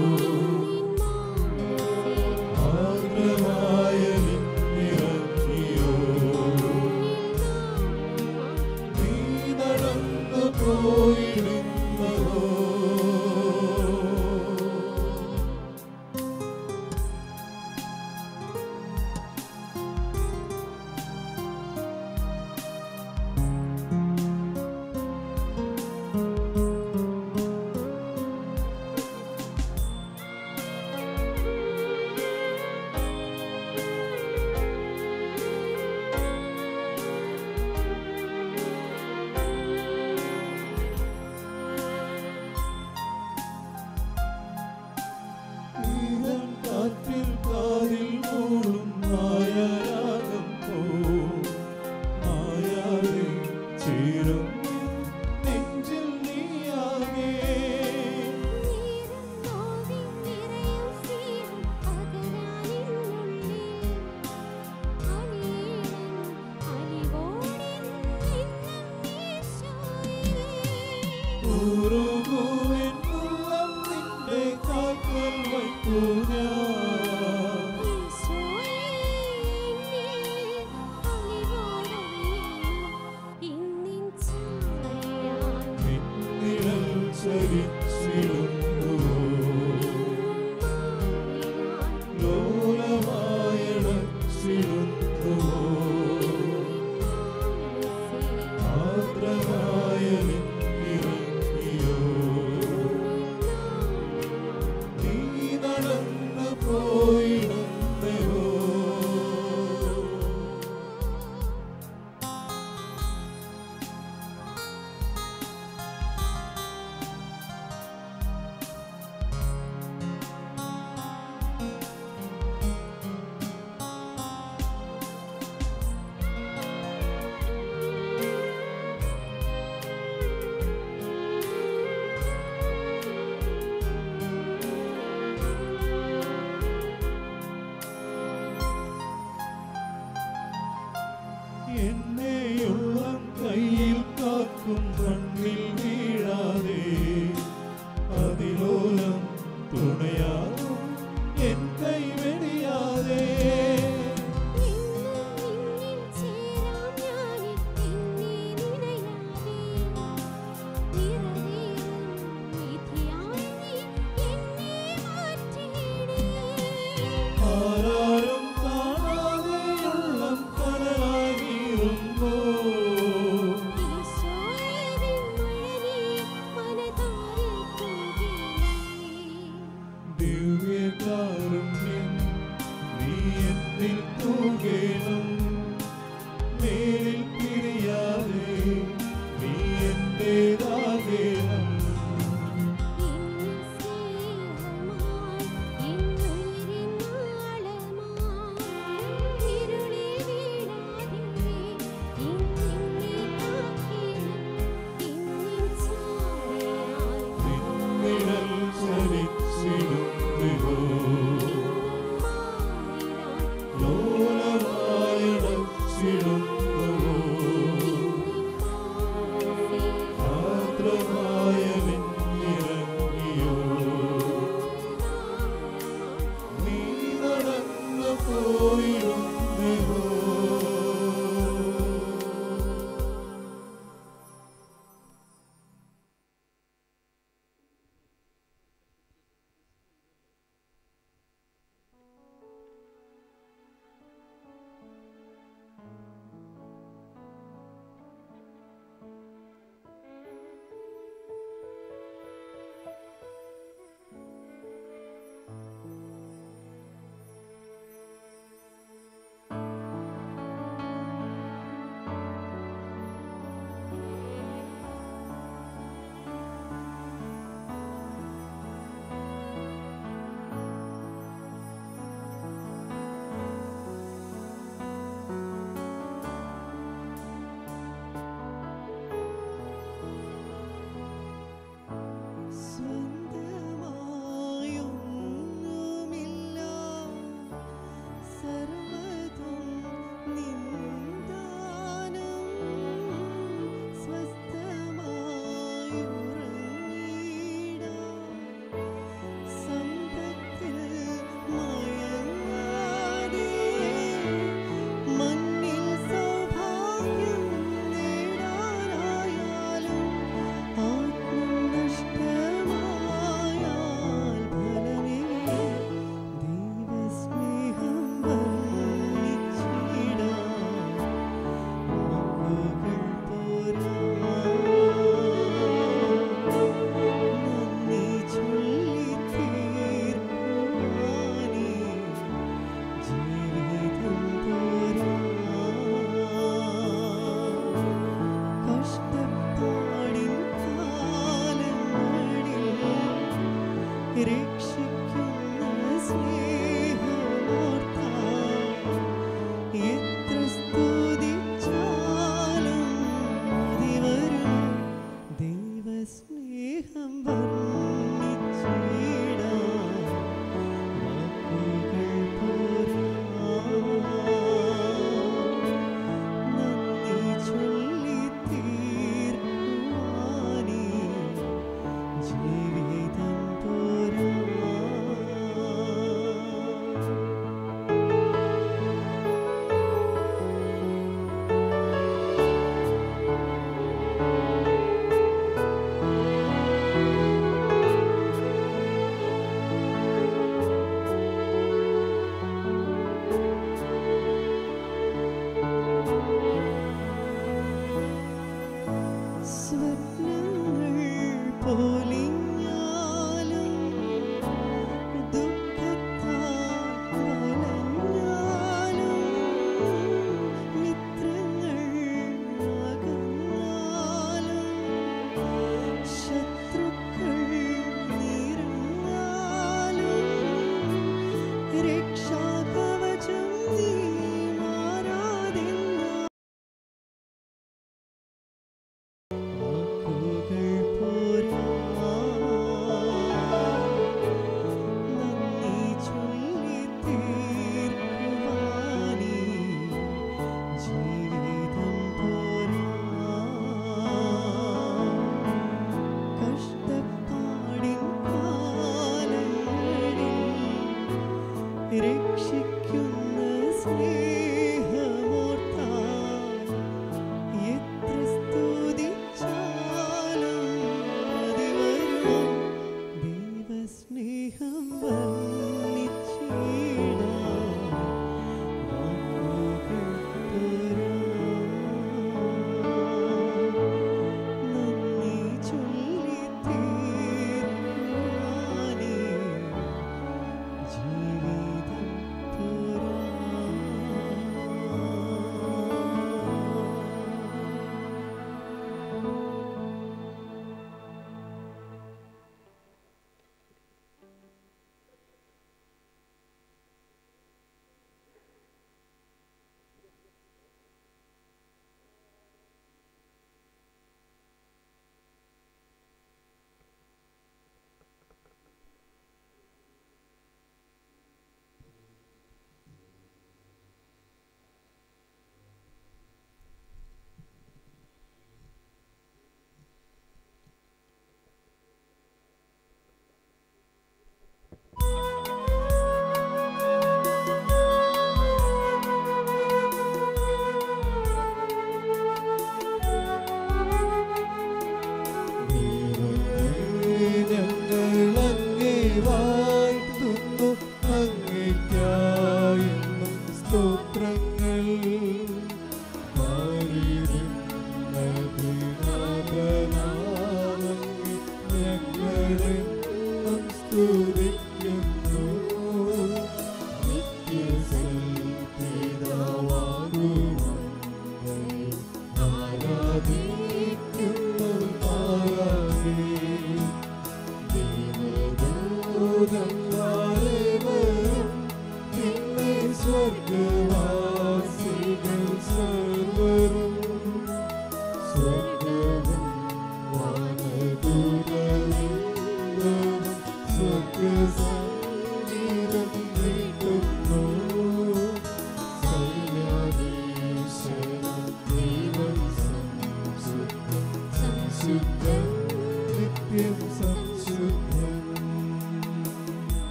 ആർദ്രമായ നിന്നിറങ്ങിയോ നീ നടന്നു പോയിടുന്നതോ കാറ്റിൽ കാതിൽ മൂളും മായാരാഗം പോ മായാതെ ചേരും നെഞ്ചിൽ നീയാകെ ഉരുകുവിൻ ഉള്ളം നിന്റെ കാൽക്കൽ വയ്ക്കൂ ഞാൻ. നിന്നിഴൽ ചരിച്ചിടുന്നുവോ ലോലമായണച്ചിടുന്നുവോ ആർദ്രമായ നിന്നിറങ്ങിയോ നീ നടന്നു പോയിടുന്നതോ എന്നെയുള്ളം കയ്യിൽ കാക്കും മണ്ണിൽ വീഴാതെ അതിലോലം തുണയാകും എൻ കൈ വെടിയാതെ ആരാരും കാണാതെയുള്ളം കനലായി നീറുന്നു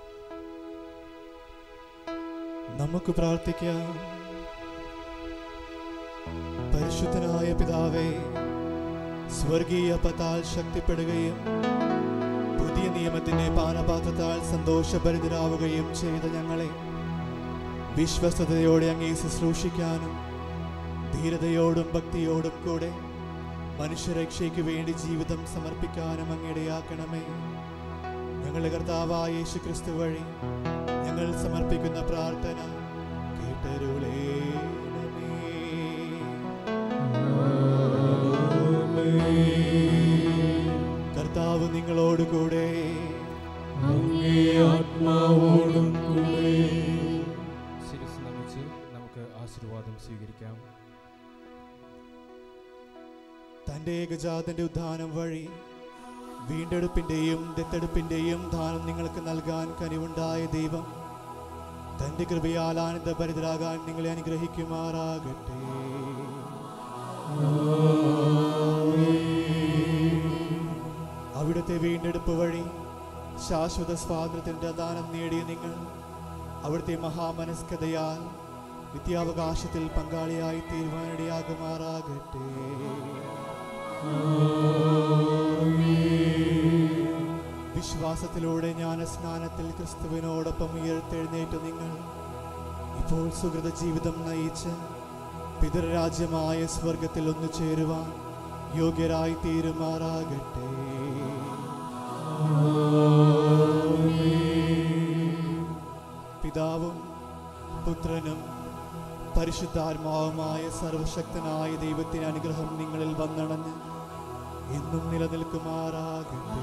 നമുക്ക് പ്രാർത്ഥിക്കാം. പരിശുദ്ധനായ പിതാവേ, സ്വർഗീയ അപ്പത്താൽ ശക്തിപ്പെടുകയും പുതിയ നിയമത്തിന്റെ പാനപാത്രത്താൽ സന്തോഷഭരിതരാവുകയും ചെയ്ത ഞങ്ങളെ വിശ്വസ്തയോടെ അങ്ങേ ശുശ്രൂഷിക്കാനും ധീരതയോടും ഭക്തിയോടും കൂടെ മനുഷ്യരക്ഷയ്ക്ക് വേണ്ടി ജീവിതം സമർപ്പിക്കാനും അങ്ങയിടയാക്കണമേ. ഞങ്ങളുടെ കർത്താവായ യേശു ക്രിസ്തു വഴി ഞങ്ങൾ സമർപ്പിക്കുന്ന പ്രാർത്ഥന കേട്ടരുളേണമേ. കർത്താവ് നിങ്ങളോട് കൂടെ, അങ്ങേ ആത്മാവോടും കൂടെ. ശിരസ്സ് നമിച്ച് നമുക്ക് ആശീർവാദം സ്വീകരിക്കാം. തൻ്റെ ഏകജാതന്റെ ഉദ്ധാനം വഴി വീണ്ടെടുപ്പിന്റെയും ദത്തെടുപ്പിന്റെയും ദാനം നിങ്ങൾക്ക് നൽകാൻ കനിവുണ്ടായ ദൈവം തന്റെ കൃപയാൽ ആനന്ദഭരിതരാകാൻ നിങ്ങളെ അനുഗ്രഹിക്കുമാറാകട്ടെ. അവിടുത്തെ വീണ്ടെടുപ്പ് വഴി ശാശ്വത സ്വാതന്ത്ര്യത്തിന്റെ ദാനം നേടിയ നിങ്ങൾ അവിടുത്തെ മഹാമനസ്കതയാൽ നിത്യാവകാശത്തിൽ പങ്കാളിയായി തീരുമാനിടയാകുമാറാകട്ടെ. വിശ്വാസത്തിലൂടെ ജ്ഞാനസ്നാനത്തിൽ ക്രിസ്തുവിനോടൊപ്പം ഉയർത്തെഴുന്നേറ്റ് നിങ്ങൾ ഇപ്പോൾ സുഹൃത ജീവിതം നയിച്ച് പിതൃരാജ്യമായ സ്വർഗത്തിൽ ഒന്നു ചേരുവാൻ യോഗ്യരായി തീരുമാറാകട്ടെ. പിതാവും പുത്രനും പരിശുദ്ധാത്മാവുമായ സർവശക്തനായ ദൈവത്തിന്റെ അനുഗ്രഹം നിങ്ങളിൽ വന്നണഞ്ഞ് എന്നും നിലനിൽക്കുമാറാകട്ടെ.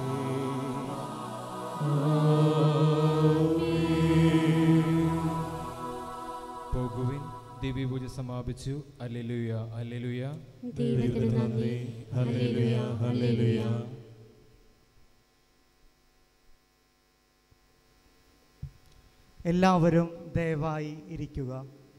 പോകുവിൻ, ദിവ്യപൂജ സമാപിച്ചു. ഹല്ലേലൂയ, ഹല്ലേലൂയ. ദൈവത്തിന് നന്ദി. ഹല്ലേലൂയ, ഹല്ലേലൂയ. എല്ലാവരും ദയവായി ഇരിക്കുക.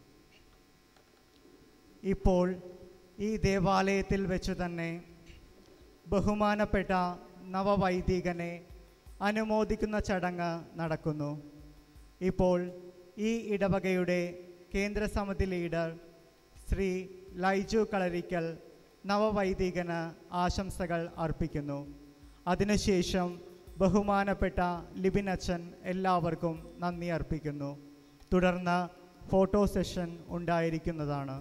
ഇപ്പോൾ ഈ ദേവാലയത്തിൽ വെച്ച് തന്നെ ബഹുമാനപ്പെട്ട നവവൈദികനെ അനുമോദിക്കുന്ന ചടങ്ങ് നടക്കുന്നു. ഇപ്പോൾ ഈ ഇടവകയുടെ കേന്ദ്രസമിതി ലീഡർ ശ്രീ ലൈജു കളരിക്കൽ നവവൈദികന് ആശംസകൾ അർപ്പിക്കുന്നു. അതിനുശേഷം ബഹുമാനപ്പെട്ട ലിബിൻ അച്ഛൻ എല്ലാവർക്കും നന്ദി അർപ്പിക്കുന്നു. തുടർന്ന് ഫോട്ടോ സെഷൻ ഉണ്ടായിരിക്കുന്നതാണ്.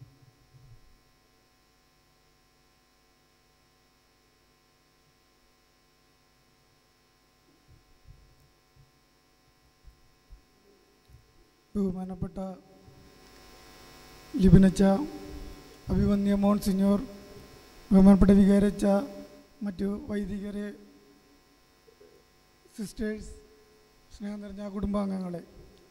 ബഹുമാനപ്പെട്ട ലിബിനച്ച, അഭിവന്യ മോൺസിഞ്ഞോർ, ബഹുമാനപ്പെട്ട വികാരച്ച, മറ്റു വൈദികരെ, സിസ്റ്റേഴ്സ്, സ്നേഹം നിറഞ്ഞ കുടുംബാംഗങ്ങളെ,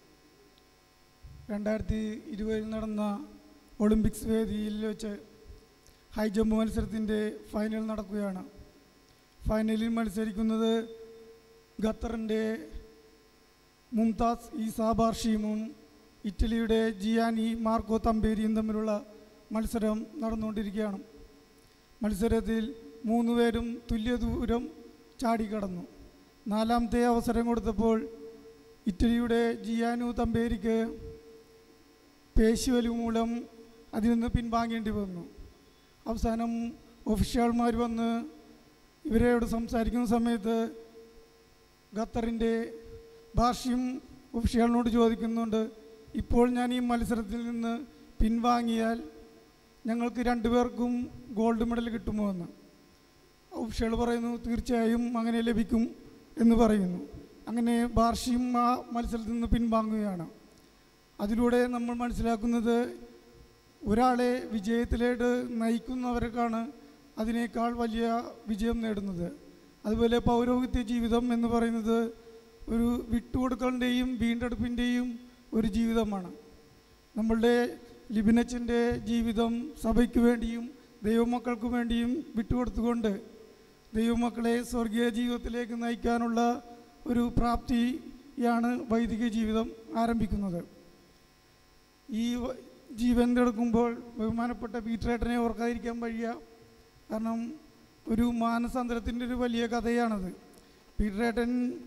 2020 നടന്ന ഒളിമ്പിക്സ് വേദിയിൽ വെച്ച് ഹൈ ജമ്പ് മത്സരത്തിൻ്റെ ഫൈനൽ നടക്കുകയാണ്. ഫൈനലിൽ മത്സരിക്കുന്നത് ഖത്തറിൻ്റെ മുംതാസ് ഈസാ ബാർഷീമും ഇറ്റലിയുടെ ജിയാനി മാർക്കോ തമ്പേരിയും തമ്മിലുള്ള മത്സരം നടന്നുകൊണ്ടിരിക്കുകയാണ്. മത്സരത്തിൽ 3 പേരും തുല്യ ദൂരം ചാടിക്കടന്നു. 4ാമത്തെ അവസരം കൊടുത്തപ്പോൾ ഇറ്റലിയുടെ ജിയാനു തമ്പേരിക്ക് പേശിവലു മൂലം അതിൽ നിന്ന് പിൻവാങ്ങേണ്ടി വന്നു. അവസാനം ഒഫീഷ്യൽമാർ വന്ന് ഇവരോട് സംസാരിക്കുന്ന സമയത്ത് ഖത്തറിൻ്റെ ബാർഷിം ഒഫീഷ്യലിനോട് ചോദിക്കുന്നുണ്ട്, ഇപ്പോൾ ഞാൻ ഈ മത്സരത്തിൽ നിന്ന് പിൻവാങ്ങിയാൽ ഞങ്ങൾക്ക് 2 പേർക്കും ഗോൾഡ് മെഡൽ കിട്ടുമോ എന്ന്. ഒഫീഷ്യൽ പറയുന്നു, തീർച്ചയായും അങ്ങനെ ലഭിക്കും എന്ന് പറയുന്നു. അങ്ങനെ ബാർഷിം ആ മത്സരത്തിൽ നിന്ന് പിൻവാങ്ങുകയാണ്. അതിലൂടെ നമ്മൾ മനസ്സിലാക്കുന്നത് ഒരാളെ വിജയത്തിലേക്ക് നയിക്കുന്നവർക്കാണ് അതിനേക്കാൾ വലിയ വിജയം നേടുന്നത്. അതുപോലെ പൗരോഹിത്യ ജീവിതം എന്ന് പറയുന്നത് ഒരു വിട്ടുകൊടുക്കലിൻ്റെയും വീണ്ടെടുപ്പിൻ്റെയും ഒരു ജീവിതമാണ്. നമ്മളുടെ ലിബിനച്ചൻ്റെ ജീവിതം സഭയ്ക്ക് വേണ്ടിയും ദൈവമക്കൾക്ക് വേണ്ടിയും വിട്ടുകൊടുത്തുകൊണ്ട് ദൈവമക്കളെ സ്വർഗീയ ജീവിതത്തിലേക്ക് നയിക്കാനുള്ള ഒരു പ്രാപ്തിയാണ് വൈദിക ജീവിതം ആരംഭിക്കുന്നത്. ഈ ജീവൻ എടുക്കുമ്പോൾ ബഹുമാനപ്പെട്ട പീറ്ററേട്ടനെ ഓർക്കാതിരിക്കാൻ വയ്യ. കാരണം ഒരു മാനസാന്തരത്തിൻ്റെ ഒരു വലിയ കഥയാണത്. പീറ്ററേട്ടൻ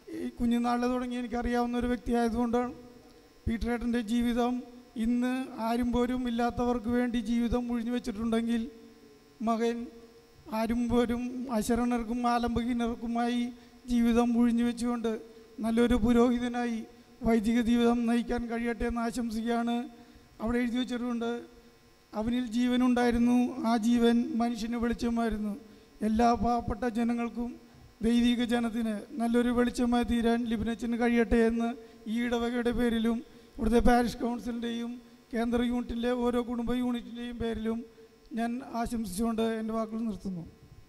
ഈ കുഞ്ഞുനാളിൽ തുടങ്ങി എനിക്കറിയാവുന്ന ഒരു വ്യക്തിയായതുകൊണ്ടാണ്. പീറ്ററേട്ടൻ്റെ ജീവിതം ഇന്ന് ആരും പോലും ഇല്ലാത്തവർക്ക് വേണ്ടി ജീവിതം ഒഴിഞ്ഞു വെച്ചിട്ടുണ്ടെങ്കിൽ, മകൻ ആരും പോലും അശരണർക്കും ആലംബഹീനർക്കുമായി ജീവിതം ഒഴിഞ്ഞു വെച്ചുകൊണ്ട് നല്ലൊരു പുരോഹിതനായി വൈദിക ജീവിതം നയിക്കാൻ കഴിയട്ടെ എന്ന് ആശംസിക്കുകയാണ്. അവിടെ എഴുതി വെച്ചിട്ടുണ്ട്, അവനിൽ ജീവനുണ്ടായിരുന്നു, ആ ജീവൻ മനുഷ്യന് വെളിച്ചമായിരുന്നു. എല്ലാ പാവപ്പെട്ട ജനങ്ങൾക്കും ദൈവിക ജനത്തിന് നല്ലൊരു വെളിച്ചമായി തീരാൻ ലിബിനച്ചന് കഴിയട്ടെ എന്ന് ഈ ഇടവകയുടെ പേരിലും ഇവിടുത്തെ പാരിഷ് കൗൺസിലിൻ്റെയും കേന്ദ്ര യൂണിറ്റിലെ ഓരോ കുടുംബ യൂണിറ്റിൻ്റെയും പേരിലും ഞാൻ ആശംസിച്ചുകൊണ്ട് എൻ്റെ വാക്കുകൾ നിർത്തുന്നു.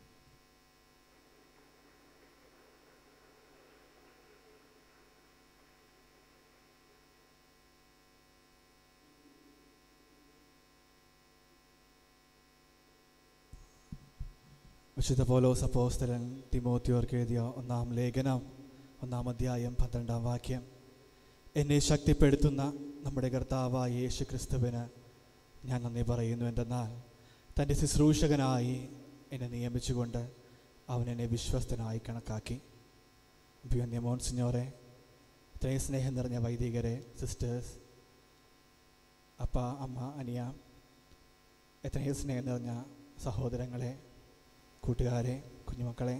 വിശുദ്ധ പൗലോസ് അപ്പോസ്തലൻ തിമോത്തിയോർക്ക് എഴുതിയ 1-ാം ലേഖനം 1-ാം അധ്യായം 12-ാം വാക്യം. എന്നെ ശക്തിപ്പെടുത്തുന്ന നമ്മുടെ കർത്താവായ യേശു ക്രിസ്തുവിന് ഞാൻ നന്ദി പറയുന്നു. എന്തെന്നാൽ തൻ്റെ ശുശ്രൂഷകനായി എന്നെ നിയമിച്ചുകൊണ്ട് അവൻ എന്നെ വിശ്വസ്തനായി കണക്കാക്കി. അഭിവന്യ മോൺസിഞ്ഞോറെ, ഇത്രയും സ്നേഹം നിറഞ്ഞ വൈദികരെ, സിസ്റ്റേഴ്സ്, അപ്പ, അമ്മ, അനിയ, എത്രയും സ്നേഹം നിറഞ്ഞ സഹോദരങ്ങളെ, കൂട്ടുകാരെ, കുഞ്ഞുമക്കളെ,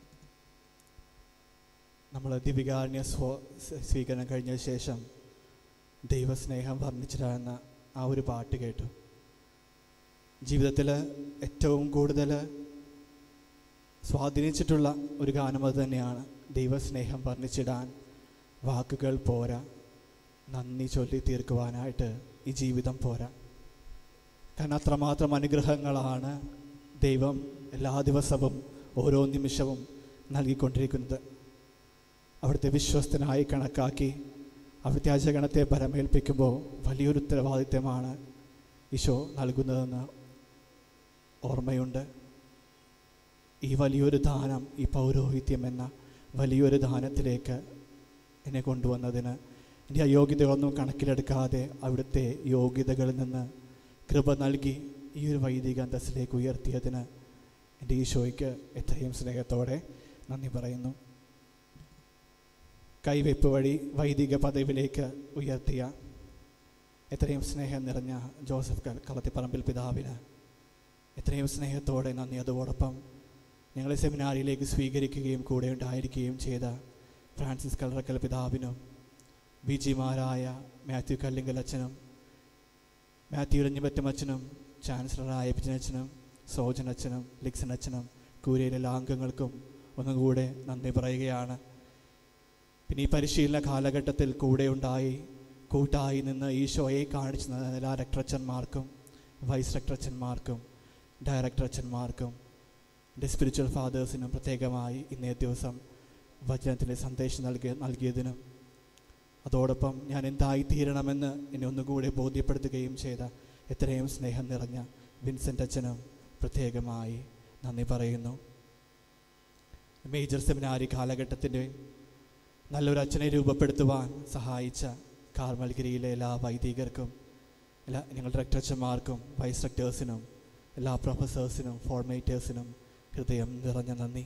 നമ്മൾ ദിവികാരുണ്യ സ്വീകരണം കഴിഞ്ഞ ശേഷം ദൈവസ്നേഹം വർണ്ണിച്ചിട്ടാകുന്ന ആ ഒരു പാട്ട് കേട്ടു. ജീവിതത്തിൽ ഏറ്റവും കൂടുതൽ സ്വാധീനിച്ചിട്ടുള്ള ഒരു ഗാനം അത് തന്നെയാണ്. ദൈവസ്നേഹം വർണ്ണിച്ചിടാൻ വാക്കുകൾ പോരാ, നന്ദി ചൊല്ലി തീർക്കുവാനായിട്ട് ഈ ജീവിതം പോരാ. കാരണം അത്രമാത്രം അനുഗ്രഹങ്ങളാണ് ദൈവം എല്ലാ ദിവസവും ഓരോ നിമിഷവും നൽകിക്കൊണ്ടിരിക്കുന്നത്. അവിടുത്തെ വിശ്വസ്തനായി കണക്കാക്കി അവിടുത്തെ അജഗണത്തെ പരമേൽപ്പിക്കുമ്പോൾ വലിയൊരു ഉത്തരവാദിത്വമാണ് ഈശോ നൽകുന്നതെന്ന് ഓർമ്മയുണ്ട്. ഈ വലിയൊരു ദാനം, ഈ പൗരോഹിത്യം എന്ന വലിയൊരു ദാനത്തിലേക്ക് എന്നെ കൊണ്ടുവന്നതിന് എൻ്റെ അയോഗ്യതകളൊന്നും കണക്കിലെടുക്കാതെ അവിടുത്തെ യോഗ്യതകളിൽ നിന്ന് കൃപ നൽകി ഈ ഒരു വൈദിക അന്തസ്സിലേക്ക് ഉയർത്തിയതിന് എൻ്റെ ഈശോയ്ക്ക് എത്രയും സ്നേഹത്തോടെ നന്ദി പറയുന്നു. കൈവയ്പ് വഴി വൈദിക പദവിയിലേക്ക് ഉയർത്തിയ എത്രയും സ്നേഹം നിറഞ്ഞ ജോസഫ് കളത്തിപ്പറമ്പിൽ പിതാവിന് എത്രയും സ്നേഹത്തോടെ നന്ദി. അതോടൊപ്പം ഞങ്ങളെ സെമിനാരിയിലേക്ക് സ്വീകരിക്കുകയും കൂടെ ഉണ്ടായിരിക്കുകയും ചെയ്ത ഫ്രാൻസിസ് കല്ലറക്കൽ പിതാവിനും ബിജിമാരായ മാത്യു കല്ലിങ്കൽ അച്ഛനും മാത്യു ഇളഞ്ഞിപ്പറ്റം അച്ഛനും ചാൻസലറായ പിജനച്ഛനും സോജൻ അച്ഛനും ലിക്സൺ അച്ഛനും കൂരയിലെ എല്ലാ അംഗങ്ങൾക്കും ഒന്നുകൂടെ നന്ദി പറയുകയാണ്. പിന്നെ ഈ പരിശീലന കാലഘട്ടത്തിൽ കൂട്ടായി നിന്ന് ഈശോയെ കാണിച്ചു തന്ന എല്ലാ രക്ടറച്ചന്മാർക്കും, വൈസ് രക്ടറച്ചന്മാർക്കും, ഡയറക്ടർ അച്ഛന്മാർക്കും, എൻ്റെ സ്പിരിച്വൽ ഫാദേഴ്സിനും പ്രത്യേകമായി ഇന്നേ ദിവസം വചനത്തിൻ്റെ സന്ദേശം നൽകിയതിനും അതോടൊപ്പം ഞാൻ എന്തായിത്തീരണമെന്ന് എന്നെ ഒന്നുകൂടെ ബോധ്യപ്പെടുത്തുകയും ചെയ്ത എത്രയും സ്നേഹം നിറഞ്ഞ വിൻസെൻ്റ് അച്ഛനും പ്രത്യേകമായി നന്ദി പറയുന്നു. മേജർ സെമിനാരി കാലഘട്ടത്തിൻ്റെ നല്ലൊരു അച്ഛനെ രൂപപ്പെടുത്തുവാൻ സഹായിച്ച കാർമൽഗിരിയിലെ എല്ലാ വൈദികർക്കും, ഞങ്ങളുടെ റെക്ടറച്ചന്മാർക്കും, വൈസ് റെക്ടേഴ്സിനും, എല്ലാ പ്രൊഫസേഴ്സിനും, ഫോർമേറ്റേഴ്സിനും ഹൃദയം നിറഞ്ഞ നന്ദി.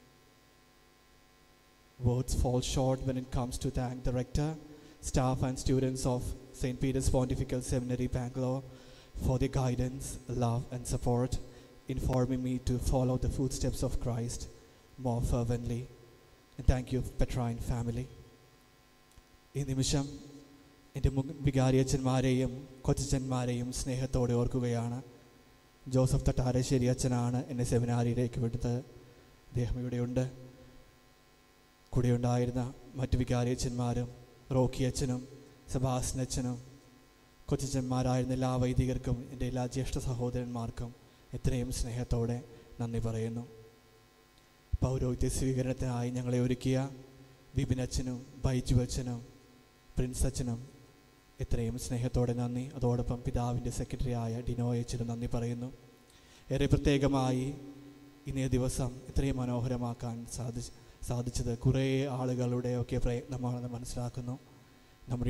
Words fall short when it comes to thank the rector, staff and students of St. Peter's Pontifical Seminary, Bangalore, for their guidance, love and support, informing me to follow the footsteps of Christ more fervently. And thank you, Petrine family. ഈ നിമിഷം എൻ്റെ വികാരിയച്ഛന്മാരെയും കൊച്ചച്ഛന്മാരെയും സ്നേഹത്തോടെ ഓർക്കുകയാണ്. Joseph Thattarassery അച്ഛനാണ് എന്നെ സെമിനാരിയിലേക്ക് വിട്ടത്. അദ്ദേഹം ഇവിടെയുണ്ട്. കൂടെയുണ്ടായിരുന്ന മറ്റു വികാരിയച്ഛന്മാരും, റോക്കി അച്ഛനും, സെബാസ്റ്റ്യൻ അച്ഛനും, കൊച്ചച്ഛന്മാരായിരുന്ന എല്ലാ വൈദികർക്കും, എൻ്റെ എല്ലാ ജ്യേഷ്ഠ സഹോദരന്മാർക്കും എത്രയും സ്നേഹത്തോടെ നന്ദി പറയുന്നു. പൗരോഹിത്യ സ്വീകരണത്തിനായി ഞങ്ങളെ ഒരുക്കിയ ബിബിൻ അച്ഛനും, ബൈജു അച്ഛനും, പ്രിൻസ് അച്ഛനും എത്രയും സ്നേഹത്തോടെ നന്ദി. അതോടൊപ്പം പിതാവിൻ്റെ സെക്രട്ടറിയായ ഡിനോയ് അച്ഛനും നന്ദി പറയുന്നു. ഏറെ പ്രത്യേകമായി ഇന്നേ ദിവസം ഇത്രയും മനോഹരമാക്കാൻ സാധിച്ചത് കുറേ ആളുകളുടെയൊക്കെ പ്രയത്നമാണെന്ന് മനസ്സിലാക്കുന്നു. നമ്മുടെ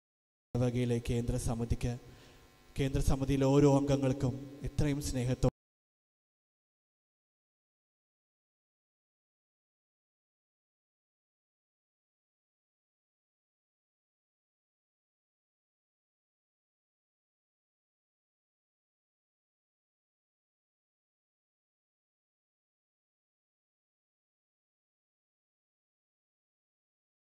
വകയിലെ കേന്ദ്ര സമിതിയിലെ ഓരോ അംഗങ്ങൾക്കും ഇത്രയും സ്നേഹത്തോടെ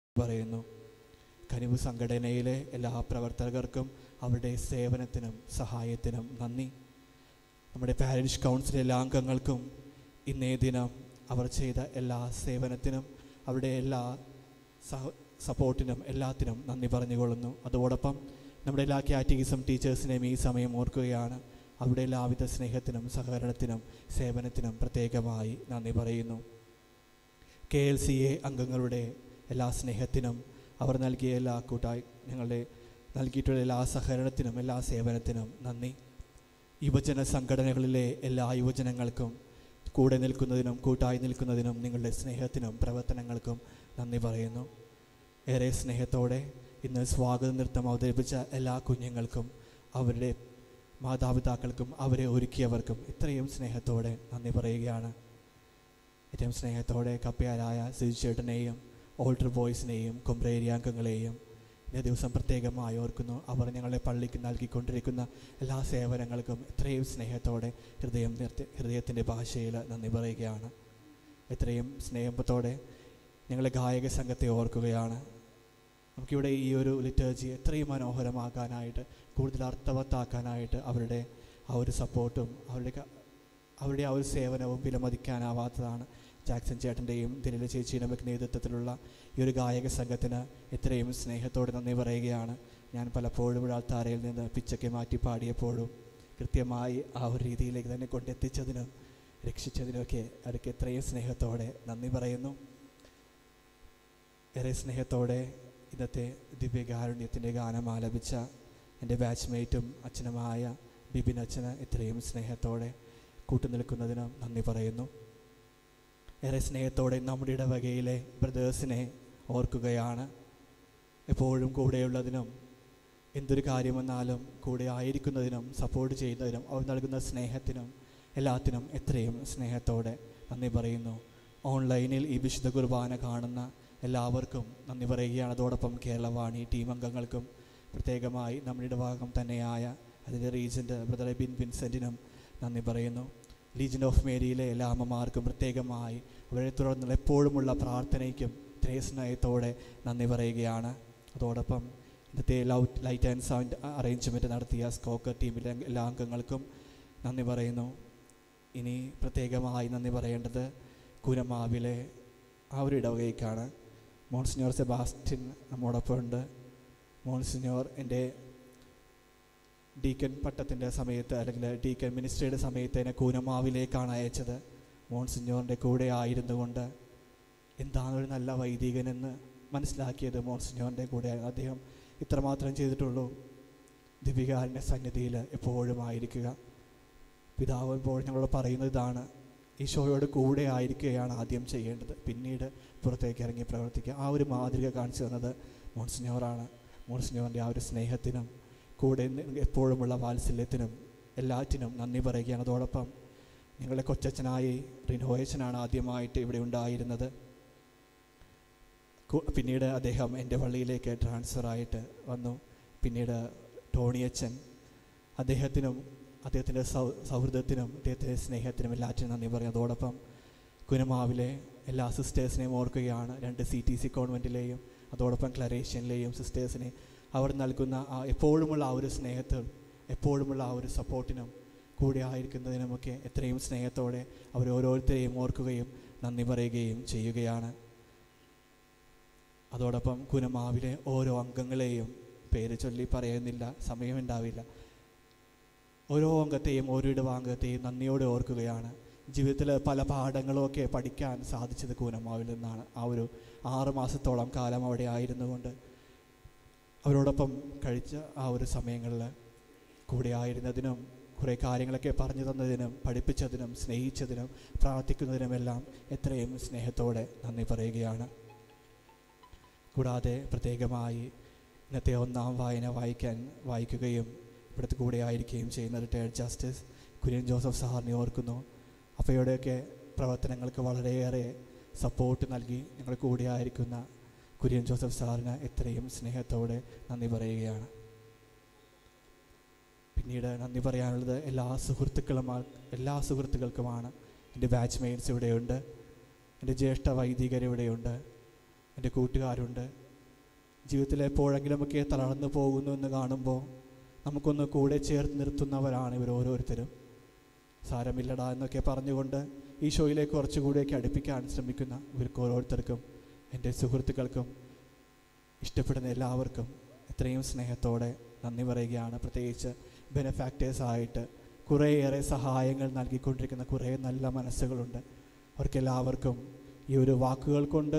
പറയുന്നു. കനിവ് സംഘടനയിലെ എല്ലാ പ്രവർത്തകർക്കും അവരുടെ സേവനത്തിനും സഹായത്തിനും നന്ദി. നമ്മുടെ പാരിഷ് കൗൺസിലെ എല്ലാ അംഗങ്ങൾക്കും ഇന്നേ ദിനം അവർ ചെയ്ത എല്ലാ സേവനത്തിനും അവരുടെ എല്ലാ സപ്പോർട്ടിനും എല്ലാത്തിനും നന്ദി പറഞ്ഞുകൊള്ളുന്നു. അതോടൊപ്പം നമ്മുടെ എല്ലാ കാറ്റഗിസം ടീച്ചേഴ്സിനെയും ഈ സമയം ഓർക്കുകയാണ്. അവരുടെ എല്ലാവിധ സ്നേഹത്തിനും സഹകരണത്തിനും സേവനത്തിനും പ്രത്യേകമായി നന്ദി പറയുന്നു. KLCA അംഗങ്ങളുടെ എല്ലാ സ്നേഹത്തിനും അവർ നൽകിയ എല്ലാ ഞങ്ങളുടെ നൽകിയിട്ടുള്ള എല്ലാ സഹകരണത്തിനും എല്ലാ സേവനത്തിനും നന്ദി. യുവജന സംഘടനകളിലെ എല്ലാ യുവജനങ്ങൾക്കും കൂടെ നിൽക്കുന്നതിനും കൂട്ടായി നിൽക്കുന്നതിനും നിങ്ങളുടെ സ്നേഹത്തിനും പ്രവർത്തനങ്ങൾക്കും നന്ദി പറയുന്നു. ഏറെ സ്നേഹത്തോടെ ഇന്ന് സ്വാഗത നൃത്തം അവതരിപ്പിച്ച എല്ലാ കുഞ്ഞുങ്ങൾക്കും അവരുടെ മാതാപിതാക്കൾക്കും അവരെ ഒരുക്കിയവർക്കും ഇത്രയും സ്നേഹത്തോടെ നന്ദി പറയുകയാണ്. ഏറ്റവും സ്നേഹത്തോടെ കപ്പ്യാരായ സിജുചേട്ടനെയും ഓൾട്ടർ ബോയ്സിനെയും കൊമ്പ്രേരിയ അംഗങ്ങളെയും ഇന്നേ ദിവസം പ്രത്യേകമായി ഓർക്കുന്നു. അവർ ഞങ്ങളെ പള്ളിക്ക് നൽകിക്കൊണ്ടിരിക്കുന്ന എല്ലാ സേവനങ്ങൾക്കും ഇത്രയും സ്നേഹത്തോടെ ഹൃദയത്തിൻ്റെ ഭാഷയിൽ നന്ദി പറയുകയാണ്. ഇത്രയും സ്നേഹത്തോടെ ഞങ്ങളെ ഗായക സംഘത്തെ ഓർക്കുകയാണ്. നമുക്കിവിടെ ഈ ഒരു ലിറ്റർജി എത്രയും മനോഹരമാക്കാനായിട്ട് കൂടുതൽ അർത്ഥവത്താക്കാനായിട്ട് അവരുടെ ആ ഒരു സപ്പോർട്ടും അവരുടെ ആ ഒരു സേവനവും വിലമതിക്കാനാവാത്തതാണ്. ജാക്സൺ ചേട്ടൻ്റെയും ദിലില ചേച്ചിയുടെയും ഒക്കെ നേതൃത്വത്തിലുള്ള ഈ ഒരു ഗായക സംഘത്തിന് ഇത്രയും സ്നേഹത്തോടെ നന്ദി പറയുകയാണ്. ഞാൻ പലപ്പോഴും ഇവിടെ ആൾത്താരയിൽ നിന്ന് പിച്ചൊക്കെ മാറ്റി പാടിയപ്പോഴും കൃത്യമായി ആ ഒരു രീതിയിലേക്ക് തന്നെ കൊണ്ടെത്തിച്ചതിനും രക്ഷിച്ചതിനൊക്കെ അവർക്ക് എത്രയും സ്നേഹത്തോടെ നന്ദി പറയുന്നു. ഏറെ സ്നേഹത്തോടെ ഇന്നത്തെ ദിവ്യകാരുണ്യത്തിൻ്റെ ഗാനം ആലപിച്ച എൻ്റെ ബാച്ച്മേറ്റും അച്ഛനുമായ ബിബിൻ അച്ഛന് ഇത്രയും സ്നേഹത്തോടെ കൂട്ടുനിൽക്കുന്നതിനും നന്ദി പറയുന്നു. ഏറെ സ്നേഹത്തോടെ നമ്മുടെ ഇടവകയിലെ ബ്രദേഴ്സിനെ ഓർക്കുകയാണ്. എപ്പോഴും കൂടെയുള്ളതിനും എന്തൊരു കാര്യമെന്നാലും കൂടെ ആയിരിക്കുന്നതിനും സപ്പോർട്ട് ചെയ്യുന്നതിനും അവർ നൽകുന്ന സ്നേഹത്തിനും എല്ലാത്തിനും എത്രയും സ്നേഹത്തോടെ നന്ദി പറയുന്നു. ഓൺലൈനിൽ ഈ വിശുദ്ധ കുർബാന കാണുന്ന എല്ലാവർക്കും നന്ദി പറയുകയാണ്. അതോടൊപ്പം കേരളവാണി ടീം അംഗങ്ങൾക്കും പ്രത്യേകമായി നമ്മുടെ ഇടവകം തന്നെയായ അതിൻ്റെ റീജൻ്റ് ബ്രദർ ബിൻ വിൻസെൻറ്റിനും നന്ദി പറയുന്നു. ലീജൻ ഓഫ് മേരിയിലെ എല്ലാ അമ്മമാർക്കും പ്രത്യേകമായി അവരെ തുടർന്നുള്ള എപ്പോഴുമുള്ള പ്രാർത്ഥനയ്ക്കും ഇത്രയും സ്നേഹത്തോടെ നന്ദി പറയുകയാണ്. അതോടൊപ്പം ഇന്നത്തെ ലൈറ്റ് ആൻഡ് സൗണ്ട് അറേഞ്ച്മെൻറ്റ് നടത്തിയ സ്കോക്കർ ടീമിലെ എല്ലാ അംഗങ്ങൾക്കും നന്ദി പറയുന്നു. ഇനി പ്രത്യേകമായി നന്ദി പറയേണ്ടത് കുരമാവിലെ ആ ഒരു ഇടവകയ്ക്കാണ്. മോൺസിഞ്ഞോർ സെബാസ്റ്റ്യൻ നമ്മോടൊപ്പം ഉണ്ട്. മോൺസിഞ്ഞോർ എൻ്റെ ഡീക്കൻ പട്ടത്തിൻ്റെ സമയത്ത് അല്ലെങ്കിൽ ഡീക്കൻ മിനിസ്ട്രിയുടെ സമയത്ത് എന്നെ കൂനമാവിലേക്കാണ് അയച്ചത്. മോൺസിഞ്ഞോറിൻ്റെ കൂടെ ആയിരുന്നു കൊണ്ട് എന്താണ് ഒരു നല്ല വൈദികനെന്ന് മനസ്സിലാക്കിയത് മോൺസിഞ്ഞോറിൻ്റെ കൂടെ. അദ്ദേഹം ഇത്രമാത്രം ചെയ്തിട്ടുള്ളൂ. ദിവികാരൻ്റെ സന്നിധിയിൽ എപ്പോഴും ആയിരിക്കുക. പിതാവ് എപ്പോഴും ഞങ്ങളോട് പറയുന്നത് ഇതാണ്, ഈശോയോട് കൂടെ ആയിരിക്കുകയാണ് ആദ്യം ചെയ്യേണ്ടത്, പിന്നീട് പുറത്തേക്ക് ഇറങ്ങി പ്രവർത്തിക്കുക. ആ ഒരു മാതൃക കാണിച്ചു തന്നത് മോൺസിഞ്ഞോറാണ്. മോൺസിഞ്ഞോറിൻ്റെ ആ ഒരു സ്നേഹത്തിനും കൂടെ എപ്പോഴുമുള്ള വാത്സല്യത്തിനും എല്ലാറ്റിനും നന്ദി പറയുകയാണ്. അതോടൊപ്പം ഞങ്ങളുടെ കൊച്ചച്ഛനായി റിനോയച്ചനാണ് ആദ്യമായിട്ട് ഇവിടെ ഉണ്ടായിരുന്നത്. പിന്നീട് അദ്ദേഹം എൻ്റെ പള്ളിയിലേക്ക് ട്രാൻസ്ഫറായിട്ട് വന്നു. പിന്നീട് ടോണിയച്ചൻ, അദ്ദേഹത്തിൻ്റെ സൗഹൃദത്തിനും അദ്ദേഹത്തിൻ്റെ സ്നേഹത്തിനും എല്ലാറ്റിനും നന്ദി പറയും. അതോടൊപ്പം കുനമാവിലെ എല്ലാ സിസ്റ്റേഴ്സിനെയും ഓർക്കുകയാണ്. 2 CTC കോൺവെൻറ്റിലെയും അതോടൊപ്പം ക്ലറേഷ്യനിലെയും സിസ്റ്റേഴ്സിനെ അവർ നൽകുന്ന എപ്പോഴുമുള്ള ആ ഒരു സ്നേഹത്തിനും എപ്പോഴുമുള്ള ആ ഒരു സപ്പോർട്ടിനും കൂടെ ആയിരിക്കുന്നതിനുമൊക്കെ എത്രയും സ്നേഹത്തോടെ അവരോരോരുത്തരെയും ഓർക്കുകയും നന്ദി പറയുകയും ചെയ്യുകയാണ്. അതോടൊപ്പം കുനമാവിലെ ഓരോ അംഗങ്ങളെയും പേര് ചൊല്ലി പറയുന്നില്ല, സമയമുണ്ടാവില്ല. ഓരോ അംഗത്തെയും ഓരോ ഇടവാംഗത്തെയും നന്ദിയോടെ ഓർക്കുകയാണ്. ജീവിതത്തിൽ പല പാഠങ്ങളുമൊക്കെ പഠിക്കാൻ സാധിച്ചത് കൂനമാവിൽ നിന്നാണ്. ആ ഒരു 6 മാസത്തോളം കാലം അവിടെ ആയിരുന്നുകൊണ്ട് അവരോടൊപ്പം കഴിച്ച ആ ഒരു സമയങ്ങളിൽ കൂടെ ആയിരുന്നതിനും കുറേ കാര്യങ്ങളൊക്കെ പറഞ്ഞു തന്നതിനും പഠിപ്പിച്ചതിനും സ്നേഹിച്ചതിനും പ്രാർത്ഥിക്കുന്നതിനുമെല്ലാം എത്രയും സ്നേഹത്തോടെ നന്ദി പറയുകയാണ്. കൂടാതെ പ്രത്യേകമായി ഇന്നത്തെ 1ാം വായന വായിക്കുകയും ഇവിടുത്തെ കൂടെ ആയിരിക്കുകയും ചെയ്യുന്ന റിട്ടയർഡ് ജസ്റ്റിസ് കുര്യൻ ജോസഫ് സാറിനെ ഓർക്കുന്നു. അവയുടെയൊക്കെ പ്രവർത്തനങ്ങൾക്ക് വളരെയേറെ സപ്പോർട്ട് നൽകി ഞങ്ങൾ കൂടെ ആയിരിക്കുന്ന കുര്യൻ ജോസഫ് സാറിന് എത്രയും സ്നേഹത്തോടെ നന്ദി പറയുകയാണ്. പിന്നീട് നന്ദി പറയാനുള്ളത് എല്ലാ സുഹൃത്തുക്കൾക്കുമാണ്. എൻ്റെ ബാച്ച്മേറ്റ്സ് ഇവിടെയുണ്ട്, എൻ്റെ ജ്യേഷ്ഠ വൈദികർ ഇവിടെയുണ്ട്, എൻ്റെ കൂട്ടുകാരുണ്ട്, ജീവിതത്തിൽ എപ്പോഴെങ്കിലുമൊക്കെ തളർന്നു പോകുന്നു എന്ന് കാണുമ്പോൾ നമുക്കൊന്ന് കൂടെ ചേർത്ത് നിർത്തുന്നവരാണ് ഇവർ ഓരോരുത്തരും. സാരമില്ലടാ എന്നൊക്കെ പറഞ്ഞുകൊണ്ട് ഈശോയിലേക്ക് കുറച്ചുകൂടിയൊക്കെ അടുപ്പിക്കാൻ ശ്രമിക്കുന്ന ഇവർക്ക് ഓരോരുത്തർക്കും, എൻ്റെ സുഹൃത്തുക്കൾക്കും, ഇഷ്ടപ്പെടുന്ന എല്ലാവർക്കും എത്രയും സ്നേഹത്തോടെ നന്ദി പറയുകയാണ്. പ്രത്യേകിച്ച് ബെനഫാക്ടേഴ്സായിട്ട് കുറേയേറെ സഹായങ്ങൾ നൽകിക്കൊണ്ടിരിക്കുന്ന കുറേ നല്ല മനസ്സുകളുണ്ട്. അവർക്കെല്ലാവർക്കും ഈ ഒരു വാക്കുകൾ കൊണ്ട്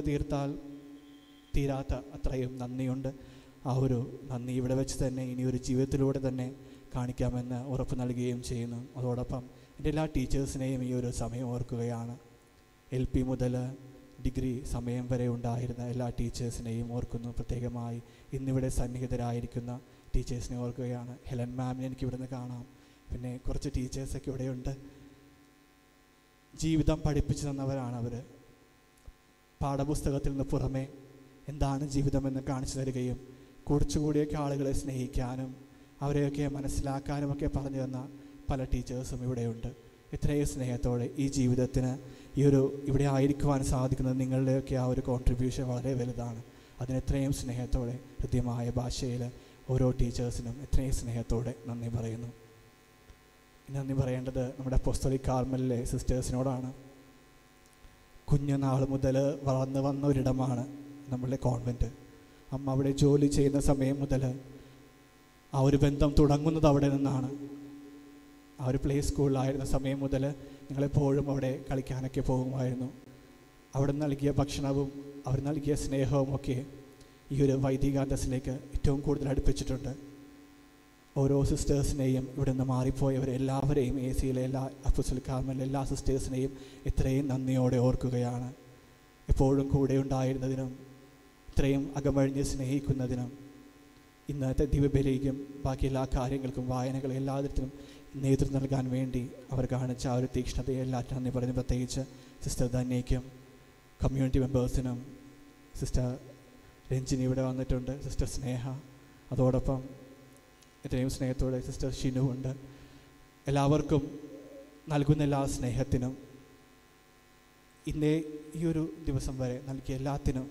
തീരാത്ത അത്രയും നന്ദിയുണ്ട്. ആ ഒരു നന്ദി ഇവിടെ വെച്ച് തന്നെ ഇനിയൊരു ജീവിതത്തിലൂടെ തന്നെ കാണിക്കാമെന്ന് ഉറപ്പ് നൽകുകയും ചെയ്യുന്നു. അതോടൊപ്പം എൻ്റെ എല്ലാ ടീച്ചേഴ്സിനെയും ഈ ഒരു സമയം ഓർക്കുകയാണ്. LP മുതൽ ഡിഗ്രി സമയം വരെ ഉണ്ടായിരുന്ന എല്ലാ ടീച്ചേഴ്സിനെയും ഓർക്കുന്നു. പ്രത്യേകമായി ഇന്നിവിടെ സന്നിഹിതരായിരിക്കുന്ന ടീച്ചേഴ്സിനെ ഓർക്കുകയാണ്. ഹെലൻ മാമിനെ എനിക്ക് ഇവിടുന്ന് കാണാം. പിന്നെ കുറച്ച് ടീച്ചേഴ്സൊക്കെ ഇവിടെയുണ്ട്. ജീവിതം പഠിപ്പിച്ചു തന്നവരാണ് അവർ. പാഠപുസ്തകത്തിൽ നിന്ന് പുറമെ എന്താണ് ജീവിതമെന്ന് കാണിച്ചു തരികയും കുറച്ചുകൂടിയൊക്കെ ആളുകളെ സ്നേഹിക്കാനും അവരെയൊക്കെ മനസ്സിലാക്കാനുമൊക്കെ പറഞ്ഞു തന്ന പല ടീച്ചേഴ്സും ഇവിടെയുണ്ട്. ഇത്രയും സ്നേഹത്തോടെ ഈ ജീവിതത്തിന് ഇവിടെ ആയിരിക്കുവാൻ സാധിക്കുന്നത് നിങ്ങളുടെയൊക്കെ ആ ഒരു കോൺട്രിബ്യൂഷൻ വളരെ വലുതാണ്. അതിനെത്രയും സ്നേഹത്തോടെ ഹൃദ്യമായ ഭാഷയിൽ ഓരോ ടീച്ചേഴ്സിനും എത്രയും സ്നേഹത്തോടെ നന്ദി പറയുന്നു. നന്ദി പറയേണ്ടത് നമ്മുടെ അപ്പോസ്തലിക് കാർമലിലെ സിസ്റ്റേഴ്സിനോടാണ്. കുഞ്ഞുനാൾ മുതൽ വളർന്നു വന്ന ഒരിടമാണ് നമ്മളുടെ കോൺവെൻറ്റ്. അമ്മ അവിടെ ജോലി ചെയ്യുന്ന സമയം മുതൽ ആ ഒരു ബന്ധം തുടങ്ങുന്നത് അവിടെ നിന്നാണ്. ആ ഒരു പ്ലേ സ്കൂളിലായിരുന്ന സമയം മുതൽ ഞങ്ങളെപ്പോഴും അവിടെ കളിക്കാനൊക്കെ പോകുമായിരുന്നു. അവിടെ നൽകിയ ഭക്ഷണവും അവർ നൽകിയ സ്നേഹവും ഒക്കെ ഈ ഒരു വൈദികാന്തസിലേക്ക് ഏറ്റവും കൂടുതൽ അടുപ്പിച്ചിട്ടുണ്ട്. ഓരോ സിസ്റ്റേഴ്സിനെയും ഇവിടെ നിന്ന് മാറിപ്പോയവരെല്ലാവരെയും AC-യിലെ എല്ലാ അപ്പോസ്തലിക് കാർമലിലെ എല്ലാ സിസ്റ്റേഴ്സിനെയും ഇത്രയും നന്ദിയോടെ ഓർക്കുകയാണ്. എപ്പോഴും കൂടെ ഉണ്ടായിരുന്നതിനും ഇത്രയും അകമഴിഞ്ഞ് സ്നേഹിക്കുന്നതിനും ഇന്നത്തെ ദിവ്യബലിക്കും ബാക്കി എല്ലാ കാര്യങ്ങൾക്കും വായനകളും എല്ലാത്തിനും നേതൃത്വം നൽകാൻ വേണ്ടി അവർ കാണിച്ച ആ ഒരു തീക്ഷ്ണതയെ എല്ലാറ്റിനും നന്ദി പറഞ്ഞ് പ്രത്യേകിച്ച് സിസ്റ്റർ ധന്യയ്ക്കും കമ്മ്യൂണിറ്റി മെമ്പേഴ്സിനും സിസ്റ്റർ രഞ്ജിനി ഇവിടെ വന്നിട്ടുണ്ട്, സിസ്റ്റർ സ്നേഹ, അതോടൊപ്പം ഇത്രയും സ്നേഹത്തോടെ സിസ്റ്റർ ഷിനുവുണ്ട്. എല്ലാവർക്കും നൽകുന്ന എല്ലാ സ്നേഹത്തിനും ഇന്നേ ഈ ഒരു ദിവസം വരെ നൽകിയ എല്ലാത്തിനും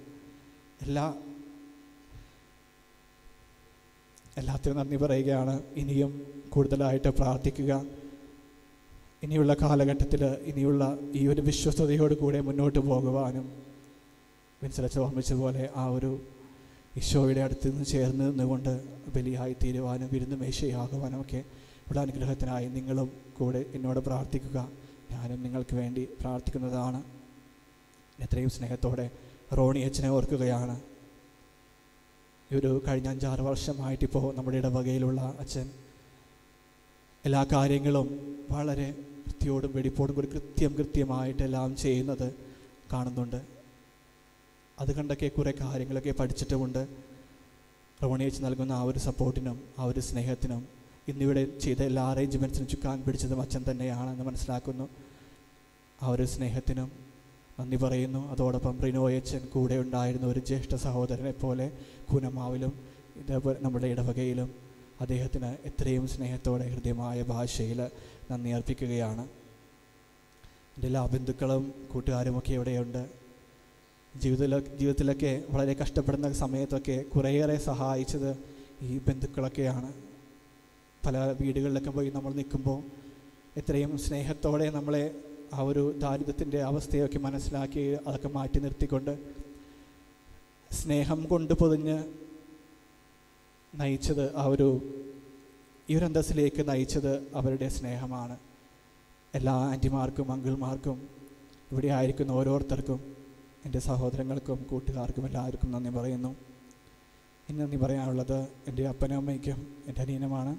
നന്ദി പറയുകയാണ്. ഇനിയും കൂടുതലായിട്ട് പ്രാർത്ഥിക്കുക. ഇനിയുള്ള കാലഘട്ടത്തിൽ ഇനിയുള്ള ഈ ഒരു വിശ്വസ്തയോട് കൂടെ മുന്നോട്ട് പോകുവാനും വിൻസലച്ച ഓർമ്മിച്ചതുപോലെ ആ ഒരു ഈശോയുടെ അടുത്ത് നിന്ന് ചേർന്ന് നിന്നുകൊണ്ട് ബലിയായി തീരുവാനും വിരുന്ന് മേശയാകുവാനും ഒക്കെ ഉള്ള അനുഗ്രഹത്തിനായി നിങ്ങളും കൂടെ എന്നോട് പ്രാർത്ഥിക്കുക. ഞാനും നിങ്ങൾക്ക് വേണ്ടി പ്രാർത്ഥിക്കുന്നതാണ്. എത്രയും സ്നേഹത്തോടെ റോണി അച്ഛനെ ഓർക്കുകയാണ്. ഈ ഒരു കഴിഞ്ഞ 5-6 വർഷമായിട്ടിപ്പോൾ നമ്മുടെ ഇടവകയിലുള്ള അച്ഛൻ എല്ലാ കാര്യങ്ങളും വളരെ വൃത്തിയോടും വെടിപ്പോടും കൂടി കൃത്യമായിട്ടെല്ലാം ചെയ്യുന്നത് കാണുന്നുണ്ട്. അത് കണ്ടൊക്കെ കുറേ കാര്യങ്ങളൊക്കെ പഠിച്ചിട്ടുമുണ്ട്. റോണി അച്ഛൻ നൽകുന്ന ആ ഒരു സപ്പോർട്ടിനും ആ ഒരു സ്നേഹത്തിനും ഇന്നിവിടെ ചെയ്ത എല്ലാ അറേഞ്ച്മെൻറ്റ്സിനും ചുക്കാൻ പിടിച്ചതും അച്ഛൻ തന്നെയാണെന്ന് മനസ്സിലാക്കുന്നു. ആ ഒരു സ്നേഹത്തിനും നന്ദി പറയുന്നു. അതോടൊപ്പം റിനോയച്ചൻ കൂടെ ഉണ്ടായിരുന്ന ഒരു ജ്യേഷ്ഠ സഹോദരനെ പോലെ കൂനമാവിലും ഇതേപോലെ നമ്മുടെ ഇടവകയിലും അദ്ദേഹത്തിന് എത്രയും സ്നേഹത്തോടെ ഹൃദ്യമായ ഭാഷയിൽ നന്ദി അർപ്പിക്കുകയാണ്. എൻ്റെ എല്ലാ ബന്ധുക്കളും കൂട്ടുകാരുമൊക്കെ ഇവിടെയുണ്ട്. ജീവിതത്തിലൊക്കെ വളരെ കഷ്ടപ്പെടുന്ന സമയത്തൊക്കെ കുറേയേറെ സഹായിച്ചത് ഈ ബന്ധുക്കളൊക്കെയാണ്. പല വീടുകളിലൊക്കെ പോയി നമ്മൾ നിൽക്കുമ്പോൾ എത്രയും സ്നേഹത്തോടെ നമ്മളെ ആ ഒരു ദാരിദ്ര്യത്തിൻ്റെ അവസ്ഥയൊക്കെ മനസ്സിലാക്കി അതൊക്കെ മാറ്റി നിർത്തിക്കൊണ്ട് സ്നേഹം കൊണ്ട് പൊതിഞ്ഞ് നയിച്ചത് ഈ ഒരു അന്തസ്സിലേക്ക് നയിച്ചത് അവരുടെ സ്നേഹമാണ്. എല്ലാ ആൻറ്റിമാർക്കും അങ്കിൾമാർക്കും ഇവിടെ ആയിരിക്കുന്ന ഓരോരുത്തർക്കും എൻ്റെ സഹോദരങ്ങൾക്കും കൂട്ടുകാർക്കും എല്ലാവർക്കും നന്ദി പറയുന്നു. ഇനി നന്ദി പറയാനുള്ളത് എൻ്റെ അപ്പനും അമ്മയ്ക്കും എൻ്റെ അനിയനുമാണ്.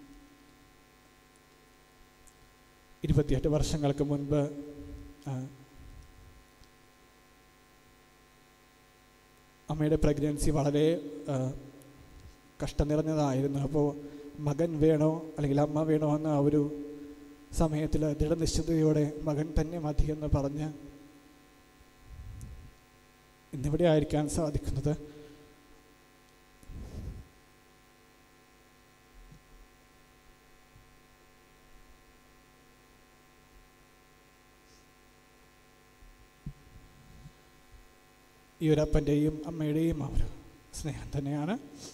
28 വർഷങ്ങൾക്ക് മുൻപ് അമ്മയുടെ പ്രഗ്നൻസി വളരെ കഷ്ടം നിറഞ്ഞതായിരുന്നു. അപ്പോൾ മകൻ വേണോ അല്ലെങ്കിൽ അമ്മ വേണോ എന്ന ആ ഒരു സമയത്തിൽ ദൃഢനിശ്ചിതയോടെ മകൻ തന്നെ മതിയെന്ന് പറഞ്ഞ് ഇന്നിവിടെ ആയിരിക്കാൻ സാധിക്കുന്നത്. ഈ ഒരപ്പൻ്റെയും അമ്മയുടെയും ആ ഒരു സ്നേഹം തന്നെയാണ്.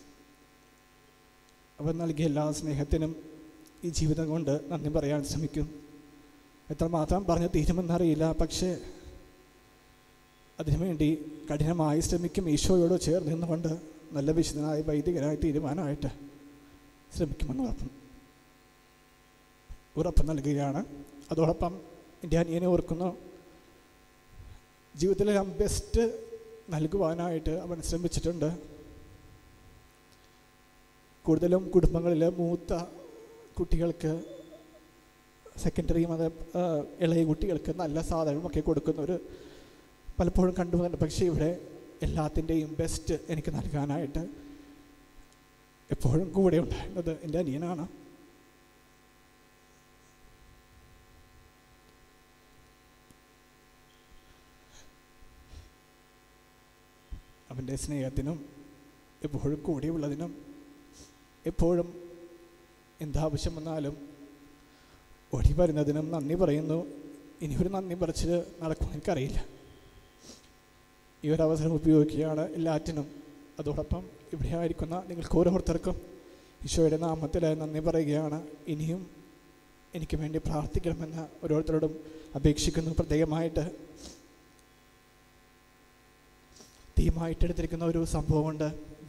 അവൻ നൽകിയ എല്ലാ സ്നേഹത്തിനും ഈ ജീവിതം കൊണ്ട് നന്ദി പറയാൻ ശ്രമിക്കും. എത്രമാത്രം പറഞ്ഞു തീരുമെന്നറിയില്ല, പക്ഷേ അതിനുവേണ്ടി കഠിനമായി ശ്രമിക്കും. ഈശോയോട് ചേർന്ന് നിന്നുകൊണ്ട് നല്ല വിശുദ്ധനായ വൈദികനായി തീരുമാനമായിട്ട് ശ്രമിക്കുമെന്ന് ഉറപ്പ് നൽകുകയാണ്. അതോടൊപ്പം എൻ്റെ അനിയനെ ഓർക്കുന്നു. ജീവിതത്തിലെ ബെസ്റ്റ് നൽകുവാനായിട്ട് അവൻ ശ്രമിച്ചിട്ടുണ്ട്. കൂടുതലും കുടുംബങ്ങളിൽ മൂത്ത കുട്ടികൾക്ക്, സെക്കൻഡറിയും അത് ഇളയ കുട്ടികൾക്ക് നല്ല സാധനമൊക്കെ കൊടുക്കുന്നവർ പലപ്പോഴും കണ്ടുവന്നുണ്ട്. പക്ഷേ ഇവിടെ എല്ലാത്തിൻ്റെയും ബെസ്റ്റ് എനിക്ക് നൽകാനായിട്ട് എപ്പോഴും കൂടെ ഉണ്ടായിരുന്നത് എൻ്റെ അനിയനാണ്. അവൻ്റെ സ്നേഹത്തിനും എപ്പോഴും കൂടെയുള്ളതിനും എപ്പോഴും എന്താവശ്യം വന്നാലും ഓടി വരുന്നതിനും നന്ദി പറയുന്നു. ഇനിയൊരു നന്ദി പറിച്ച് നടക്കുമെന്ന് എനിക്കറിയില്ല. ഈ ഒരു അവസരം ഉപയോഗിക്കുകയാണ് എല്ലാറ്റിനും. അതോടൊപ്പം ഇവിടെ ആയിരിക്കുന്ന നിങ്ങൾക്ക് ഓരോരുത്തർക്കും ഈശോയുടെ നാമത്തിൽ നന്ദി പറയുകയാണ്. ഇനിയും എനിക്ക് വേണ്ടി പ്രാർത്ഥിക്കണമെന്ന് ഓരോരുത്തരോടും അപേക്ഷിക്കുന്നു. പ്രത്യേകമായിട്ട് തീമായിട്ടെടുത്തിരിക്കുന്ന ഒരു സംഭവമുണ്ട്,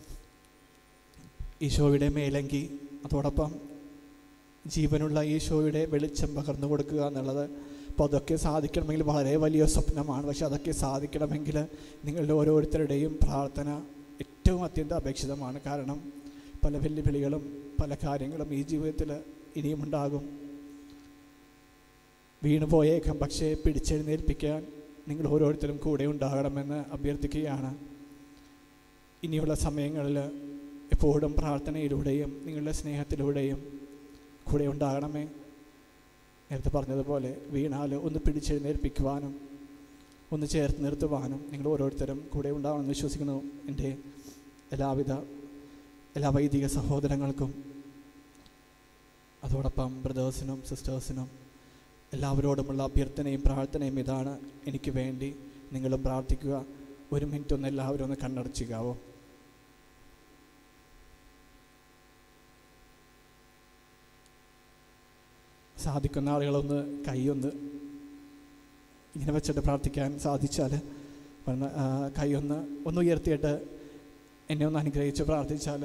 ഈശോയുടെ മേലങ്കി. അതോടൊപ്പം ജീവനുള്ള ഈശോയുടെ വെളിച്ചം പകർന്നു കൊടുക്കുക എന്നുള്ളത്. അപ്പോൾ അതൊക്കെ സാധിക്കണമെങ്കിൽ വളരെ വലിയ സ്വപ്നമാണ്. പക്ഷെ അതൊക്കെ സാധിക്കണമെങ്കിൽ നിങ്ങളുടെ ഓരോരുത്തരുടെയും പ്രാർത്ഥന ഏറ്റവും അത്യന്തം അപേക്ഷിതമാണ്. കാരണം പല വെല്ലുവിളികളും പല കാര്യങ്ങളും ഈ ജീവിതത്തിൽ ഇനിയും ഉണ്ടാകും. വീണുപോയേക്കാം, പക്ഷേ പിടിച്ചെഴുന്നേൽപ്പിക്കാൻ നിങ്ങൾ ഓരോരുത്തരും കൂടെ ഉണ്ടാകണമെന്ന് അഭ്യർത്ഥിക്കുകയാണ്. ഇനിയുള്ള സമയങ്ങളിൽ എപ്പോഴും പ്രാർത്ഥനയിലൂടെയും നിങ്ങളുടെ സ്നേഹത്തിലൂടെയും കൂടെ ഉണ്ടാകണമേ. നേരത്തെ പറഞ്ഞതുപോലെ വീണാൽ ഒന്ന് പിടിച്ചെഴുന്നേൽപ്പിക്കുവാനും ഒന്ന് ചേർത്ത് നിർത്തുവാനും നിങ്ങൾ ഓരോരുത്തരും കൂടെ ഉണ്ടാവണമെന്ന് വിശ്വസിക്കുന്നു. എൻ്റെ എല്ലാ വൈദിക സഹോദരങ്ങൾക്കും അതോടൊപ്പം ബ്രദേഴ്സിനും സിസ്റ്റേഴ്സിനും എല്ലാവരോടുമുള്ള അഭ്യർത്ഥനയും പ്രാർത്ഥനയും ഇതാണ്. എനിക്ക് വേണ്ടി നിങ്ങളും പ്രാർത്ഥിക്കുക. ഒരു മിനിറ്റ് ഒന്ന് എല്ലാവരും ഒന്ന് കണ്ണടച്ചിക്കാവോ? സാധിക്കുന്ന ആളുകളൊന്ന് കൈയൊന്ന് ഇങ്ങനെ വെച്ചിട്ട് പ്രാർത്ഥിക്കാൻ സാധിച്ചാൽ കൈയൊന്ന് ഉയർത്തിയിട്ട് എന്നെ ഒന്ന് അനുഗ്രഹിച്ച് പ്രാർത്ഥിച്ചാൽ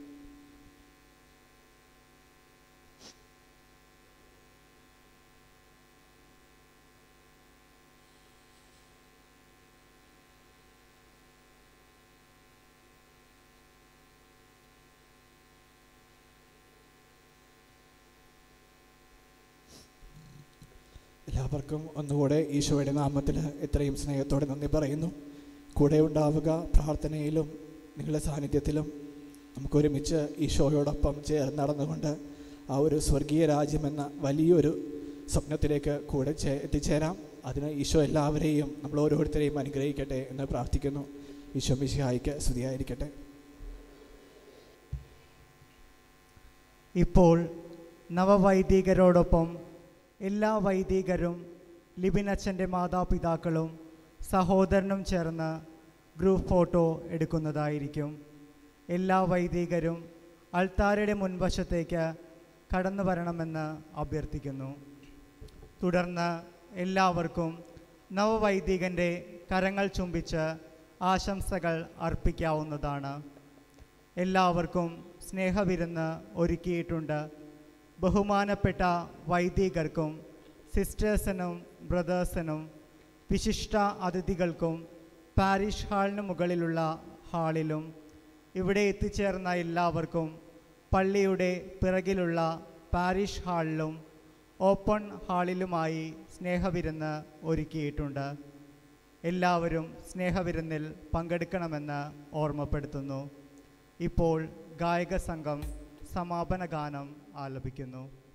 എല്ലാവർക്കും ഒന്നുകൂടെ ഈശോയുടെ നാമത്തിൽ എത്രയും സ്നേഹത്തോടെ നന്ദി പറയുന്നു. കൂടെ ഉണ്ടാവുക. പ്രാർത്ഥനയിലും നിങ്ങളുടെ സാന്നിധ്യത്തിലും നമുക്കൊരുമിച്ച് ഈശോയോടൊപ്പം ചേർന്ന് നടന്നുകൊണ്ട് ആ ഒരു സ്വർഗീയ രാജ്യമെന്ന വലിയൊരു സ്വപ്നത്തിലേക്ക് കൂടെ എത്തിച്ചേരാം. അതിന് ഈശോ എല്ലാവരെയും നമ്മൾ ഓരോരുത്തരെയും അനുഗ്രഹിക്കട്ടെ എന്ന് പ്രാർത്ഥിക്കുന്നു. ഈശോ മിശിഹായ്ക്ക് സ്തുതിയായിരിക്കട്ടെ. ഇപ്പോൾ നവവൈദികരോടൊപ്പം എല്ലാ വൈദികരും ലിബിനച്ഛൻ്റെ മാതാപിതാക്കളും സഹോദരനും ചേർന്ന് ഗ്രൂപ്പ് ഫോട്ടോ എടുക്കുന്നതായിരിക്കും. എല്ലാ വൈദികരും അൾത്താരയുടെ മുൻവശത്തേക്ക് കടന്നു വരണമെന്ന് അഭ്യർത്ഥിക്കുന്നു. തുടർന്ന് എല്ലാവർക്കും നവവൈദികൻ്റെ കരങ്ങൾ ചുംബിച്ച് ആശംസകൾ അർപ്പിക്കാവുന്നതാണ്. എല്ലാവർക്കും സ്നേഹവിരുന്ന് ഒരുക്കിയിട്ടുണ്ട്. ബഹുമാനപ്പെട്ട വൈദികർക്കും സിസ്റ്റേഴ്സിനും ബ്രദേഴ്സിനും വിശിഷ്ട അതിഥികൾക്കും പാരിഷ് ഹാളിന് മുകളിലുള്ള ഹാളിലും ഇവിടെ എത്തിച്ചേർന്ന എല്ലാവർക്കും പള്ളിയുടെ പിറകിലുള്ള പാരിഷ് ഹാളിലും ഓപ്പൺ ഹാളിലുമായി സ്നേഹവിരുന്ന് ഒരുക്കിയിട്ടുണ്ട്. എല്ലാവരും സ്നേഹവിരുന്നിൽ പങ്കെടുക്കണമെന്ന് ഓർമ്മപ്പെടുത്തുന്നു. ഇപ്പോൾ ഗായക സംഘം സമാപന ഗാനം ആലപിക്കുന്നു.